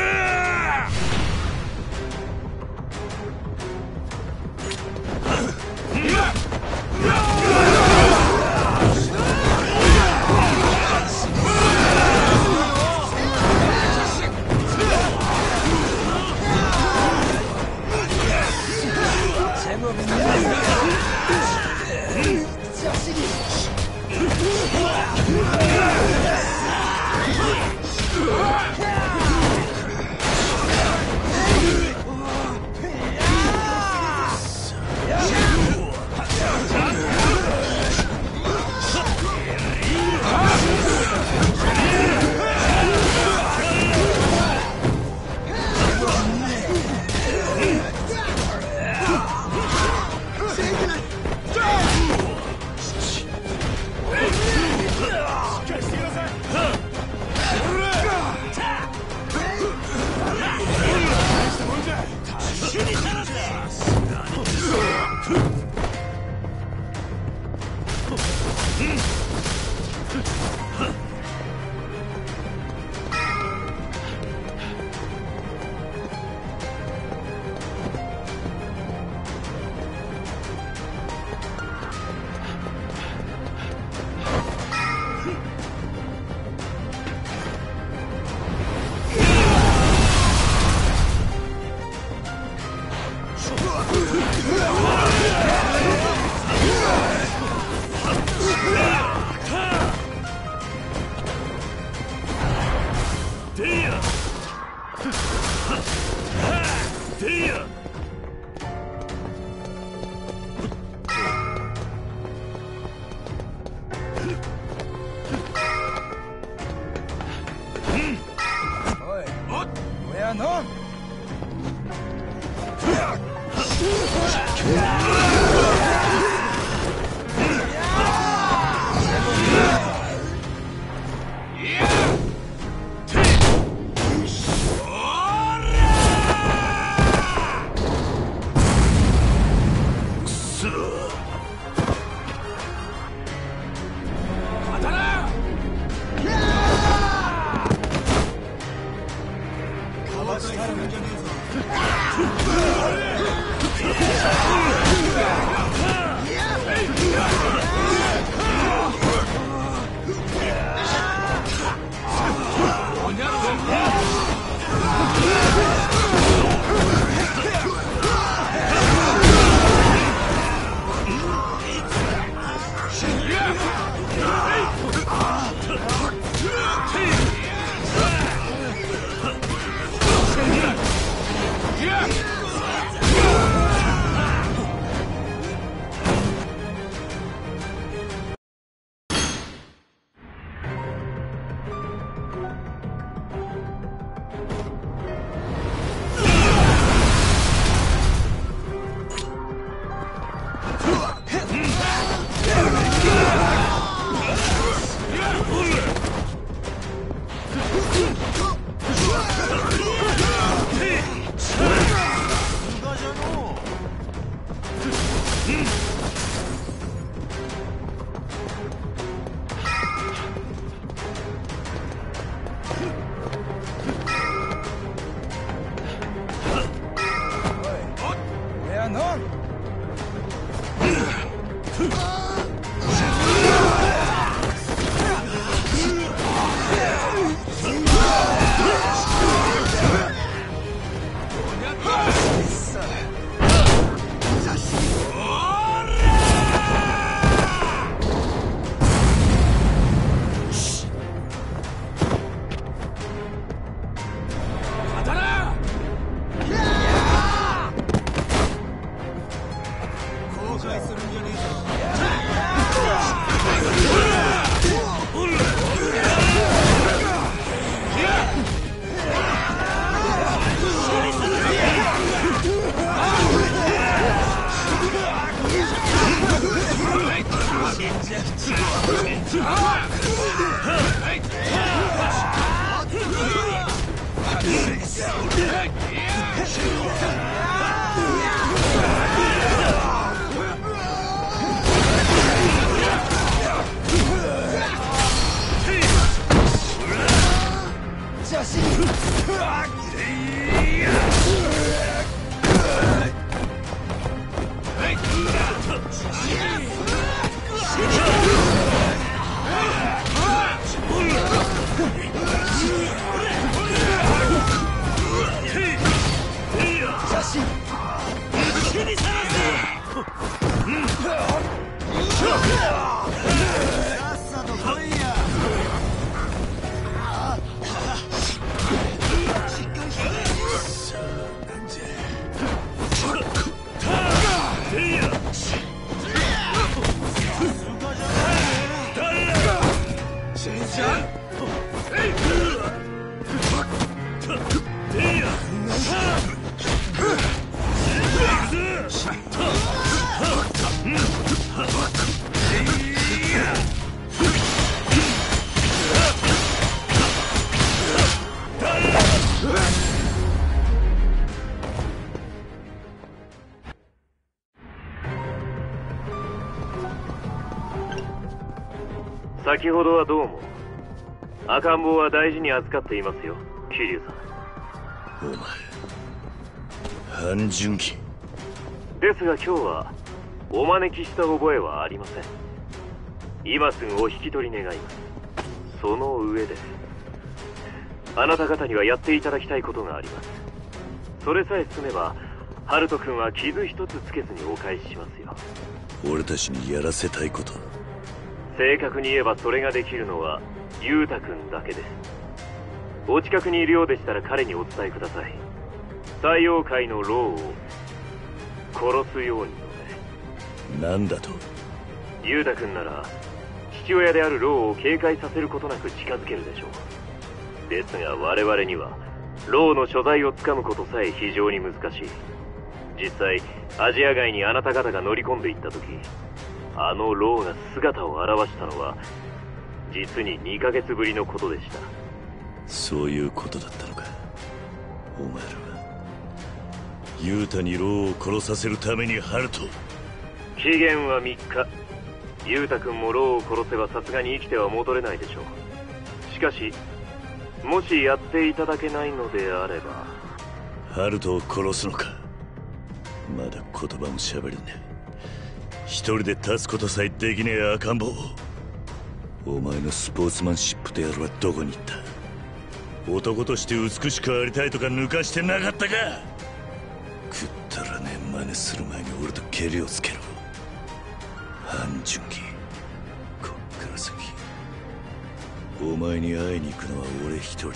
先ほどはどうも。赤ん坊は大事に扱っていますよ、桐生さん。 お前、半純義。 ですが今日はお招きした覚えはありません。今すぐお引き取り願います。その上であなた方にはやっていただきたいことがあります。それさえ済めばハルト君は傷一つつけずにお返ししますよ。 俺たちにやらせたいこと。 正確に言えばそれができるのはユータ君だけです。お近くにいるようでしたら彼にお伝えください。太陽界のローを殺すようにのね。なんだと？ ユータ君なら父親であるローを警戒させることなく近づけるでしょう。ですが我々にはローの所在をつかむことさえ非常に難しい。実際アジア外にあなた方が乗り込んでいった時、あのローが姿を現したのは実に2ヶ月ぶりのことでした。 そういうことだったのか。お前らはユータにローを殺させるためにハルト。 期限は3日。ユータ君もローを殺せばさすがに生きては戻れないでしょう。しかしもしやっていただけないのであれば。 ハルトを殺すのか。まだ言葉も喋れねえ。一人で立つことさえできねえ赤ん坊。お前のスポーツマンシップとやるはどこに行った？男として美しくありたいとか抜かしてなかったか。くったらねえ真似する前に俺とケリをつけろ。半純義、こっから先お前に会いに行くのは俺一人だ。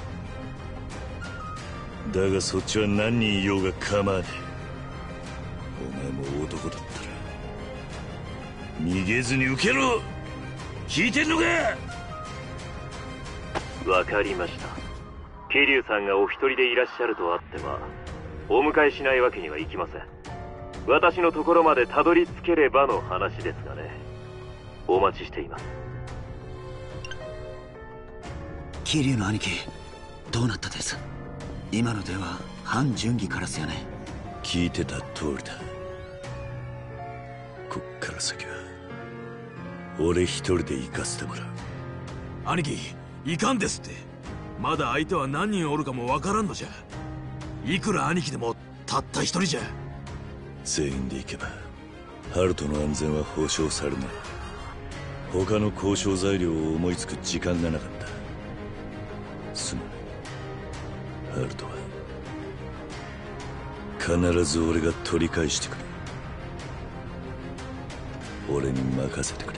だがそっちは何人いようが構わねえ。お前も男だったら逃げずに受けろ。聞いてんのか？ わかりました。桐生さんがお一人でいらっしゃるとあってはお迎えしないわけにはいきません。私のところまでたどり着ければの話ですがね。お待ちしています。 桐生の兄貴、どうなったです？今の電話、半純義からっすよね。 聞いてた通りだ。こっから先は俺一人で行かせてもらう。 兄貴、いかんですって。まだ相手は何人おるかもわからんのじゃ。いくら兄貴でもたった一人じゃ。 全員で行けばハルトの安全は保証されない。他の交渉材料を思いつく時間がなかった。すまない。ハルトは必ず俺が取り返してくる。俺に任せてくれ。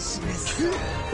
示す。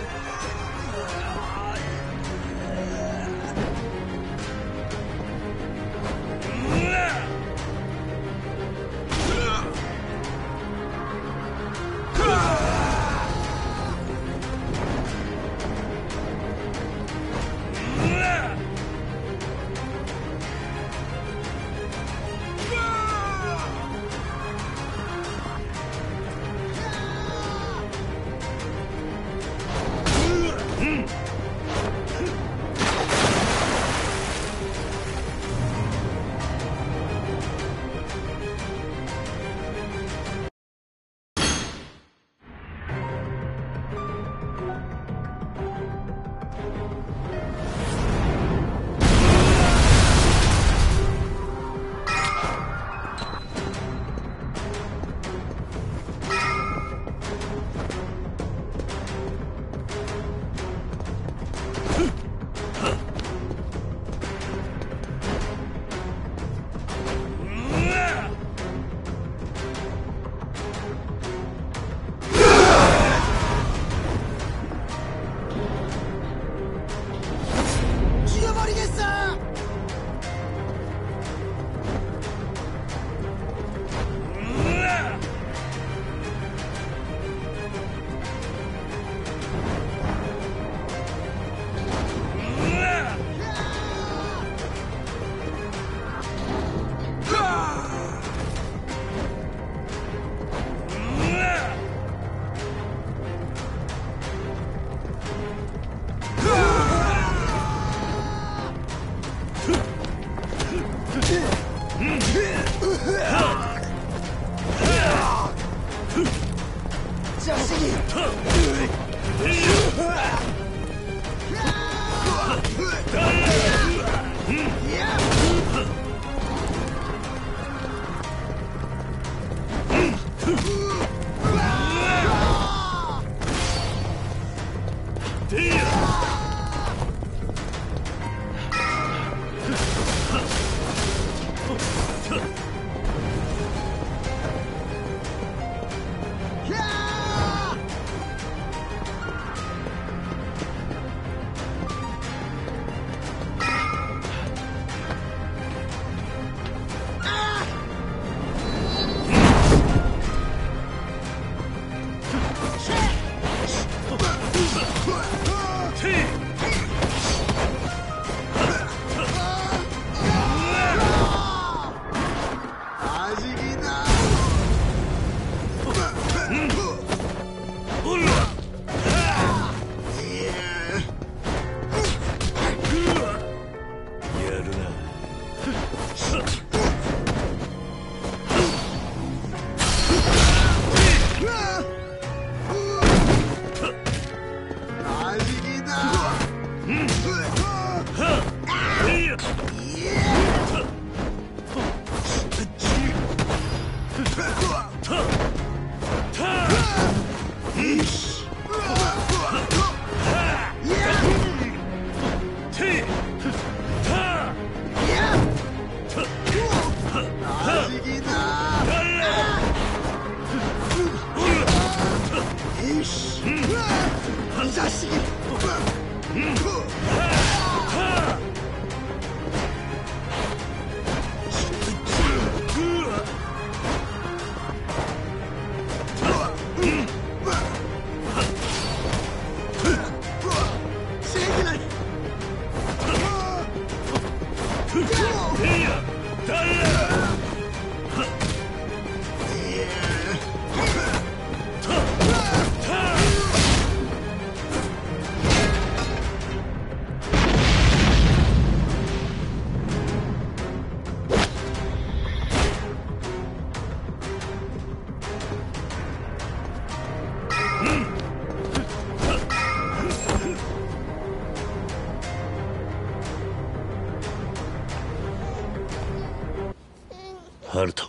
ハルト。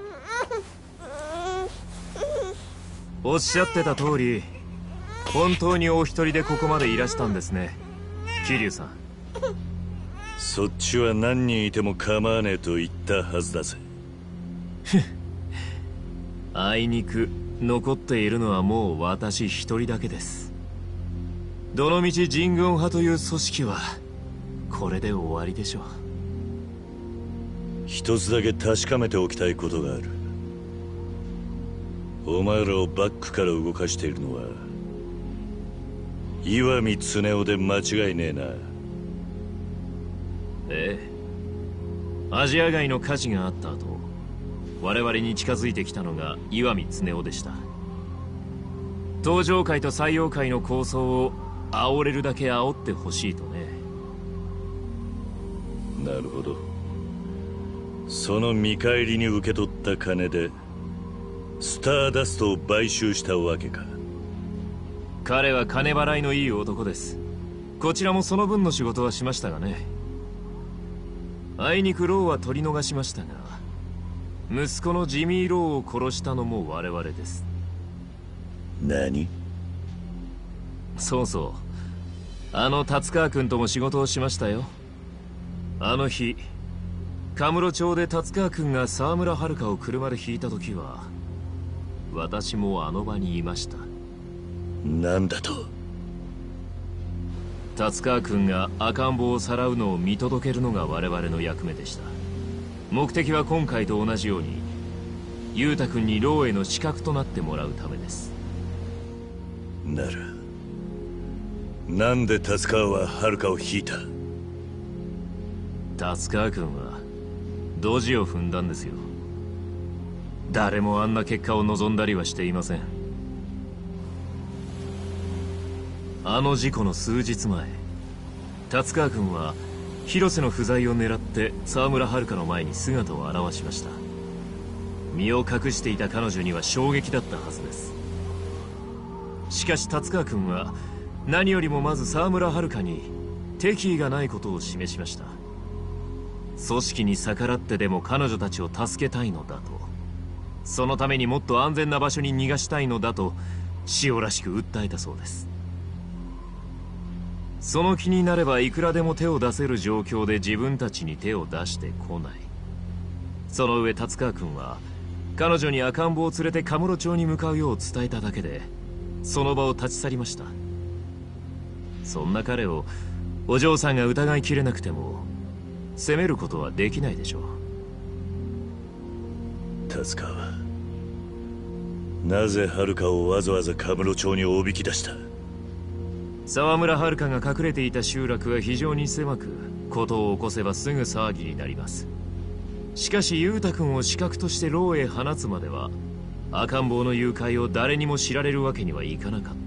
おっしゃってた通り、本当にお一人でここまでいらしたんですね、桐生さん。 そっちは何人いても構わねえと言ったはずだぜ。 あいにく残っているのはもう私一人だけです。どのみち人軍派という組織はこれで終わりでしょう。 一つだけ確かめておきたいことがある。お前らをバックから動かしているのは石見恒夫で間違いねえな。 ええ、アジア外の火事があった後、我々に近づいてきたのが石見恒夫でした。東上界と西洋界の構想を煽れるだけ煽ってほしいとね。 なるほど。その見返りに受け取った金でスターダストを買収したわけか。 彼は金払いのいい男です。こちらもその分の仕事はしましたがね。あいにくローは取り逃しましたが、息子のジミー・ローを殺したのも我々です。 何？ そうそう、あの達川君とも仕事をしましたよ。あの日カムロ町で達川君が沢村遥を車で引いた時は私もあの場にいました。 なんだと？ 達川君が赤ん坊をさらうのを見届けるのが我々の役目でした。目的は今回と同じように裕太君にローへの刺客となってもらうためです。 ならなんで達川は遥を引いた？ 達川君はドジを踏んだんですよ。誰もあんな結果を望んだりはしていません。あの事故の数日前、達川君は広瀬の不在を狙って沢村遥の前に姿を現しました。身を隠していた彼女には衝撃だったはずです。しかし達川君は何よりもまず沢村遥に敵意がないことを示しました。組織に逆らってでも彼女たちを助けたいのだと、そのためにもっと安全な場所に逃がしたいのだと塩らしく訴えたそうです。その気になればいくらでも手を出せる状況で自分たちに手を出してこない。その上達川君は彼女に赤ん坊を連れてカムロ町に向かうよう伝えただけでその場を立ち去りました。そんな彼をお嬢さんが疑いきれなくても責めることはできないでしょう。達川はなぜ遥をわざわざカムロ町におびき出した？ 沢村遥が隠れていた集落は非常に狭く、事を起こせばすぐ騒ぎになります。しかし裕太君を刺客として牢へ放つまでは赤ん坊の誘拐を誰にも知られるわけにはいかなかった。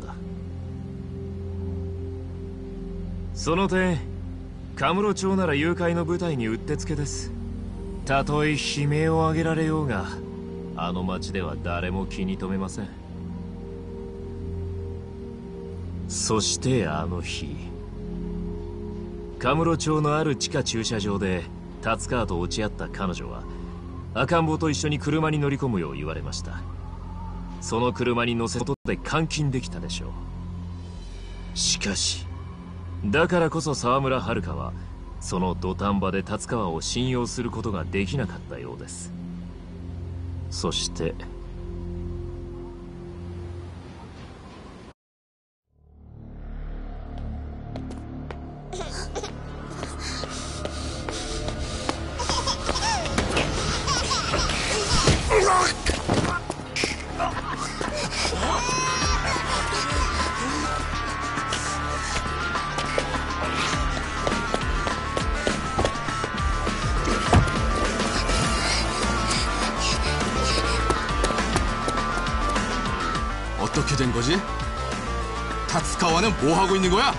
その点カムロ町なら誘拐の舞台にうってつけです。たとえ悲鳴を上げられようがあの町では誰も気に留めません。そしてあの日、カムロ町のある地下駐車場で達川と落ち合った彼女は赤ん坊と一緒に車に乗り込むよう言われました。その車に乗せことで監禁できたでしょう。しかしだからこそ沢村遥はその土壇場で達川を信用することができなかったようです。そして 어떻게 된 거지? 타츠카와는 뭐 하고 있는 거야?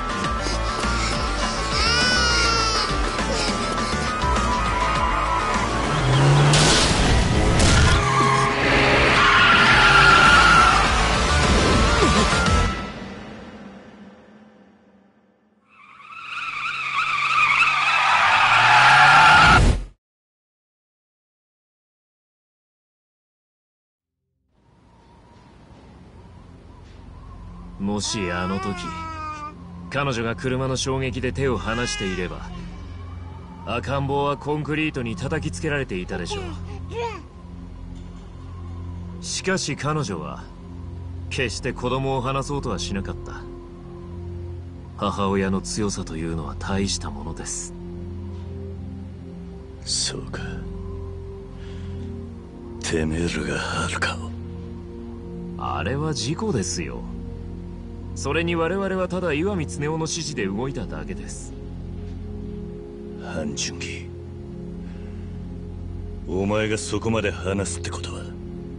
もしあの時彼女が車の衝撃で手を離していれば赤ん坊はコンクリートに叩きつけられていたでしょう。ししかし彼女は決して子供を離そうとはしなかった。母親の強さというのは大したものです。 そうか。てめえらがはるかを。 あれは事故ですよ。それに我々はただ岩見恒夫の指示で動いただけです。 ハン・ジュンギ、お前がそこまで話すってことは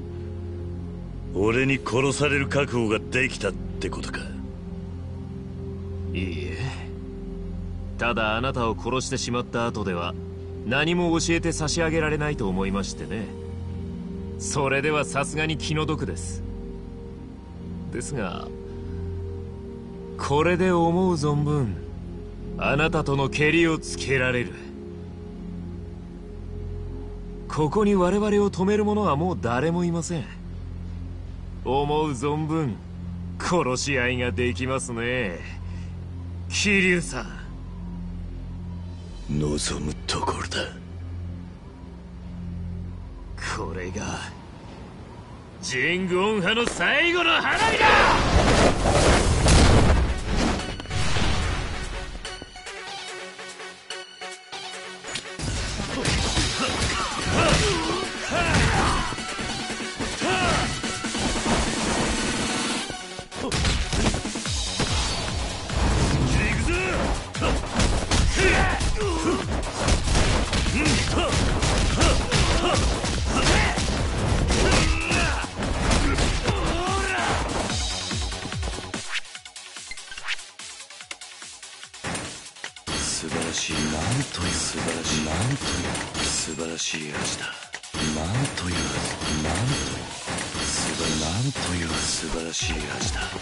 俺に殺される覚悟ができたってことか。 いいえ、ただあなたを殺してしまった後では何も教えて差し上げられないと思いましてね。それではさすがに気の毒です。ですがこれで思う存分あなたとのケリをつけられる。ここに我々を止める者はもう誰もいません。思う存分殺し合いができますね、桐生さん。 望むところだ。 これがジェングオン派の最後の花火だ。 素晴らしい、なんという素晴らしい、なんという素晴らしい味だ。なんというなんという素晴らしい味だ。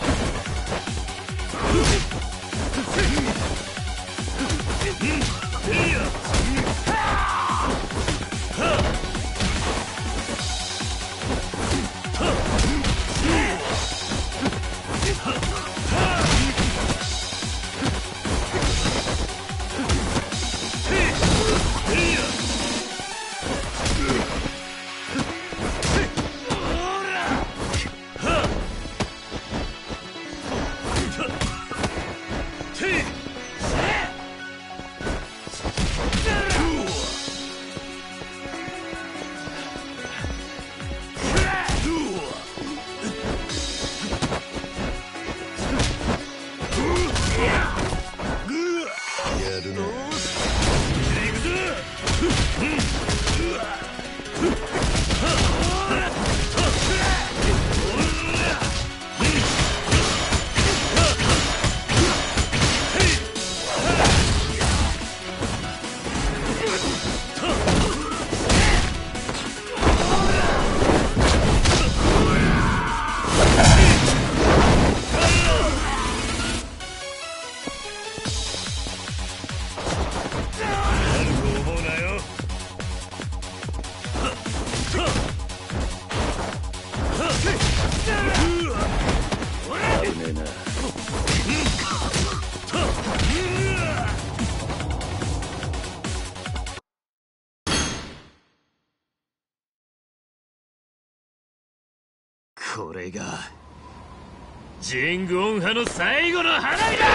これがジェングオン派の最後の花火だ。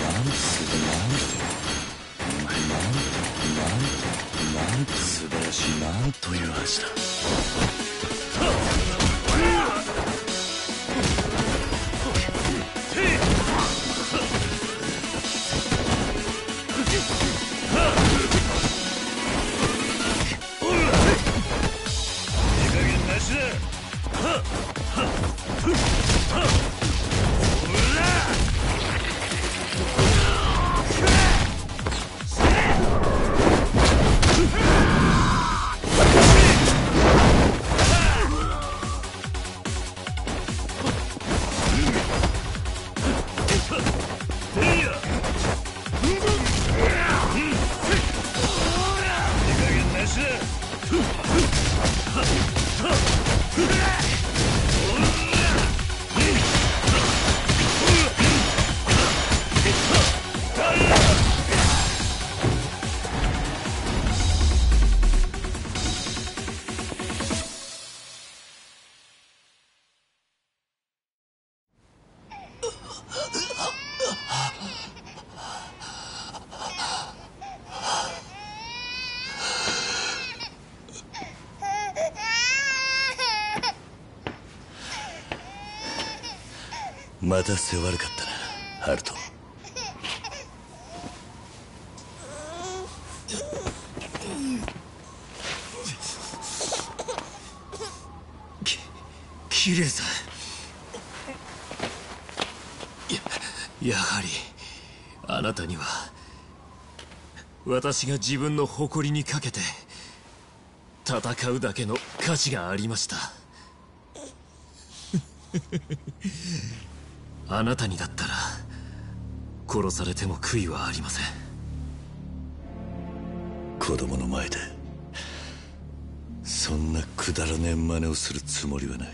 素晴らしい、なんという味だ。また世悪かったな、ハルト。 キリュウさん、やはりあなたには私が自分の誇りにかけて戦うだけの価値がありました。あなたにだったら殺されても悔いはありません。 子供の前でそんなくだらねえ真似をするつもりはない。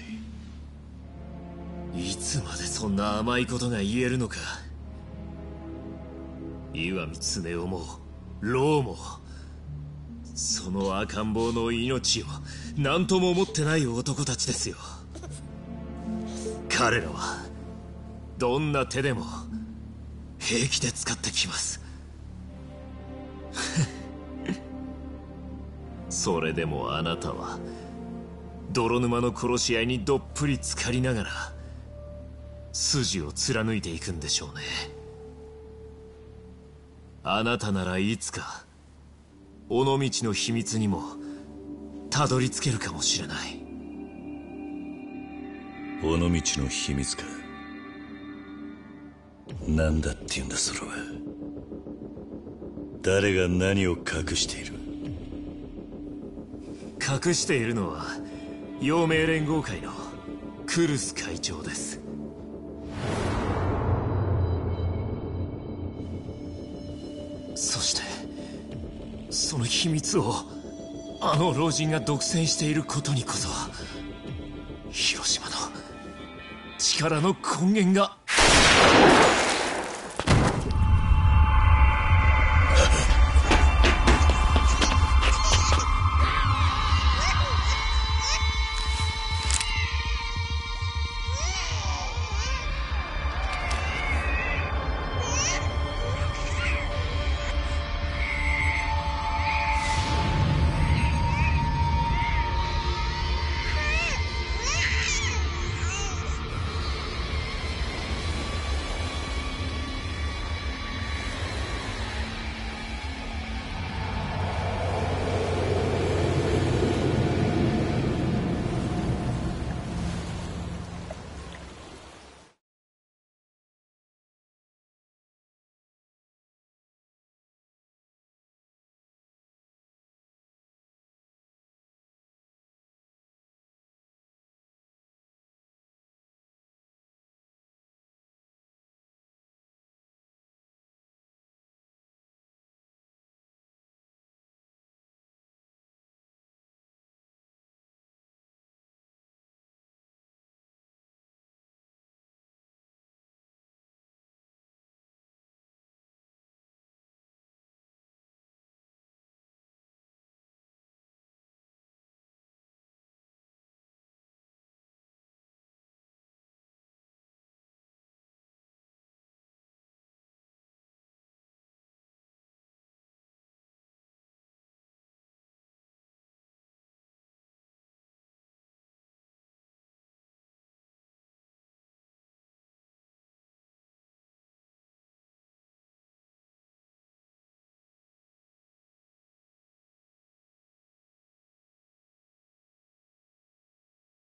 いつまでそんな甘いことが言えるのか。石見つね夫もロウもその赤ん坊の命を何とも思ってない男たちですよ。彼らはどんな手でも平気で使ってきます。それでもあなたは泥沼の殺し合いにどっぷり浸かりながら筋を貫いていくんでしょうね。あなたならいつか尾道の秘密にもたどり着けるかもしれない。 尾道の秘密か。何だって言うんだそれは。誰が何を隠している。 隠しているのは陽明連合会のクルス会長です。そしてその秘密をあの老人が独占していることにこそ広島の力の根源が